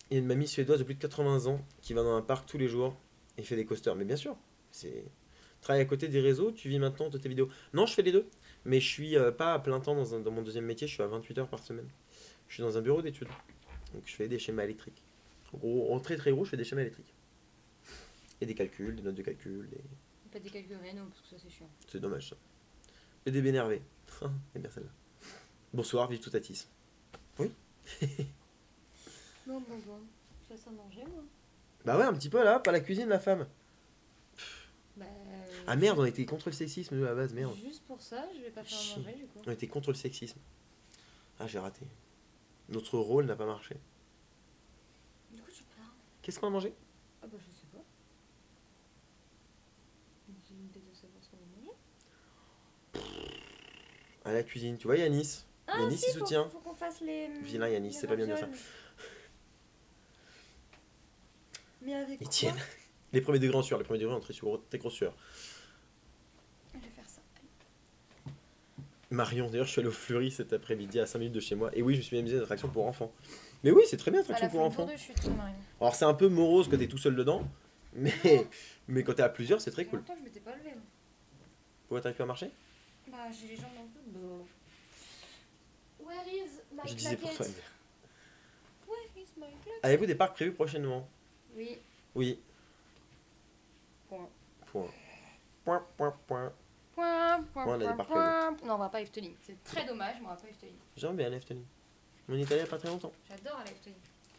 Il y a une mamie suédoise de plus de 80 ans qui va dans un parc tous les jours et fait des coasters. Mais bien sûr, c'est... Travaille à côté des réseaux, tu vis maintenant de tes vidéos. Non, je fais les deux. Mais je suis pas à plein temps dans mon deuxième métier, je suis à 28 heures par semaine. Je suis dans un bureau d'études. Donc je fais des schémas électriques. En gros, en très très gros, je fais des schémas électriques. Et des calculs, des notes de calcul. Pas des calculs rénaux, parce que ça c'est chiant. C'est dommage ça. Et des bénervés. Et bien celle-là. Bonsoir, vive tout Atis. Oui. Bon. Je laisse à manger, moi. Bah ouais, un petit peu là, pas la cuisine, la femme. Bah, Ah merde, on était contre le sexisme nous à la base, merde. juste pour ça, je vais pas faire à manger du coup. On était contre le sexisme. Ah, j'ai raté. Notre rôle n'a pas marché. Du coup, tu parles. Qu'est-ce qu'on a mangé? Ah bah, je sais pas. J'ai une idée de savoir ce qu'on va manger. À la cuisine, tu vois Yanis. Ah, Yanis, si, il soutient. faut qu'on fasse les. Vilain Yanis, c'est pas bien de dire ça. Mais avec Ils quoi? tiennent. Les premiers degrés en sueur, les premiers degrés en très grosse sueur. Je vais faire ça. Marion, d'ailleurs, je suis allé au Fleury cet après-midi à 5 minutes de chez moi. Et oui, je me suis amusé à l'attraction pour enfants. Mais oui, c'est très bien, attraction pour enfants. Alors, c'est un peu morose quand t'es tout seul dedans. Mais quand t'es à plusieurs, c'est très cool. Longtemps, je m'étais pas levée. Pourquoi t'arrives pas à marcher? Bah, j'ai les jambes un peu. Where is my Je disais pour toi. Where is my claquette? Avez-vous des parcs prévus prochainement? Oui. Oui. Point. Point. Point, on a des parcs non, on va pas à Efteling. C'est très dommage, mais on va pas à Efteling. J'aime bien l'Efteling. On y est allé il y a pas très longtemps. J'adore aller à Efteling.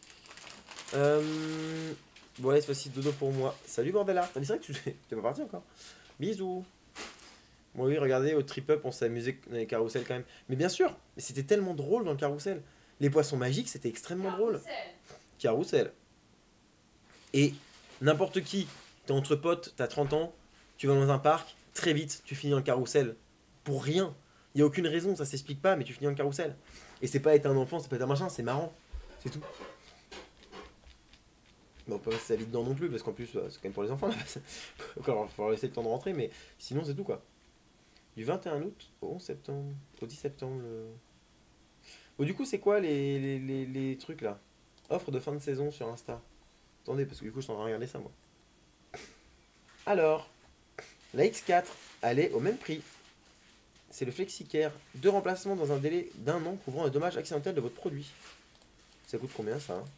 Bon, allez, cette fois-ci, dodo pour moi. Salut Bordella. C'est vrai que tu t'es pas parti encore. Bisous. Bon, oui, regardez, au trip-up, on s'est amusé dans les carousels quand même. Mais bien sûr, c'était tellement drôle dans le carrousel. Les poissons magiques, c'était extrêmement drôle. Carrousel. Et n'importe qui, t'es entre potes, t'as 30 ans, tu vas dans un parc, très vite, tu finis dans le carrousel. Pour rien. Il n'y a aucune raison, ça s'explique pas, mais tu finis dans le carrousel. Et c'est pas être un enfant, c'est pas être un machin, c'est marrant. C'est tout. Bon, on peut rester sa vie dedans non plus, parce qu'en plus, c'est quand même pour les enfants. Là. Encore, il faut laisser le temps de rentrer, mais sinon, c'est tout quoi. Du 21 août au 11 septembre, au 10 septembre. Bon, du coup, c'est quoi les trucs là? Offre de fin de saison sur Insta. Attendez, parce que du coup, je suis en train de regarder ça moi. Alors, la X4, elle est au même prix. C'est le FlexiCare. 2 remplacements dans un délai d'1 an couvrant un dommage accidentel de votre produit. Ça coûte combien ça hein?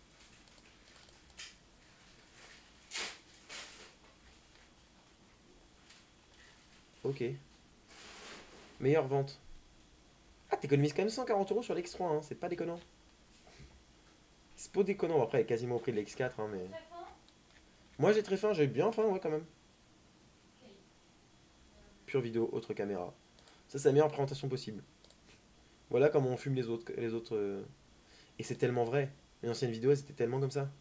Ok. Meilleure vente. Ah, t'économises quand même 140 € sur l'X3, hein. C'est pas déconnant. C'est pas déconnant, après, elle est quasiment au prix de l'X4, hein, mais... Moi, j'ai très faim, j'ai bien faim, ouais, quand même. Pure vidéo, autre caméra. Ça, c'est la meilleure présentation possible. Voilà comment on fume les autres. Et c'est tellement vrai. Les anciennes vidéos, elles étaient tellement comme ça.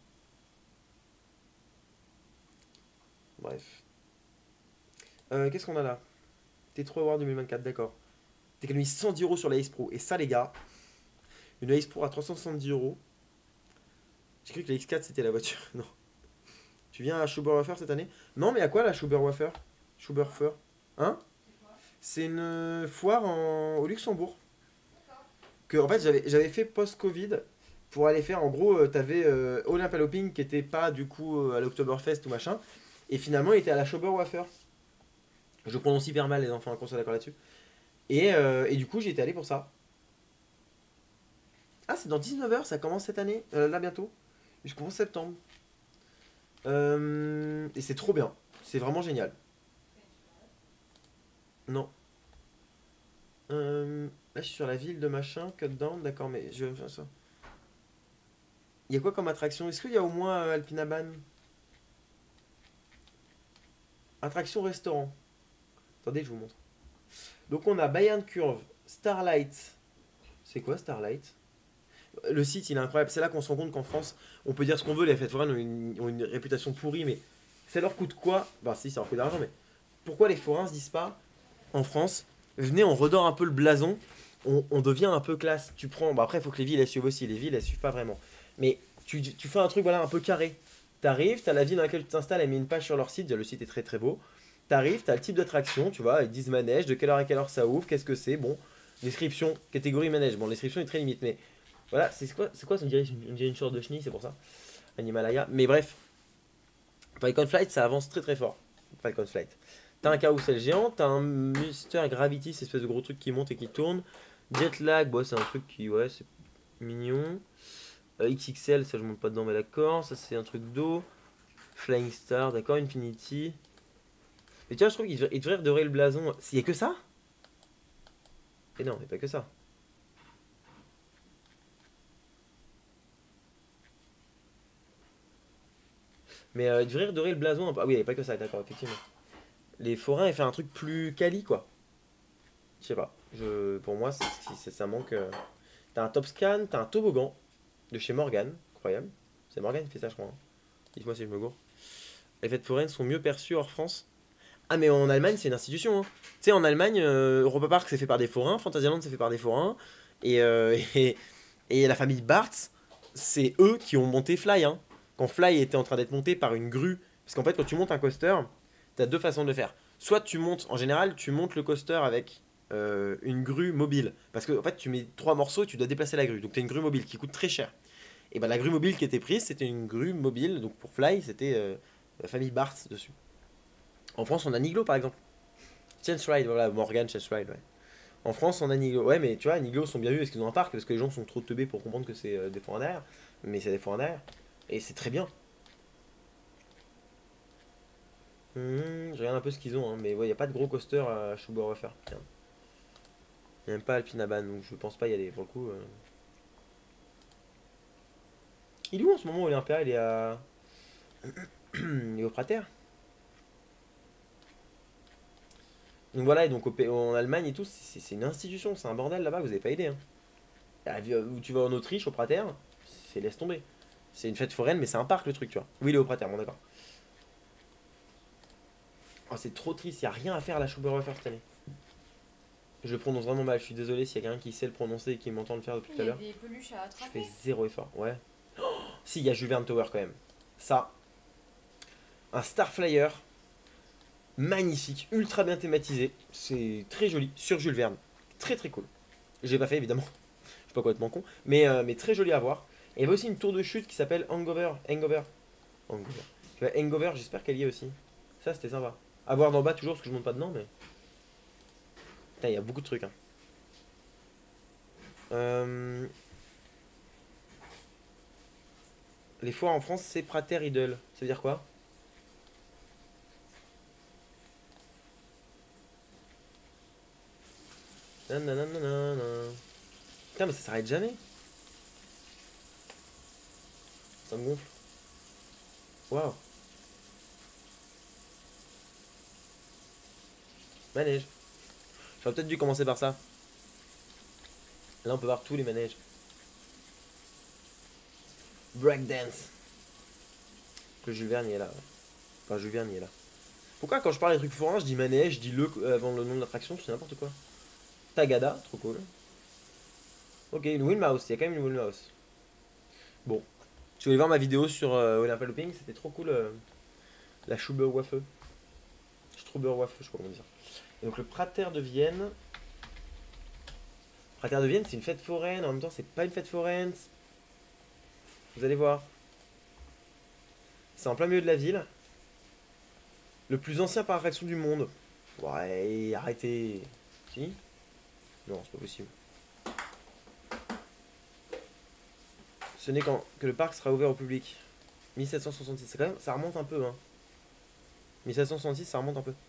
Bref. Qu'est-ce qu'on a là? T3 Award 2024, d'accord. T'économises 110 € sur la Ace Pro. Et ça, les gars, une Ace Pro à 370 €. J'ai cru que la X4 c'était la voiture. Non. Tu viens à Schuberwafer cette année? Non, mais à quoi la Schuberwafer? Schuberwafer? Hein? C'est une foire au Luxembourg. Que en fait j'avais fait post-Covid pour aller faire. En gros, t'avais Olympaloping qui était pas du coup à l'Oktoberfest ou machin. Et finalement, il était à la Schuberwafer. Je prononce hyper mal les enfants, qu'on soit d'accord là-dessus. Et du coup, j'y étais allé pour ça. Ah, c'est dans 19 h, ça commence cette année, là bientôt. Jusqu'au 11 septembre. Et c'est trop bien. C'est vraiment génial. Non. Là, je suis sur la ville de machin, cut down, d'accord, mais je vais faire ça. Il y a quoi comme attraction? Est-ce qu'il y a au moins Alpinaban? Attraction restaurant. Attendez, je vous montre. Donc on a Bayern Curve, Starlight. C'est quoi Starlight? Le site il est incroyable. C'est là qu'on se rend compte qu'en France, on peut dire ce qu'on veut, les fêtes foraines ont une réputation pourrie, mais ça leur coûte quoi? Bah si, ça leur coûte d'argent, mais pourquoi les forains se disent pas en France, venez, on redore un peu le blason, on devient un peu classe. Tu prends, bah après il faut que les villes elles suivent aussi, les villes elles suivent pas vraiment. Mais tu fais un truc voilà un peu carré. T'arrives, t'as la ville dans laquelle tu t'installes, elle met une page sur leur site, le site est très très beau. T'arrives, t'as le type d'attraction, tu vois, ils disent manège, de quelle heure à quelle heure ça ouvre, qu'est-ce que c'est, bon, description, catégorie manège, bon, la description est très limite, mais Voilà, c'est quoi, on dirait une sorte de chenille, c'est pour ça. Animalaya. Mais bref, Falcon Flight, ça avance très très fort. Falcon Flight. T'as un carrousel géant, t'as un Mr. Gravity, cette espèce de gros truc qui monte et qui tourne. Jet Lag, bon, c'est un truc qui, ouais, c'est mignon. XXL, ça je monte pas dedans, mais d'accord. Ça c'est un truc d'eau. Flying Star, d'accord. Infinity. Mais tu vois, je trouve qu'il devrait redorer le blason. S'il y a que ça? Et non, il n'y a pas que ça. Mais il devrait redorer le blason un peu. Ah oui, il n'y a pas que ça, d'accord, effectivement. Les forains, il fait un truc plus quali, quoi. Je sais pas. Pour moi, ça manque. T'as un top scan, t'as un toboggan de chez Morgan. Incroyable. C'est Morgan qui fait ça, je crois, hein. Dites-moi si je me gourre. Les fêtes foraines sont mieux perçues hors France. Ah, mais en Allemagne, c'est une institution, hein. Tu sais, en Allemagne, Europa Park, c'est fait par des forains. Fantasyland, c'est fait par des forains. Et, et la famille Bartz, c'est eux qui ont monté Fly, hein. Quand Fly était en train d'être monté par une grue. Parce qu'en fait, quand tu montes un coaster, t'as deux façons de le faire. Soit tu montes, en général, tu montes le coaster avec une grue mobile. Parce que en fait, tu mets 3 morceaux et tu dois déplacer la grue. Donc, tu as une grue mobile qui coûte très cher. Et ben la grue mobile qui était prise, c'était une grue mobile. Donc, pour Fly, c'était la famille Bartz dessus. En France, on a Niglo, par exemple. Chance Ride, voilà, Morgan, Chance Ride, ouais. En France, on a Niglo. Ouais, mais tu vois, Niglo sont bien vus parce qu'ils ont un parc, parce que les gens sont trop teubés pour comprendre que c'est des forains d'air. Mais c'est des forains d'air. Et c'est très bien. Je regarde un peu ce qu'ils ont, hein, mais ouais, il n'y a pas de gros coaster à Schubert faire. Il n'y a même pas Alpinaban, donc je pense pas y aller pour le coup. Il est où en ce moment Olympia? Il est à. Il est au Prater. Donc voilà, et donc en Allemagne et tout, c'est une institution, c'est un bordel là-bas, vous avez pas idée, hein. Où tu vas en Autriche, au Prater, c'est laisse tomber. C'est une fête foraine, mais c'est un parc le truc, tu vois. Oui, il est au Prater, bon d'accord. Oh, c'est trop triste, il n'y a rien à faire à la Schubert cette année. Je le prononce vraiment mal, je suis désolé s'il y a quelqu'un qui sait le prononcer et qui m'entend le faire depuis tout à l'heure. Il y a des peluches à Je fais attraper. zéro effort, ouais. Si, il y a Jules Verne Tower quand même. Ça, un Starflyer, magnifique, ultra bien thématisé. C'est très joli, sur Jules Verne. Très très cool. J'ai pas fait évidemment, je suis pas complètement con, mais très joli à voir. Et il y avait aussi une tour de chute qui s'appelle Hangover. Hangover. Hangover. Tu vois, Hangover, j'espère qu'elle y est aussi. Ça, c'était sympa. À voir d'en bas toujours, parce que je monte pas dedans, mais. Putain, il y a beaucoup de trucs, hein. Euh, Les foires en France, c'est Prater Idle. Ça veut dire quoi? Nananana. Putain, mais ça s'arrête jamais. Ça me gonfle. Waouh. Manège. J'aurais peut-être dû commencer par ça. Là, on peut voir tous les manèges. Breakdance. Que Jules Verne y est là. Enfin, Jules Verne y est là. Pourquoi quand je parle des trucs forains, je dis manège, je dis le avant le nom de l'attraction, c'est n'importe quoi. Tagada, trop cool. Ok, une Windmouse, il y a quand même une Windmouse. Bon. Tu voulais voir ma vidéo sur Olympia Looping, c'était trop cool. La Schuberwaffe. Schuberwaffe, je sais pas comment dire. Et donc le Prater de Vienne. Prater de Vienne, c'est une fête foraine, en même temps, c'est pas une fête foraine. Vous allez voir. C'est en plein milieu de la ville. Le plus ancien parc d'attraction du monde. Ouais, arrêtez. Si? Non, c'est pas possible. Ce n'est quand que le parc sera ouvert au public. 1766, c'est quand même, ça remonte un peu, hein. 1766, ça remonte un peu.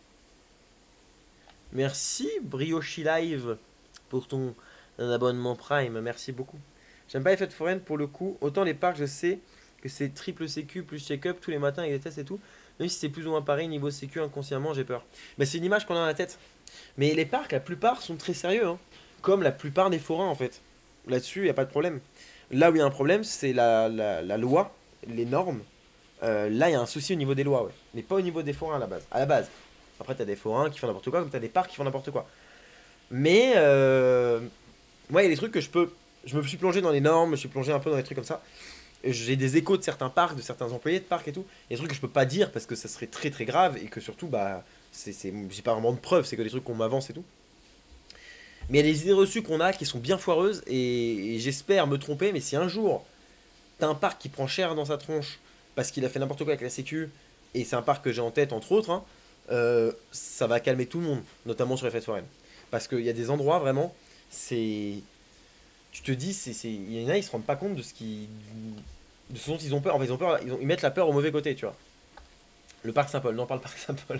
Merci Brioche Live pour ton abonnement Prime, merci beaucoup. J'aime pas les fêtes foraines pour le coup. Autant les parcs, je sais que c'est triple sécu plus check-up tous les matins avec des tests et tout. Même si c'est plus ou moins pareil niveau sécu, inconsciemment j'ai peur. Mais c'est une image qu'on a dans la tête. Mais les parcs, la plupart sont très sérieux, hein. Comme la plupart des forains en fait. Là-dessus, il n'y a pas de problème. Là où il y a un problème, c'est la loi, les normes. Là, il y a un souci au niveau des lois, ouais. Mais pas au niveau des forains à la base. À la base. Après, t'as des forains qui font n'importe quoi, comme t'as des parcs qui font n'importe quoi. Mais, moi, il y a des trucs que je peux. Je me suis plongé dans les normes, je suis plongé un peu dans les trucs comme ça. J'ai des échos de certains parcs, de certains employés de parcs et tout. Il y a des trucs que je peux pas dire parce que ça serait très très grave et que surtout, bah, j'ai pas vraiment de preuves, c'est que des trucs qu'on m'avance et tout. Mais il y a des idées reçues qu'on a qui sont bien foireuses et j'espère me tromper, mais si un jour t'as un parc qui prend cher dans sa tronche parce qu'il a fait n'importe quoi avec la sécu, et c'est un parc que j'ai en tête entre autres, hein, ça va calmer tout le monde, notamment sur les fêtes foraines. Parce qu'il y a des endroits vraiment, c'est... Tu te dis, il y en a, ils se rendent pas compte de de ce dont ils ont peur. En fait, ils ont peur, ils mettent la peur au mauvais côté, tu vois. Le parc Saint-Paul, non, pas le parc Saint-Paul.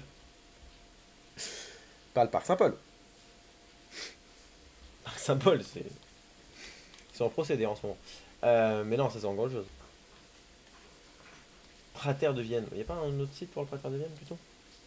Pas le parc Saint-Paul. Le parc Saint-Paul, c'est... Ils sont en procédé en ce moment. Mais non, ça c'est encore autre chose. Prater de Vienne. Il n'y a pas un autre site pour le Prater de Vienne plutôt?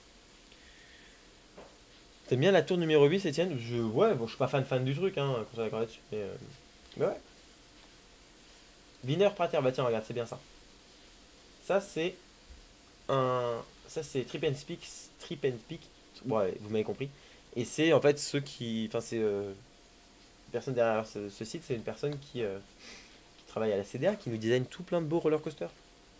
T'aimes bien la tour numéro 8, Etienne? Ouais, bon, je suis pas fan du truc, hein, qu'on soit d'accord là-dessus. Mais ouais. Wiener Prater, bah tiens, regarde, c'est bien ça. Ça c'est un. Ça c'est Trip and Speak. Trip and Speak. Ouais, vous m'avez compris. Et c'est en fait ceux qui. Enfin, c'est. La personne derrière ce site, c'est une personne qui travaille à la CDA, qui nous design tout plein de beaux roller coasters.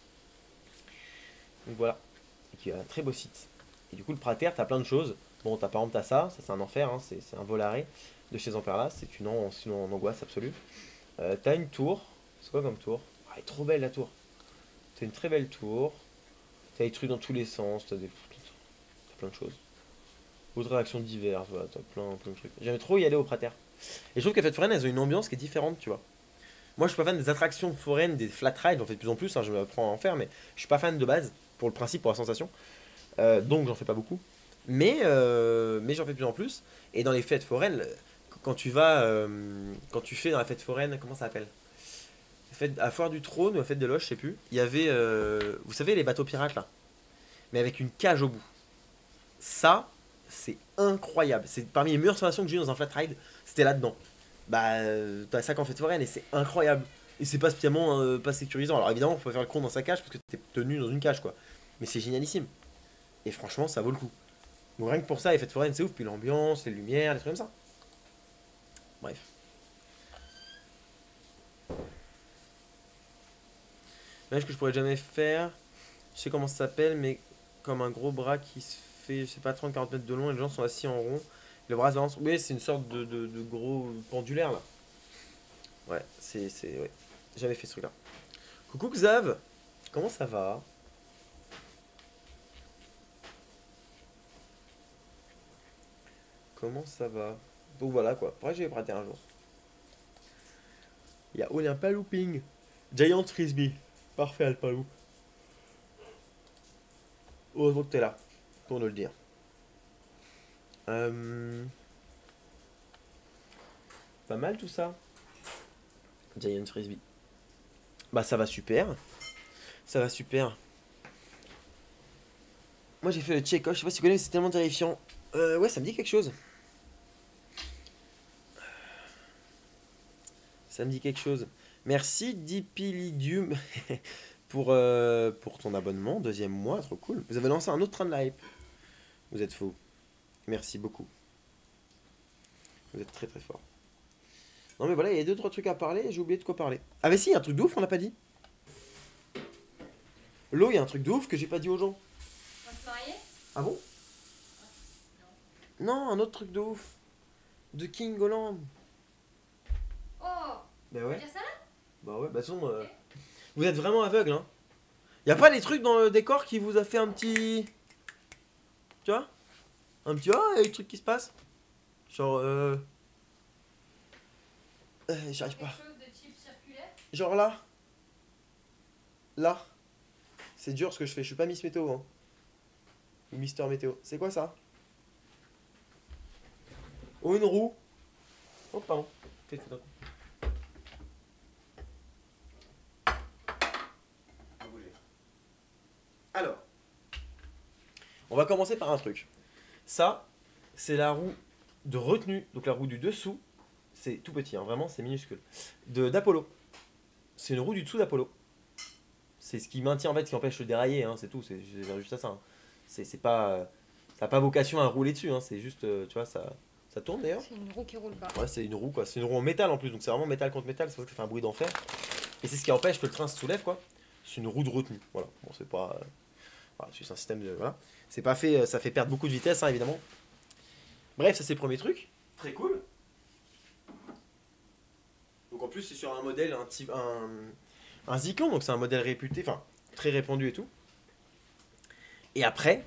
Donc voilà. Et qui a un très beau site. Et du coup, le Prater, t'as plein de choses. Bon, t'as par exemple, t'as ça c'est un enfer, hein, c'est un vol arrêt de chez Amperlas, c'est une angoisse absolue. T'as une tour, c'est quoi comme tour? Ah, elle est trop belle la tour. T'as une très belle tour, t'as des trucs dans tous les sens, t'as plein de choses. Autres réactions diverses, voilà, t'as plein de trucs. J'aimais trop y aller au Prater. Et je trouve qu'à Fête Foraine, elles ont une ambiance qui est différente, tu vois. Moi, je suis pas fan des attractions foraines, des flat rides, j'en fais de plus en plus, hein, je m'apprends à en faire, mais je suis pas fan de base, pour le principe, pour la sensation. Donc, j'en fais pas beaucoup. Mais j'en fais de plus en plus. Et dans les fêtes foraines, quand tu vas, quand tu fais dans la fête foraine, comment ça s'appelle? À Foire du Trône ou à Fête de Loche, je sais plus. Il y avait, vous savez, les bateaux pirates là, mais avec une cage au bout. Ça, c'est incroyable. C'est parmi les meilleures sensations que j'ai eues dans un flat ride. C'était là-dedans. Bah, t'as ça qu'en fête foraine et c'est incroyable. Et c'est pas spécialement pas sécurisant. Alors évidemment, faut pas faire le con dans sa cage parce que t'es tenu dans une cage quoi. Mais c'est génialissime. Et franchement, ça vaut le coup. Donc rien que pour ça, les fêtes foraines, c'est ouf. Puis l'ambiance, les lumières, les trucs comme ça. Bref. Là, ce que je pourrais jamais faire, je sais comment ça s'appelle, mais comme un gros bras qui se fait, je sais pas, 30-40 mètres de long et les gens sont assis en rond. Le bras se balance. Oui, c'est une sorte de gros pendulaire là. Ouais, ouais. J'avais fait ce truc là. Coucou Xav, comment ça va? Comment ça va? Donc voilà quoi. Après, je vais prêter un jour. Il y a Olympia Looping. Giant Frisbee. Parfait, Alpalou. Heureusement que t'es là, pour nous le dire. Pas mal tout ça. Giant Frisbee. Bah ça va super. Ça va super. Moi j'ai fait le check-off, je sais pas si tu connais, mais c'est tellement terrifiant. Ouais, ça me dit quelque chose. Ça me dit quelque chose. Merci Dipilidium pour ton abonnement, deuxième mois, trop cool. Vous avez lancé un autre train de la hype. Vous êtes faux. Merci beaucoup. Vous êtes très très fort. Non mais voilà, il y a 2-3 trucs à parler, j'ai oublié de quoi parler. Ah mais si, il y a un truc de ouf qu'on n'a pas dit. L'eau, il y a un truc de ouf que j'ai pas dit aux gens. On va se marier? Ah bon? Non, un autre truc de ouf. De King Holland. Oh! Bah On va ouais. dire ça là? Bah ouais, bah de toute façon, vous êtes vraiment aveugle, hein. Y a pas des trucs dans le décor qui vous a fait un petit... Tu vois? Un petit... Oh, il y a des trucs qui se passent. Genre, j'arrive pas. Quelque chose de type circulaire? Genre là. Là. C'est dur ce que je fais, je suis pas Miss Météo, hein. Ou Mister Météo. C'est quoi ça? Oh, une roue. Oh, pardon. Fais tout d'un coup. Alors, on va commencer par un truc. Ça, c'est la roue de retenue, donc la roue du dessous. C'est tout petit, hein, vraiment, c'est minuscule. D'Apollo. C'est une roue du dessous d'Apollo. C'est ce qui maintient, en fait, ce qui empêche de dérailler, hein, c'est tout. C'est juste à ça. Hein. C'est pas, ça n'a pas vocation à rouler dessus, hein, c'est juste, tu vois, ça tourne d'ailleurs. C'est une roue qui roule pas. Ouais, c'est une roue, quoi. C'est une roue en métal en plus, donc c'est vraiment métal contre métal, c'est pour ça que ça fait un bruit d'enfer. Et c'est ce qui empêche que le train se soulève, quoi. C'est une roue de retenue, voilà. Bon, c'est pas. Voilà, c'est un système de. Voilà. Ça fait perdre beaucoup de vitesse, hein, évidemment. Bref, ça c'est le premier truc. Très cool. Donc en plus, c'est sur un modèle, un Zyklon, donc c'est un modèle réputé, enfin très répandu et tout. Et après,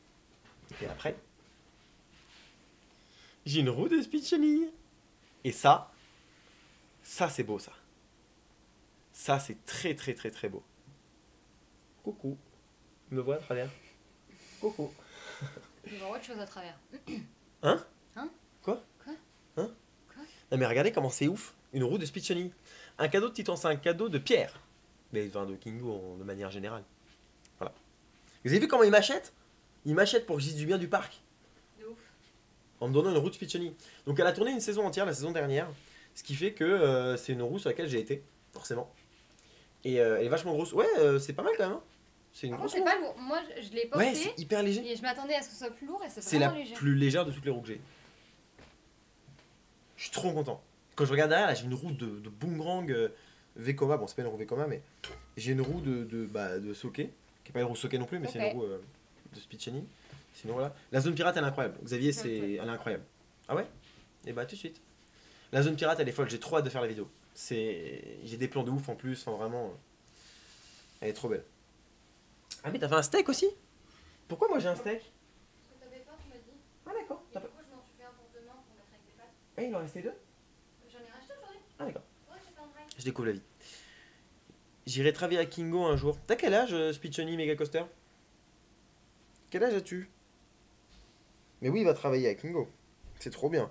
j'ai une roue de speed chenille. Et ça c'est beau ça. Ça c'est très très très très beau. Coucou. Tu me vois à travers. Coucou. Je vais voir autre chose à travers. Hein? Hein? Quoi? Quoi? Hein? Quoi? Non mais regardez comment c'est ouf. Une roue de speed chenille. Un cadeau de Titan, c'est un cadeau de Pierre. Mais enfin de Kingo de manière générale. Voilà. Vous avez vu comment il m'achète? Il m'achète pour que je dise du bien du parc. De ouf. En me donnant une roue de speed chenille. Donc elle a tourné une saison entière la saison dernière. Ce qui fait que c'est une roue sur laquelle j'ai été, forcément. Et elle est vachement grosse. Ouais, c'est pas mal quand même. Hein. C'est une Par grosse contre, c'est roue. pas lourd. Moi, je l'ai Ouais, porté c'est hyper léger. et je m'attendais à ce que ce soit plus lourd et c'est C'est la vraiment léger. plus légère de toutes les roues que j'ai. Je suis trop content. Quand je regarde derrière, là, j'ai une roue de Boomerang Vekoma. Bon, c'est pas une roue Vekoma, mais j'ai une roue de Soke, qui est pas une roue Soke non plus, mais c'est Ok. une roue de Speed Chenille. Sinon, voilà. La zone pirate, elle est incroyable. Xavier, elle est incroyable. Ah ouais? Et bah, tout de suite. La zone pirate, elle est folle. J'ai trop hâte de faire la vidéo. J'ai des plans de ouf en plus. Enfin, vraiment, elle est trop belle. Ah, mais t'as fait un steak aussi? Pourquoi moi j'ai un steak? Parce que t'avais faim, tu m'as dit. Ah, d'accord. Et du coup, je m'en suis fait un pour demain pour mettre avec des pâtes. Ah, il en restait deux? J'en ai racheté aujourd'hui. Ah, d'accord. Ouais, j'ai fait un break. Je découvre la vie. J'irai travailler à Kingo un jour. T'as quel âge, Speed Chunny Mega Coaster? Quel âge as-tu? Mais oui, il va travailler à Kingo. C'est trop bien.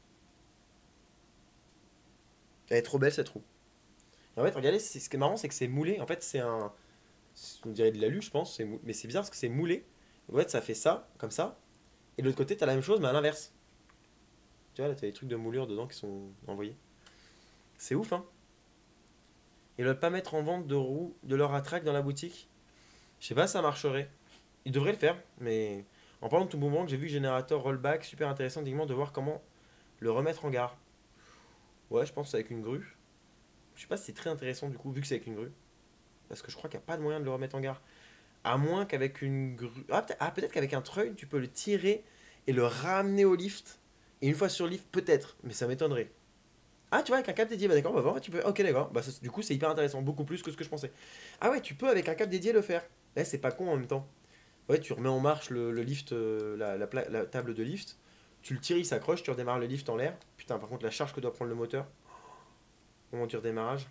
Elle est trop belle cette roue. Et en fait, regardez, ce qui est marrant, c'est que c'est moulé. En fait, on dirait de l'alu, je pense. Mais c'est bizarre parce que c'est moulé. En fait, ça fait ça, comme ça. Et de l'autre côté, t'as la même chose, mais à l'inverse. Tu vois, là, t'as des trucs de moulure dedans qui sont envoyés. C'est ouf, hein. Ils veulent pas mettre en vente de roues de leur attract dans la boutique. Je sais pas si ça marcherait. Ils devraient le faire, mais en parlant de tout boomerang, j'ai vu générateur rollback, super intéressant dignement de voir comment le remettre en gare. Ouais, je pense que c'est avec une grue. Je sais pas si c'est très intéressant du coup, vu que c'est avec une grue. Parce que je crois qu'il n'y a pas de moyen de le remettre en gare. À moins qu'avec une grue. Peut-être qu'avec un treuil, tu peux le tirer et le ramener au lift. Et une fois sur le lift, peut-être, mais ça m'étonnerait. Ah, tu vois, avec un câble dédié, bah d'accord, bah en fait, tu peux. Ok, d'accord. Bah, du coup, c'est hyper intéressant, beaucoup plus que ce que je pensais. Ah ouais, tu peux avec un câble dédié le faire. Là, c'est pas con en même temps. Ouais, tu remets en marche le lift, la table de lift. Tu le tires, il s'accroche, tu redémarres le lift en l'air. Putain, par contre, la charge que doit prendre le moteur. Comment dire démarrage.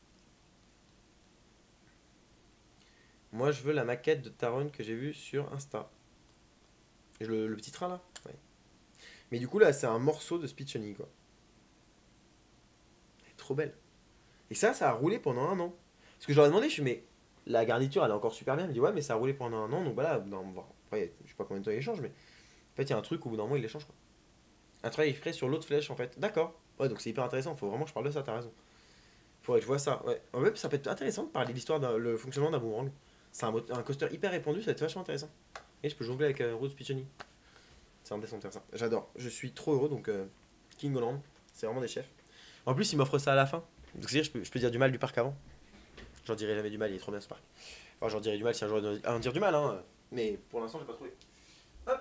Moi, je veux la maquette de Taron que j'ai vue sur Insta. Le petit train là. Ouais. Mais du coup, là, c'est un morceau de Speed Chunny, quoi. Elle est trop belle. Et ça a roulé pendant un an. Parce que je leur ai demandé, je suis, mais la garniture, elle est encore super bien. Elle me dit, ouais, mais ça a roulé pendant un an. Donc voilà, après, je sais pas combien de temps il change, mais en fait, il y a un truc au bout d'un moment, il les change, quoi. Un travail fait sur l'autre flèche, en fait. D'accord. Ouais, donc c'est hyper intéressant. Faut vraiment que je parle de ça, t'as raison. Faudrait que je vois ça. Ouais. En fait, ça peut être intéressant de parler de l'histoire, le fonctionnement d'un boomerang. C'est un coaster hyper répandu, ça va être vachement intéressant. Et je peux jongler avec Rose Pichoni. C'est intéressant de faire ça. J'adore. Je suis trop heureux, donc King Holland, c'est vraiment des chefs. En plus, ils m'offrent ça à la fin. Donc c'est-à-dire, je peux dire du mal du parc avant. J'en dirai jamais du mal, il est trop bien ce parc. Enfin, j'en dirai du mal si un jour je dois en dire du mal, hein. Mais pour l'instant, j'ai pas trouvé. Hop.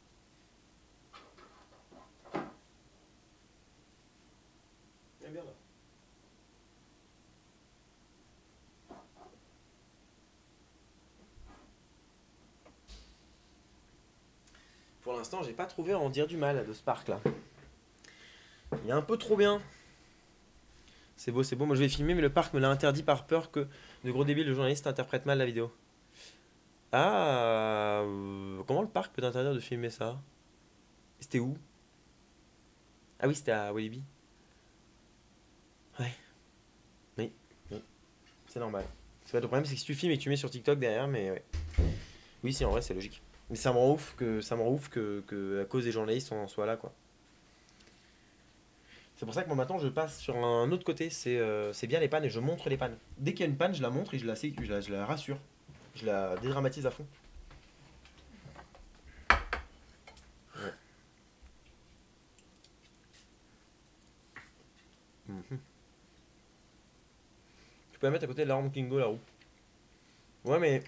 Eh bien là. Pour l'instant, j'ai pas trouvé à en dire du mal de ce parc là. Il est un peu trop bien. C'est beau, c'est beau. Moi je vais filmer, mais le parc me l'a interdit par peur que de gros débiles, le journaliste interprète mal la vidéo. Ah, comment le parc peut t'interdire de filmer ça? C'était où? Ah oui, c'était à Walibi. Ouais, oui, oui, c'est normal. C'est pas le problème, c'est que si tu filmes et que tu mets sur TikTok derrière, mais ouais. Oui, si en vrai, c'est logique. Mais ça me rend ouf que à cause des journalistes, on en soit là, quoi. C'est pour ça que moi maintenant je passe sur un autre côté, c'est bien les pannes et je montre les pannes. Dès qu'il y a une panne, je la montre et je la rassure. Je la dédramatise à fond. Ouais. Mhm. Tu peux la mettre à côté de la rampe Kingo, la roue. Ouais, mais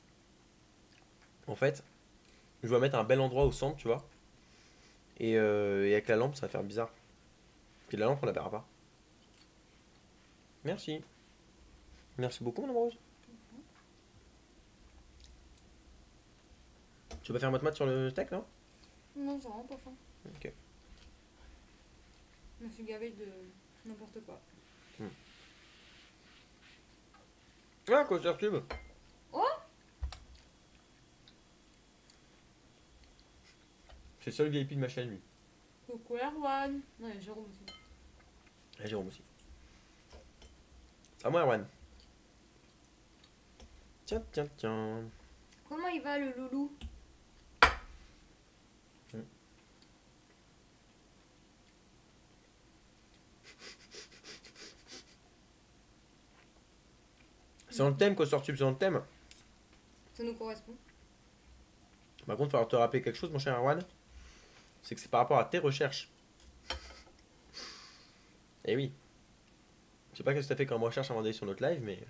en fait, je dois mettre un bel endroit au centre, tu vois. Et avec la lampe, ça va faire bizarre. Puis la lampe, on la verra pas. Merci. Merci beaucoup, Madame Rose. Tu veux pas faire moite-moite sur le steak, non? Non, j'ai vraiment pas faim. Ok. Je me suis gavée de n'importe quoi. Ah, coaster tube. Oh! C'est le seul VIP de ma chaîne, lui. Coucou Erwan. Non, il y a Jérôme aussi. Et Jérôme aussi. À moi, Erwan. Tiens, tiens, tiens. Comment il va le loulou? C'est dans le thème, coaster tube, c'est dans le thème. Ça nous correspond. Par contre, il va falloir te rappeler quelque chose, mon cher Erwan. C'est que c'est par rapport à tes recherches. Eh oui. Je sais pas qu'est-ce que t'as fait comme recherche avant d'aller sur notre live, mais.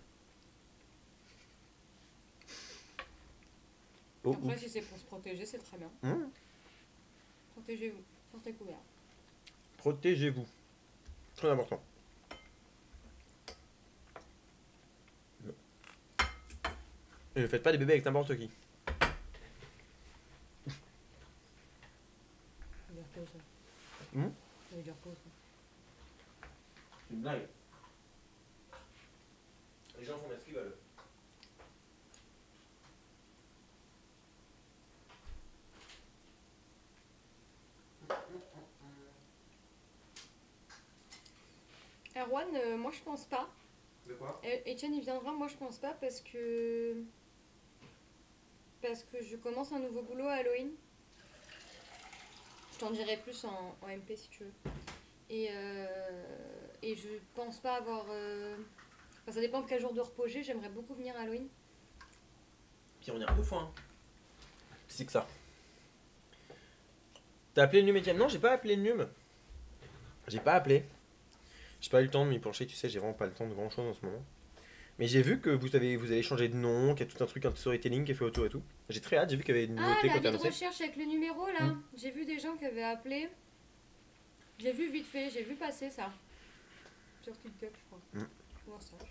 Oh, Après, si c'est pour se protéger, c'est très bien. Protégez-vous. Sortez couverts. Protégez-vous. Très important. Et ne faites pas des bébés avec n'importe qui. Ça veut dire quoi ça? Ça veut dire quoi ça? C'est une blague. Les gens font bien ce qu'ils veulent. Erwan, moi je pense pas. De quoi? Etienne il viendra, moi je pense pas parce que je commence un nouveau boulot à Halloween. Je t'en dirai plus en MP si tu veux. Et je pense pas avoir. Enfin, ça dépend de quel jour de repos j'ai. J'aimerais beaucoup venir à Halloween. Puis on ira 2 fois. Hein. C'est que ça. T'as appelé le NUM, Etienne? Non, j'ai pas appelé le NUM. J'ai pas appelé. J'ai pas eu le temps de m'y pencher, tu sais, j'ai vraiment pas le temps de grand chose en ce moment. Mais j'ai vu que vous avez changé de nom, qu'il y a tout un truc, un storytelling qui est fait autour et tout. J'ai très hâte, j'ai vu qu'il y avait une nouveauté quand La t'as vie de annoncé. recherche avec le numéro là. J'ai vu des gens qui avaient appelé. J'ai vu vite fait, j'ai vu passer ça. Sur TikTok, je crois. Je vois ça.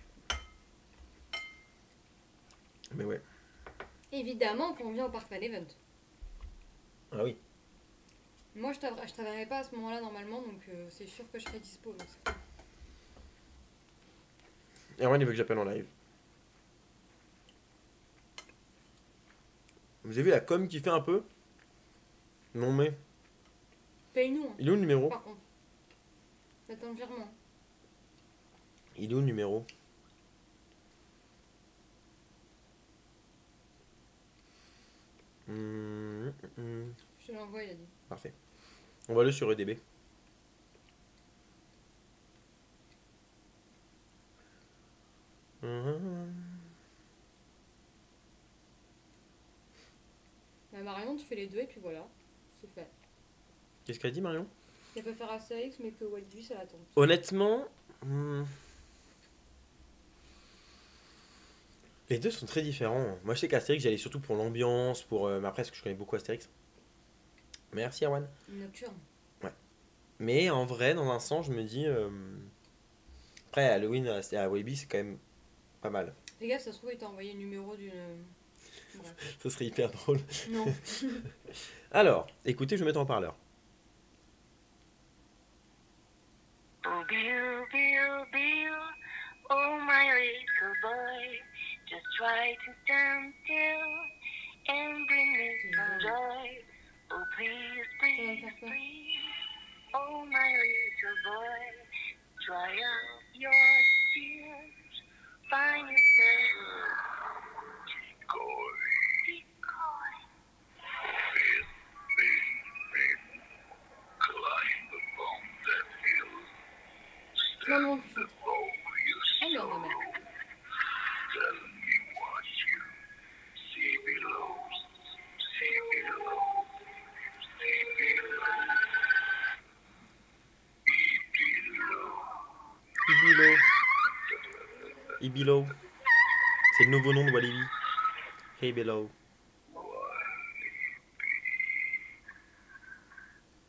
Mais ouais. Évidemment qu'on vient au Park Fan Event. Ah oui. Moi, je travaillerai pas à ce moment-là normalement, donc c'est sûr que je serai dispo. Donc c'est cool. Erwan, il veut que j'appelle en live. Vous avez vu la com qui fait un peu? Non mais. Paye-nous, hein, Il est où le numéro? par contre. Faites un virement. Il est où le numéro? Je te l'envoie, il a dit. Parfait. On va le sur EDB. Bah, Marion, tu fais les deux et puis voilà. C'est fait. Qu'est-ce qu'elle dit, Marion? Elle peut faire Astérix, mais que Walt Disney, ça l'attend. Honnêtement, les deux sont très différents. Moi, je sais qu'Astérix, j'allais surtout pour l'ambiance, pour. Mais après, parce que je connais beaucoup Astérix. Merci, Erwan. Nocturne. Mais en vrai, dans un sens, je me dis. Après, Halloween à Walibi, c'est quand même pas mal. Fais gaffe, ça se trouve, il t'a envoyé le numéro d'une. Bref. Ça serait hyper drôle. Non. Alors, écoutez, je vais mettre en parleur. Oh, Bill, Bill, Bill, oh, my little boy, just try to stand still and bring me some joy. Oh, please, please, please, oh, my little boy, dry up your tears, find yourself. Decoy. Decoy. Climb upon that hill. Non, non, je chante. Ah, non, non, non. Tell me what you see below. See below. See below. Ibilo. Ibilo. C'est le nouveau nom de Walibi. Hey Below.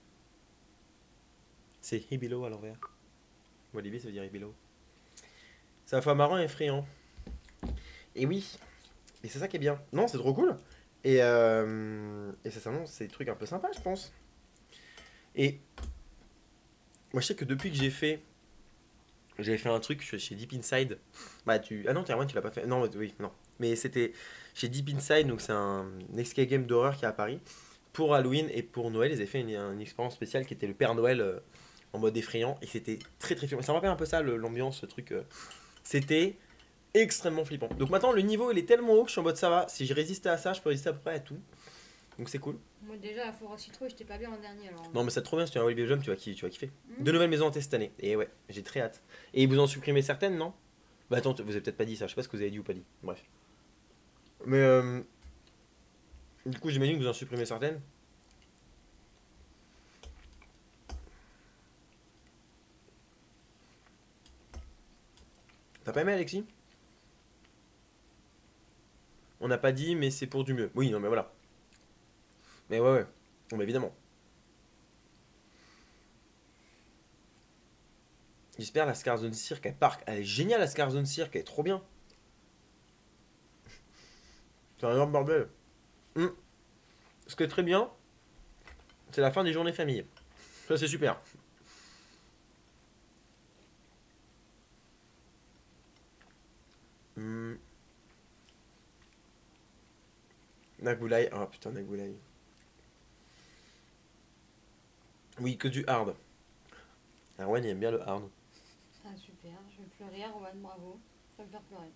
C'est Hey Below à l'envers. Walibi, ça veut dire Hey Below. C'est à la fois marrant et effrayant. Et oui, et c'est ça qui est bien. Non, c'est trop cool. Et ça s'annonce, c'est des trucs un peu sympas, je pense. Et moi, je sais que depuis que j'avais fait un truc chez Deep Inside. Bah, tu. Ah non, Erwan, tu l'as pas fait. Non, oui, non. Mais c'était chez Deep Inside, donc c'est un escape game d'horreur qui est à Paris. Pour Halloween et pour Noël, ils avaient fait une expérience spéciale qui était le Père Noël en mode effrayant. Et c'était très très flippant. Ça me rappelle un peu ça, l'ambiance, ce truc. C'était extrêmement flippant. Donc maintenant, le niveau il est tellement haut que je suis en mode ça va. Si je résistais à ça, je peux résister à peu près à tout. Donc c'est cool. Moi, déjà, la forêt citrouille, j'étais pas bien l'an dernier alors. Non, mais c'est trop bien. Si tu as un Baby Jump, tu vas kiffer. Mhm. Deux nouvelles maisons en test cette année. Et ouais, j'ai très hâte. Et ils vous en supprimez certaines, non? Bah attends, vous avez peut-être pas dit ça. Je sais pas ce que vous avez dit ou pas dit. Bref. Mais du coup, j'imagine que vous en supprimez certaines. T'as pas aimé, Alexis? On n'a pas dit, mais c'est pour du mieux. Oui, non, mais voilà. Mais ouais, ouais. Bon, bah, évidemment. J'espère la Scar Zone Cirque, elle part. Elle est géniale, la Scar Zone Cirque, elle est trop bien. C'est un énorme bordel. Ce qui est très bien, c'est la fin des journées famille. Ça, c'est super. Hmm. Nagoulai. Ah putain, Nagoulai. Oui, que du hard. Arwen, il aime bien le hard. Ah, super, je vais pleurer, Roman, bravo. Ça va me faire pleurer.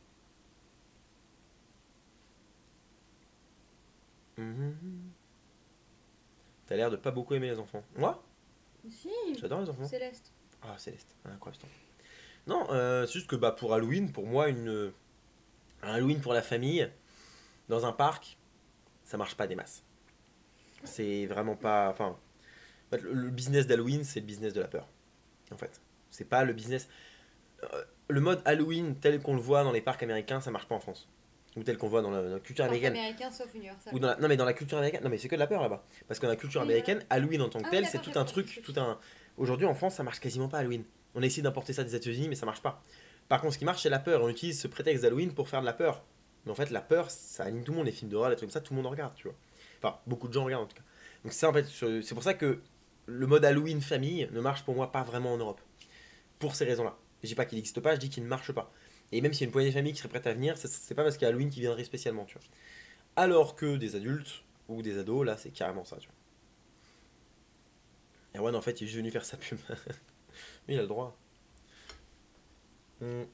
Mhm. T'as l'air de pas beaucoup aimer les enfants. Moi, Si, j'adore les enfants. Céleste. Ah, Céleste. Ah, incroyable. Non, c'est juste que bah, pour Halloween, pour moi, un Halloween pour la famille, dans un parc, ça marche pas des masses. C'est vraiment pas. Enfin, en fait, le business d'Halloween, c'est le business de la peur. En fait, c'est pas le business. Le mode Halloween tel qu'on le voit dans les parcs américains, ça marche pas en France. Ou tel qu'on voit dans la culture Parc américaine. américain sauf Universal. Ou dans non mais dans la culture américaine. Non mais c'est que de la peur là-bas. Parce que dans la culture Oui, américaine, Halloween en tant que Ah oui, tel, c'est d'accord, tout j'ai un compris truc, ce que tout tu un. Aujourd'hui en France, ça marche quasiment pas Halloween. On a essayé d'importer ça des États-Unis, mais ça marche pas. Par contre, ce qui marche, c'est la peur. On utilise ce prétexte d'Halloween pour faire de la peur. Mais en fait, la peur, ça anime tout le monde. Les films d'horreur, les trucs comme ça, tout le monde en regarde, tu vois. Enfin, beaucoup de gens regardent en tout cas. Donc c'est en fait, c'est pour ça que le mode Halloween famille ne marche pour moi pas vraiment en Europe. Pour ces raisons-là. Je dis pas qu'il n'existe pas, je dis qu'il ne marche pas. Et même s'il y a une poignée de familles qui serait prête à venir, c'est pas parce qu'il y a Halloween qui viendrait spécialement, tu vois. Alors que des adultes ou des ados, là, c'est carrément ça, tu vois. Erwan, en fait, il est juste venu faire sa pub. Mais il a le droit. Un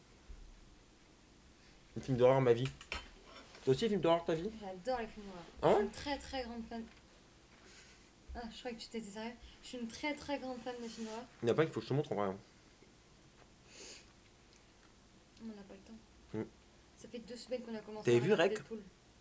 film d'horreur, ma vie. Toi aussi, film d'horreur, ta vie? J'adore les films d'horreur. Ah ouais Je suis une très très grande fan. Ah, je croyais que tu t'étais sérieux. Je suis une très très grande fan des films d'horreur. Il n'y a pas qu'il faut que je te montre en vrai. On n'a pas le temps. Mm. Ça fait 2 semaines qu'on a commencé T'avais à vu regarder Rec Deadpool.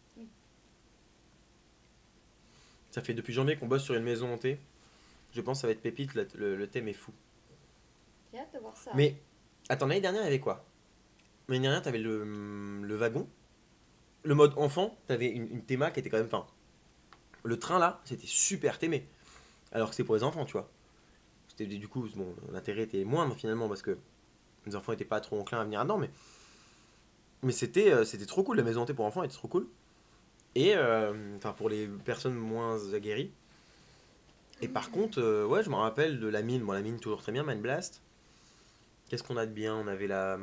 Ça fait depuis janvier qu'on bosse sur une maison hantée. Je pense que ça va être pépite, le thème est fou. J'ai hâte de voir ça. Mais, attends, l'année dernière, il y avait quoi? L'année dernière, t'avais le wagon. Le mode enfant, t'avais une théma qui était quand même. Enfin, le train là, c'était super thémé. Alors que c'est pour les enfants, tu vois. C'était du coup, bon, l'intérêt était moindre finalement parce que les enfants n'étaient pas trop enclins à venir dedans, mais c'était trop cool. La maison hantée pour enfants était trop cool. Et, enfin, pour les personnes moins aguerries. Et par contre, ouais, je me rappelle de la mine. Bon, la mine, toujours très bien, Mine Blast. Qu'est-ce qu'on a de bien? On avait la.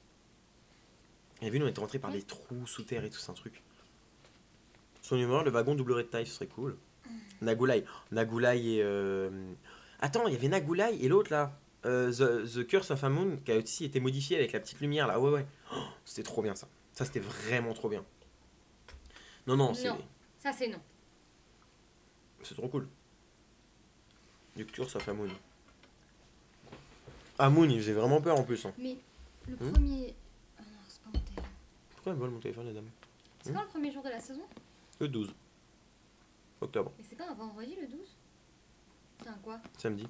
Et vu, nous, on était rentrés par des trous sous terre et tout, c'est un truc. Son humeur, le wagon doublerait de taille, ce serait cool. Nagoulai. Nagoulai et. Attends, il y avait Nagoulai et l'autre là. The Curse of Amun, qui a aussi été modifié avec la petite lumière là. Ouais, ouais. Oh, c'était trop bien ça. Ça, c'était vraiment trop bien. Non, non, c'est. Non. Ça c'est non. C'est trop cool. The Curse of Amun. Amun, il faisait vraiment peur en plus. Hein. Mais le Hmm premier. Ah non, c'est pas mon téléphone. Pourquoi elle vole mon téléphone, la dame? C'est quand le premier jour de la saison? Le 12 octobre, Mais c'est pas un vendredi le 12? C'est un quoi? samedi.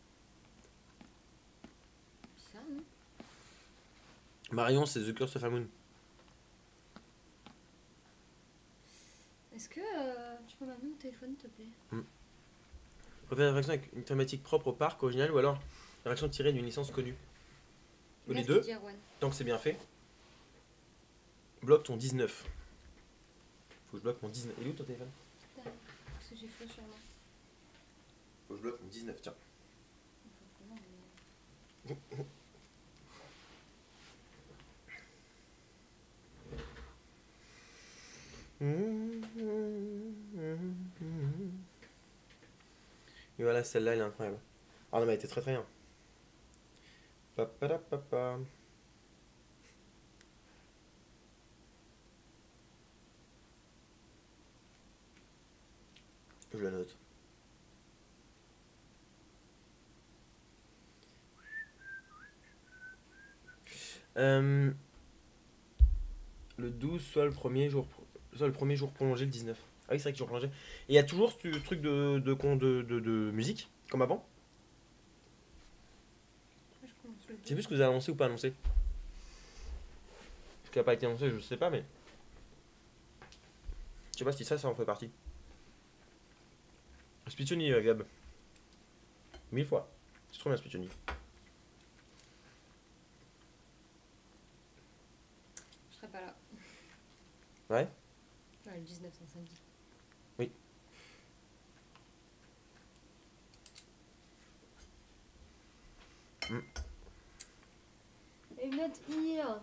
Bizarre, non? Marion, c'est The Curse of Amun. Est-ce que tu peux m'amener mon téléphone, s'il te plaît? Préfère une attraction avec une thématique propre au parc original ou alors une attraction tirée d'une licence connue? Les Reste deux. dire, ouais. Tant que c'est bien fait. Bloque ton 19. Faut que je bloque mon 19. Il est où ton téléphone? Putain, parce que j'ai flou sur moi. Faut que je bloque mon 19, tiens. Et voilà, celle-là, elle est incroyable. Ah non, mais elle était très très bien. Papadapapa. Je la note. Euh, le 12, soit le premier jour prolongé, le 19. Ah oui, c'est vrai que jour prolongé. Et il y a toujours ce truc de musique, comme avant. Je commence le Je sais plus ce que vous avez annoncé ou pas annoncé. Ce qui n'a pas été annoncé, je sais pas, mais. Je sais pas si ça en fait partie. Spitoni, Gab. 1000 fois. C'est trop bien, Spitoni. Je serai pas là. Ouais. Ouais, le 19, c'est un samedi. Oui. Et note here.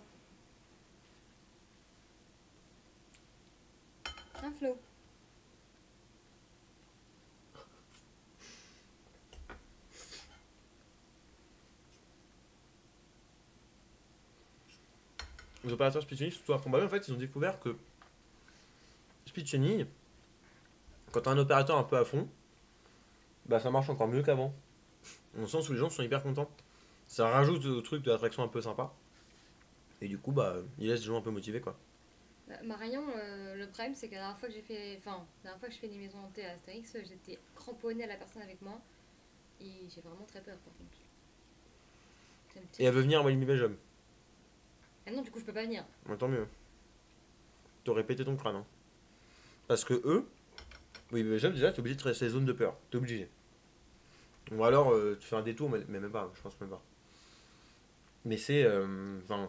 Un flow. Les opérateurs Spitoni, surtout à Combat, en fait, ils ont découvert que Spitoni, quand t'as un opérateur un peu à fond, bah ça marche encore mieux qu'avant. Dans le sens où les gens sont hyper contents. Ça rajoute au truc de l'attraction un peu sympa. Et du coup, bah, il laisse les gens un peu motivés, quoi. Marion, le problème c'est que la dernière fois que j'ai fait. Enfin, la dernière fois que je fais des maisons hantées à Astérix, j'étais cramponnée à la personne avec moi. Et j'ai vraiment très peur par contre. C'est un petit- Et elle veut venir à Walibi Belgium. Ah non, du coup je peux pas venir. Ouais, tant mieux. T'aurais pété ton crâne, hein. Parce que eux, Walibi Belgium, déjà, t'es obligé de rester zone de peur. T'es obligé. Ou alors, tu fais un détour, mais même pas, je pense même pas. Mais c'est. Enfin.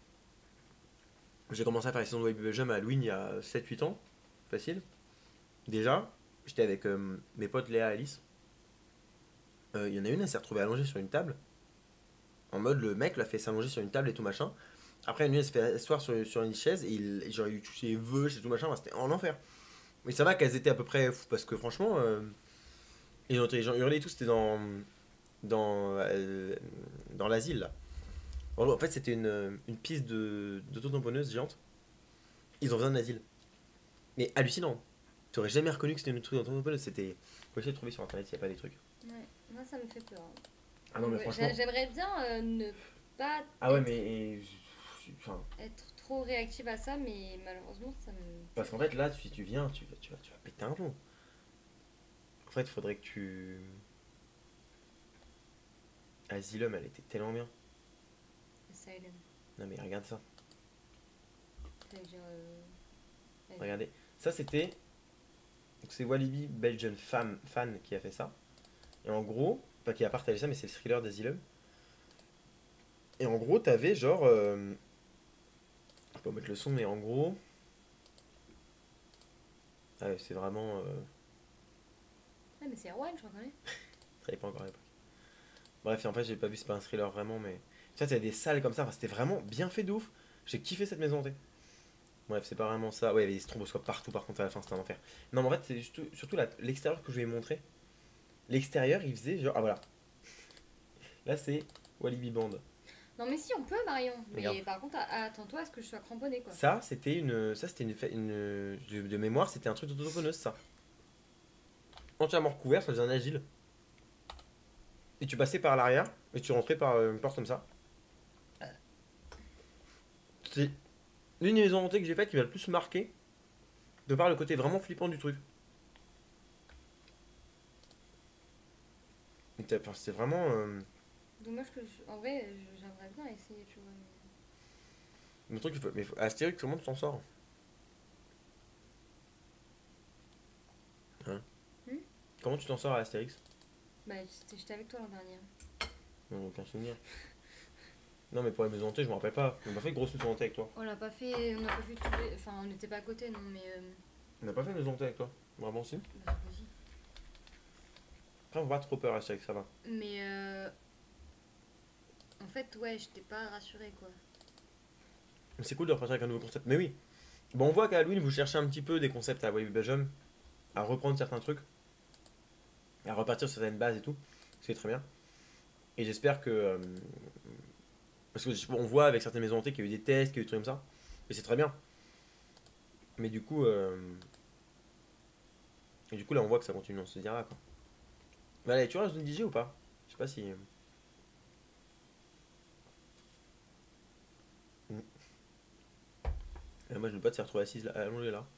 J'ai commencé à faire les saisons de Walibi Belgium à Halloween il y a 7 8 ans. Facile. Déjà, j'étais avec mes potes Léa et Alice. Il y en a une, elle s'est retrouvée allongée sur une table. En mode, le mec l'a fait s'allonger sur une table et tout machin. Après, une nuit, elle s'est fait asseoir sur une chaise et genre, il lui touchait les vœux, et tout machin. Enfin, c'était en enfer. Mais ça va qu'elles étaient à peu près fous parce que franchement, ils ont les gens hurlaient et tout. C'était dans, euh, dans l'asile là. En fait, c'était une piste d'auto-tamponneuse géante. Ils ont besoin d'un asile. Mais hallucinant. Tu aurais jamais reconnu que c'était une truc d'auto-tamponneuse. C'était. Faut essayer de trouver sur internet s'il n'y a pas des trucs. Ouais, moi ça me fait peur. Ah non, mais Ouais, franchement. j'aimerais bien ne pas Ah ouais, être, mais. Enfin, être trop réactive à ça, mais malheureusement ça me. parce qu'en fait, là, si tu viens, tu vas péter un plomb. En fait, il faudrait que tu. Asylum, elle était tellement bien. Asylum. Non, mais regarde ça. C'est-à-dire. Vas-y. Regardez. Ça, c'était. Donc, c'est Walibi Belgian Fan qui a fait ça. Et en gros. Enfin, qui a partagé ça, mais c'est le thriller d'Asylum. Et en gros, t'avais genre. Je peux mettre le son, mais en gros. Ah ouais, c'est vraiment. Ah, mais c'est Erwan, je reconnais. Je savais pas encore à l'époque. Bref, et en fait, j'ai pas vu, c'est pas un thriller vraiment, mais. Ça, t'avais des salles comme ça. Enfin, c'était vraiment bien fait de ouf. J'ai kiffé cette maison hantée. Bref, c'est pas vraiment ça. Ouais, il y avait des stromboscopes partout, par contre, à la fin, c'était un enfer. Non, mais en fait, c'est surtout l'extérieur que je vais montrer. L'extérieur, il faisait genre. Ah voilà. Là, c'est Walibi Band. Non, mais si, on peut, Marion. Mais Regarde. par contre, attends-toi à ce que je sois cramponnée, quoi. Ça, c'était de mémoire, c'était un truc d'autoponneuse, ça. Entièrement recouvert, ça faisait un agile. Et tu passais par l'arrière, et tu rentrais par une porte comme ça. C'est l'une des maisons hantées que j'ai faites qui m'a le plus marqué, de par le côté vraiment flippant du truc. Enfin, c'était vraiment. Dommage que en vrai, j'aimerais bien essayer, tu vois. Le truc, Astérix, comment tu t'en sors? Hein? Hmm. Comment tu t'en sors à Astérix? Bah, j'étais avec toi l'an dernier. Non, aucun souvenir. Non, mais pour les maisons hantées, je me rappelle pas. On a pas fait de grosses maisons hantées avec toi. On l'a pas fait, on n'a pas fait tous les... Enfin, on n'était pas à côté, non, mais... On n'a pas fait de maisons hantées avec toi. Vraiment, si. bah, c'est possible. Après, on va pas trop peur à ça, ça va. Mais en fait, ouais, j'étais pas rassurée, quoi. Mais c'est cool de repartir avec un nouveau concept. Mais oui. Bon, on voit qu'à Halloween, vous cherchez un petit peu des concepts à Wavy Belgium, à reprendre certains trucs, à repartir sur certaines bases et tout. C'est très bien. Et j'espère que. Parce qu'on voit avec certaines maisons hantées qu'il y a eu des tests, qu'il y a eu des trucs comme ça. Et c'est très bien. Mais du coup. Et du coup, là, on voit que ça continue, on se dira quoi. Mais allez, tu restes une DJ ou pas? Je sais pas si. Moi, je ne veux pas te faire retrouver assise là, allongée là.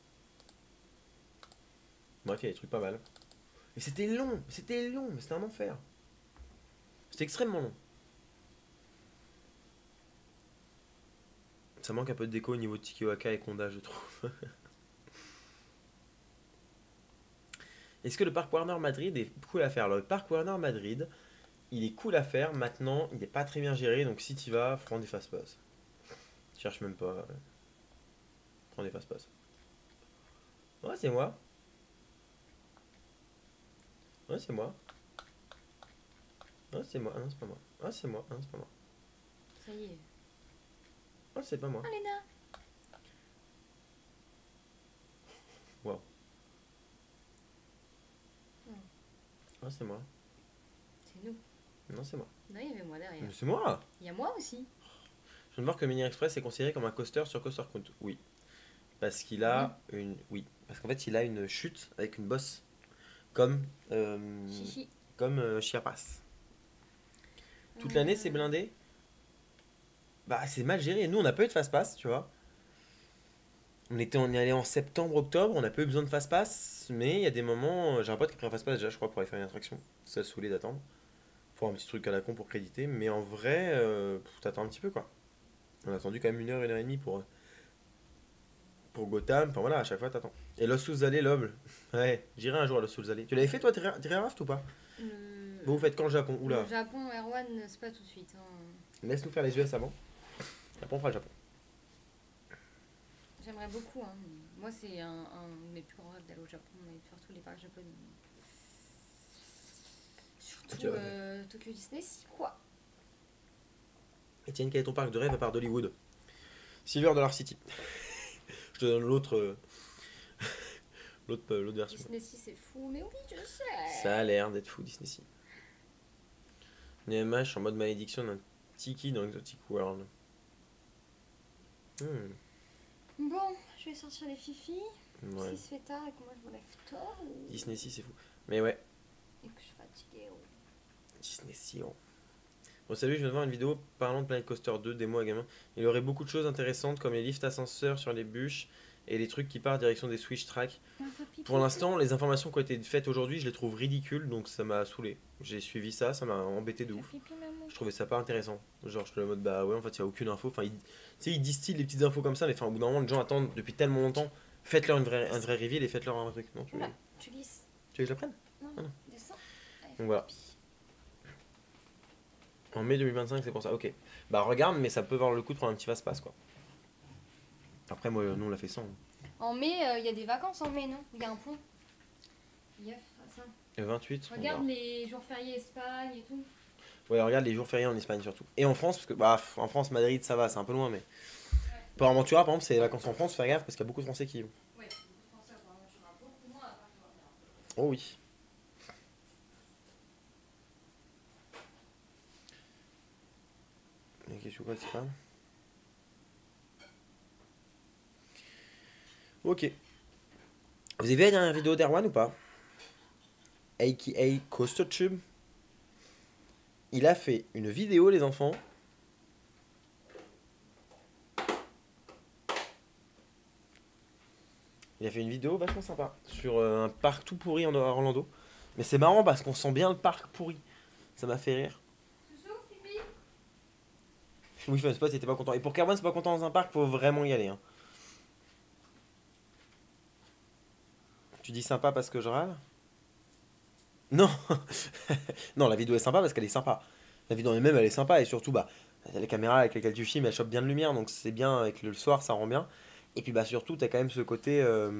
Bref, il y a des trucs pas mal. Mais c'était long, mais c'était un enfer. C'était extrêmement long. Ça manque un peu de déco au niveau de Tikiwaka et Konda, je trouve. Est-ce que le parc Warner Madrid est cool à faire? Alors, le parc Warner Madrid, il est cool à faire. Maintenant, il n'est pas très bien géré. Donc, si tu vas, prends des fast-pass. Cherche même pas. Prends des fast-pass. Ouais, c'est moi. Ouais, c'est moi. Ouais, c'est moi. Ah non, c'est pas moi. Ah, c'est moi. Ah non, c'est pas moi. Ça y est. Ah, c'est pas moi. Oh, Léna. Wow. Ah, c'est moi. C'est nous. Non, c'est moi. Non, il y avait moi derrière. Mais c'est moi. Il y a moi aussi. Je viens de voir que Mini Express est considéré comme un coaster sur Coaster Count. Oui. Parce qu'il a une. Oui. Parce qu'en fait, il a une chute avec une bosse. Comme. Chichi. Comme Chiapas. Toute l'année, c'est blindé. Bah, c'est mal géré. Nous, on n'a pas eu de fast-pass, tu vois. On est allé en septembre, octobre. On n'a pas eu besoin de fast-pass. Mais il y a des moments. J'ai un pote qui a pris un fast-pass déjà, je crois, pour aller faire une attraction. Ça saoulait d'attendre. Faut un petit truc à la con pour créditer. Mais en vrai, t'attends un petit peu, quoi. On a attendu quand même 1 heure et demie pour Gotham. Enfin voilà, à chaque fois t'attends. Et Los Souls Loble. Ouais, j'irai un jour à Los Souls. Tu l'avais fait toi, Raft ou pas? Vous faites quand le Japon? Oula. Le Japon, Erwan, c'est pas tout de suite. Hein. Laisse-nous faire les US avant. Après on fera le Japon. J'aimerais beaucoup. Hein. Moi, c'est un de mes plus grands rêves d'aller au Japon et de faire tous les parcs japonais. Surtout Tokyo Disney, si quoi. Etienne, quel est ton parc de rêve à part d'Hollywood? Silver Dollar City. Je te donne l'autre version. Disney Sea, c'est fou, mais oui, je sais. Ça a l'air d'être fou, Disney Sea. NMH en mode malédiction d'un tiki dans Exotic World. Bon, je vais sortir les fifis. Ouais. Si se fait tard et que moi je me lève tard. Ou... Disney Sea, c'est fou. Mais ouais. Et que je suis fatiguée. Ou... Disney Sea. Bon, salut, je viens de voir une vidéo parlant de Planet Coaster 2, démo à gamin. Il y aurait beaucoup de choses intéressantes comme les lifts ascenseurs sur les bûches et les trucs qui partent direction des switch tracks. Pour l'instant, les informations qui ont été faites aujourd'hui, je les trouve ridicules, donc ça m'a saoulé. J'ai suivi ça, ça m'a embêté de ouf. Je trouvais ça pas intéressant. Genre, je suis en mode, bah ouais, en fait, il n'y a aucune info. Enfin, tu sais, ils distillent des petites infos comme ça, mais enfin, au bout d'un moment, les gens attendent depuis tellement longtemps. Faites-leur un vrai reveal et faites-leur un truc. Non, Voilà, tu glisses. Tu veux que je la prenne? Non, Ah non. descends. Allez, Donc voilà. En mai 2025, c'est pour ça. Ok. Bah regarde, mais ça peut valoir le coup de prendre un petit fast-pass, quoi. Après, moi, nous, on l'a fait sans. En mai, il y a des vacances en mai, non? Il y a un pont. Yef, ça. Le 28. on Regarde verra. les jours fériés Espagne et tout. Ouais, regarde les jours fériés en Espagne surtout. Et en France, parce que, bah, en France, Madrid, ça va, c'est un peu loin, mais. Pour Aventura, par exemple, c'est les vacances en France, fais gaffe, parce qu'il y a beaucoup de Français qui y vont. Ouais, je pense à voir, tu auras beaucoup moins à part toi. Oh oui. Mais qu'est-ce que c'est pas? Ok. Vous avez vu la dernière vidéo d'Erwan ou pas? A.K.A. Coaster Tube. Il a fait une vidéo, les enfants. Il a fait une vidéo vachement sympa sur un parc tout pourri en Orlando. Mais c'est marrant parce qu'on sent bien le parc pourri. Ça m'a fait rire. Oui, Fun Spot, il était pas content. Et pour qu'Erwan soit pas content dans un parc, faut vraiment y aller. Hein. Tu dis sympa parce que je râle? Non. Non, la vidéo est sympa parce qu'elle est sympa. La vidéo elle-même, elle est sympa et surtout, bah, la caméra avec laquelle tu filmes, elle chope bien de lumière, donc c'est bien avec le soir, ça rend bien. Et puis bah surtout, t'as quand même ce côté,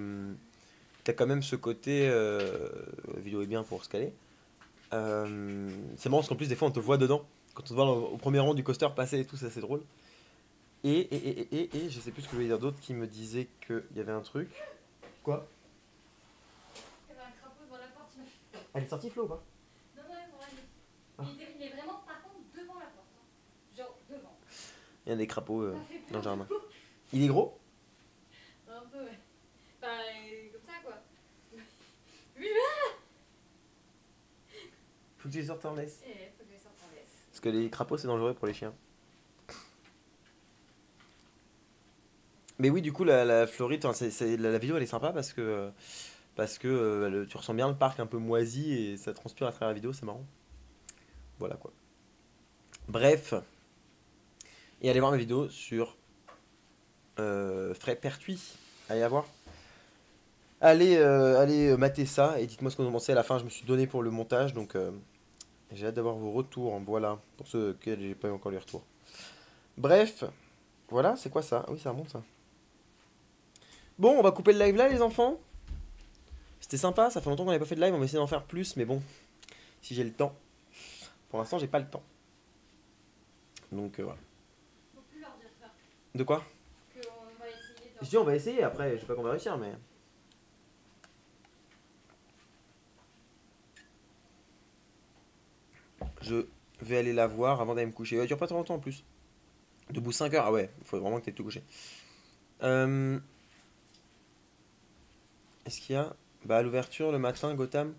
la vidéo est bien pour se caler. C'est marrant parce qu'en plus des fois on te voit dedans, quand on te voit au premier rang du coaster passer et tout, c'est assez drôle. Et je sais plus ce que je voulais dire d'autre qui me disait qu'il y avait un truc. Quoi? Il y avait un crapaud devant la porte. Elle est sortie Flo ou pas? Non, non, pour aller. Ah. Il est vraiment, par contre, devant la porte. Hein. Genre, devant. Il y a des crapauds Ça fait dans le peur. jardin. Il est gros? Un peu, ouais. Enfin, comme ça, quoi. Faut que tu les sortes en laisse. Et faut que je sorte en laisse. Parce que les crapauds c'est dangereux pour les chiens. Mais oui, du coup, la Floride, enfin, la vidéo elle est sympa parce que tu ressens bien le parc un peu moisi et ça transpire à travers la vidéo, c'est marrant. Voilà quoi. Bref, et allez voir ma vidéo sur Frais Pertuis. Allez la voir. Allez mater ça et dites-moi ce que vous en pensez. À la fin, je me suis donné pour le montage, donc j'ai hâte d'avoir vos retours. Voilà, pour ceux auxquels j'ai pas eu encore les retours. Bref, voilà, c'est quoi ça? Ah oui, ça remonte ça. Bon, on va couper le live là, les enfants. C'était sympa, ça fait longtemps qu'on n'avait pas fait de live, on va essayer d'en faire plus, mais bon, si j'ai le temps. Pour l'instant, j'ai pas le temps. Donc voilà. Faut plus leur dire ça. De quoi? Qu'on va essayer de. Je dis on va essayer, après, je sais pas qu'on va réussir, mais... Je vais aller la voir avant d'aller me coucher. Elle dure pas très longtemps en plus. Debout 5 heures, ah ouais, il faut vraiment que tu aies tout couché. Est-ce qu'il y a... Bah à l'ouverture, le matin, Gotham.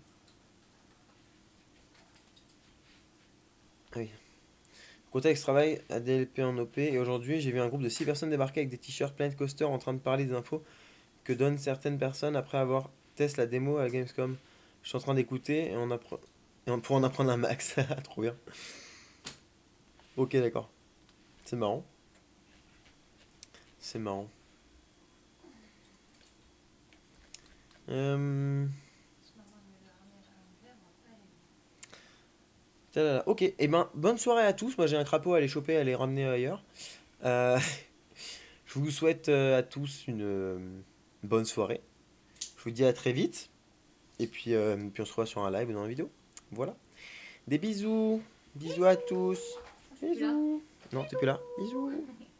Ah oui. Cotex travaille à DLP en OP et aujourd'hui j'ai vu un groupe de 6 personnes débarquer avec des t-shirts Planet Coaster en train de parler des infos que donnent certaines personnes après avoir testé la démo à la Gamescom. Je suis en train d'écouter pour en apprendre un max. Trop bien. Ok, d'accord. C'est marrant. C'est marrant. Tadala. Ok, et ben bonne soirée à tous. Moi j'ai un crapaud à aller choper, à aller ramener ailleurs. Euh, je vous souhaite à tous une bonne soirée. Je vous dis à très vite. Et puis on se revoit sur un live ou dans une vidéo. Voilà. Des bisous. Bisous à tous. Je suis plus là. Bisous. Non, t'es plus là. Bisous.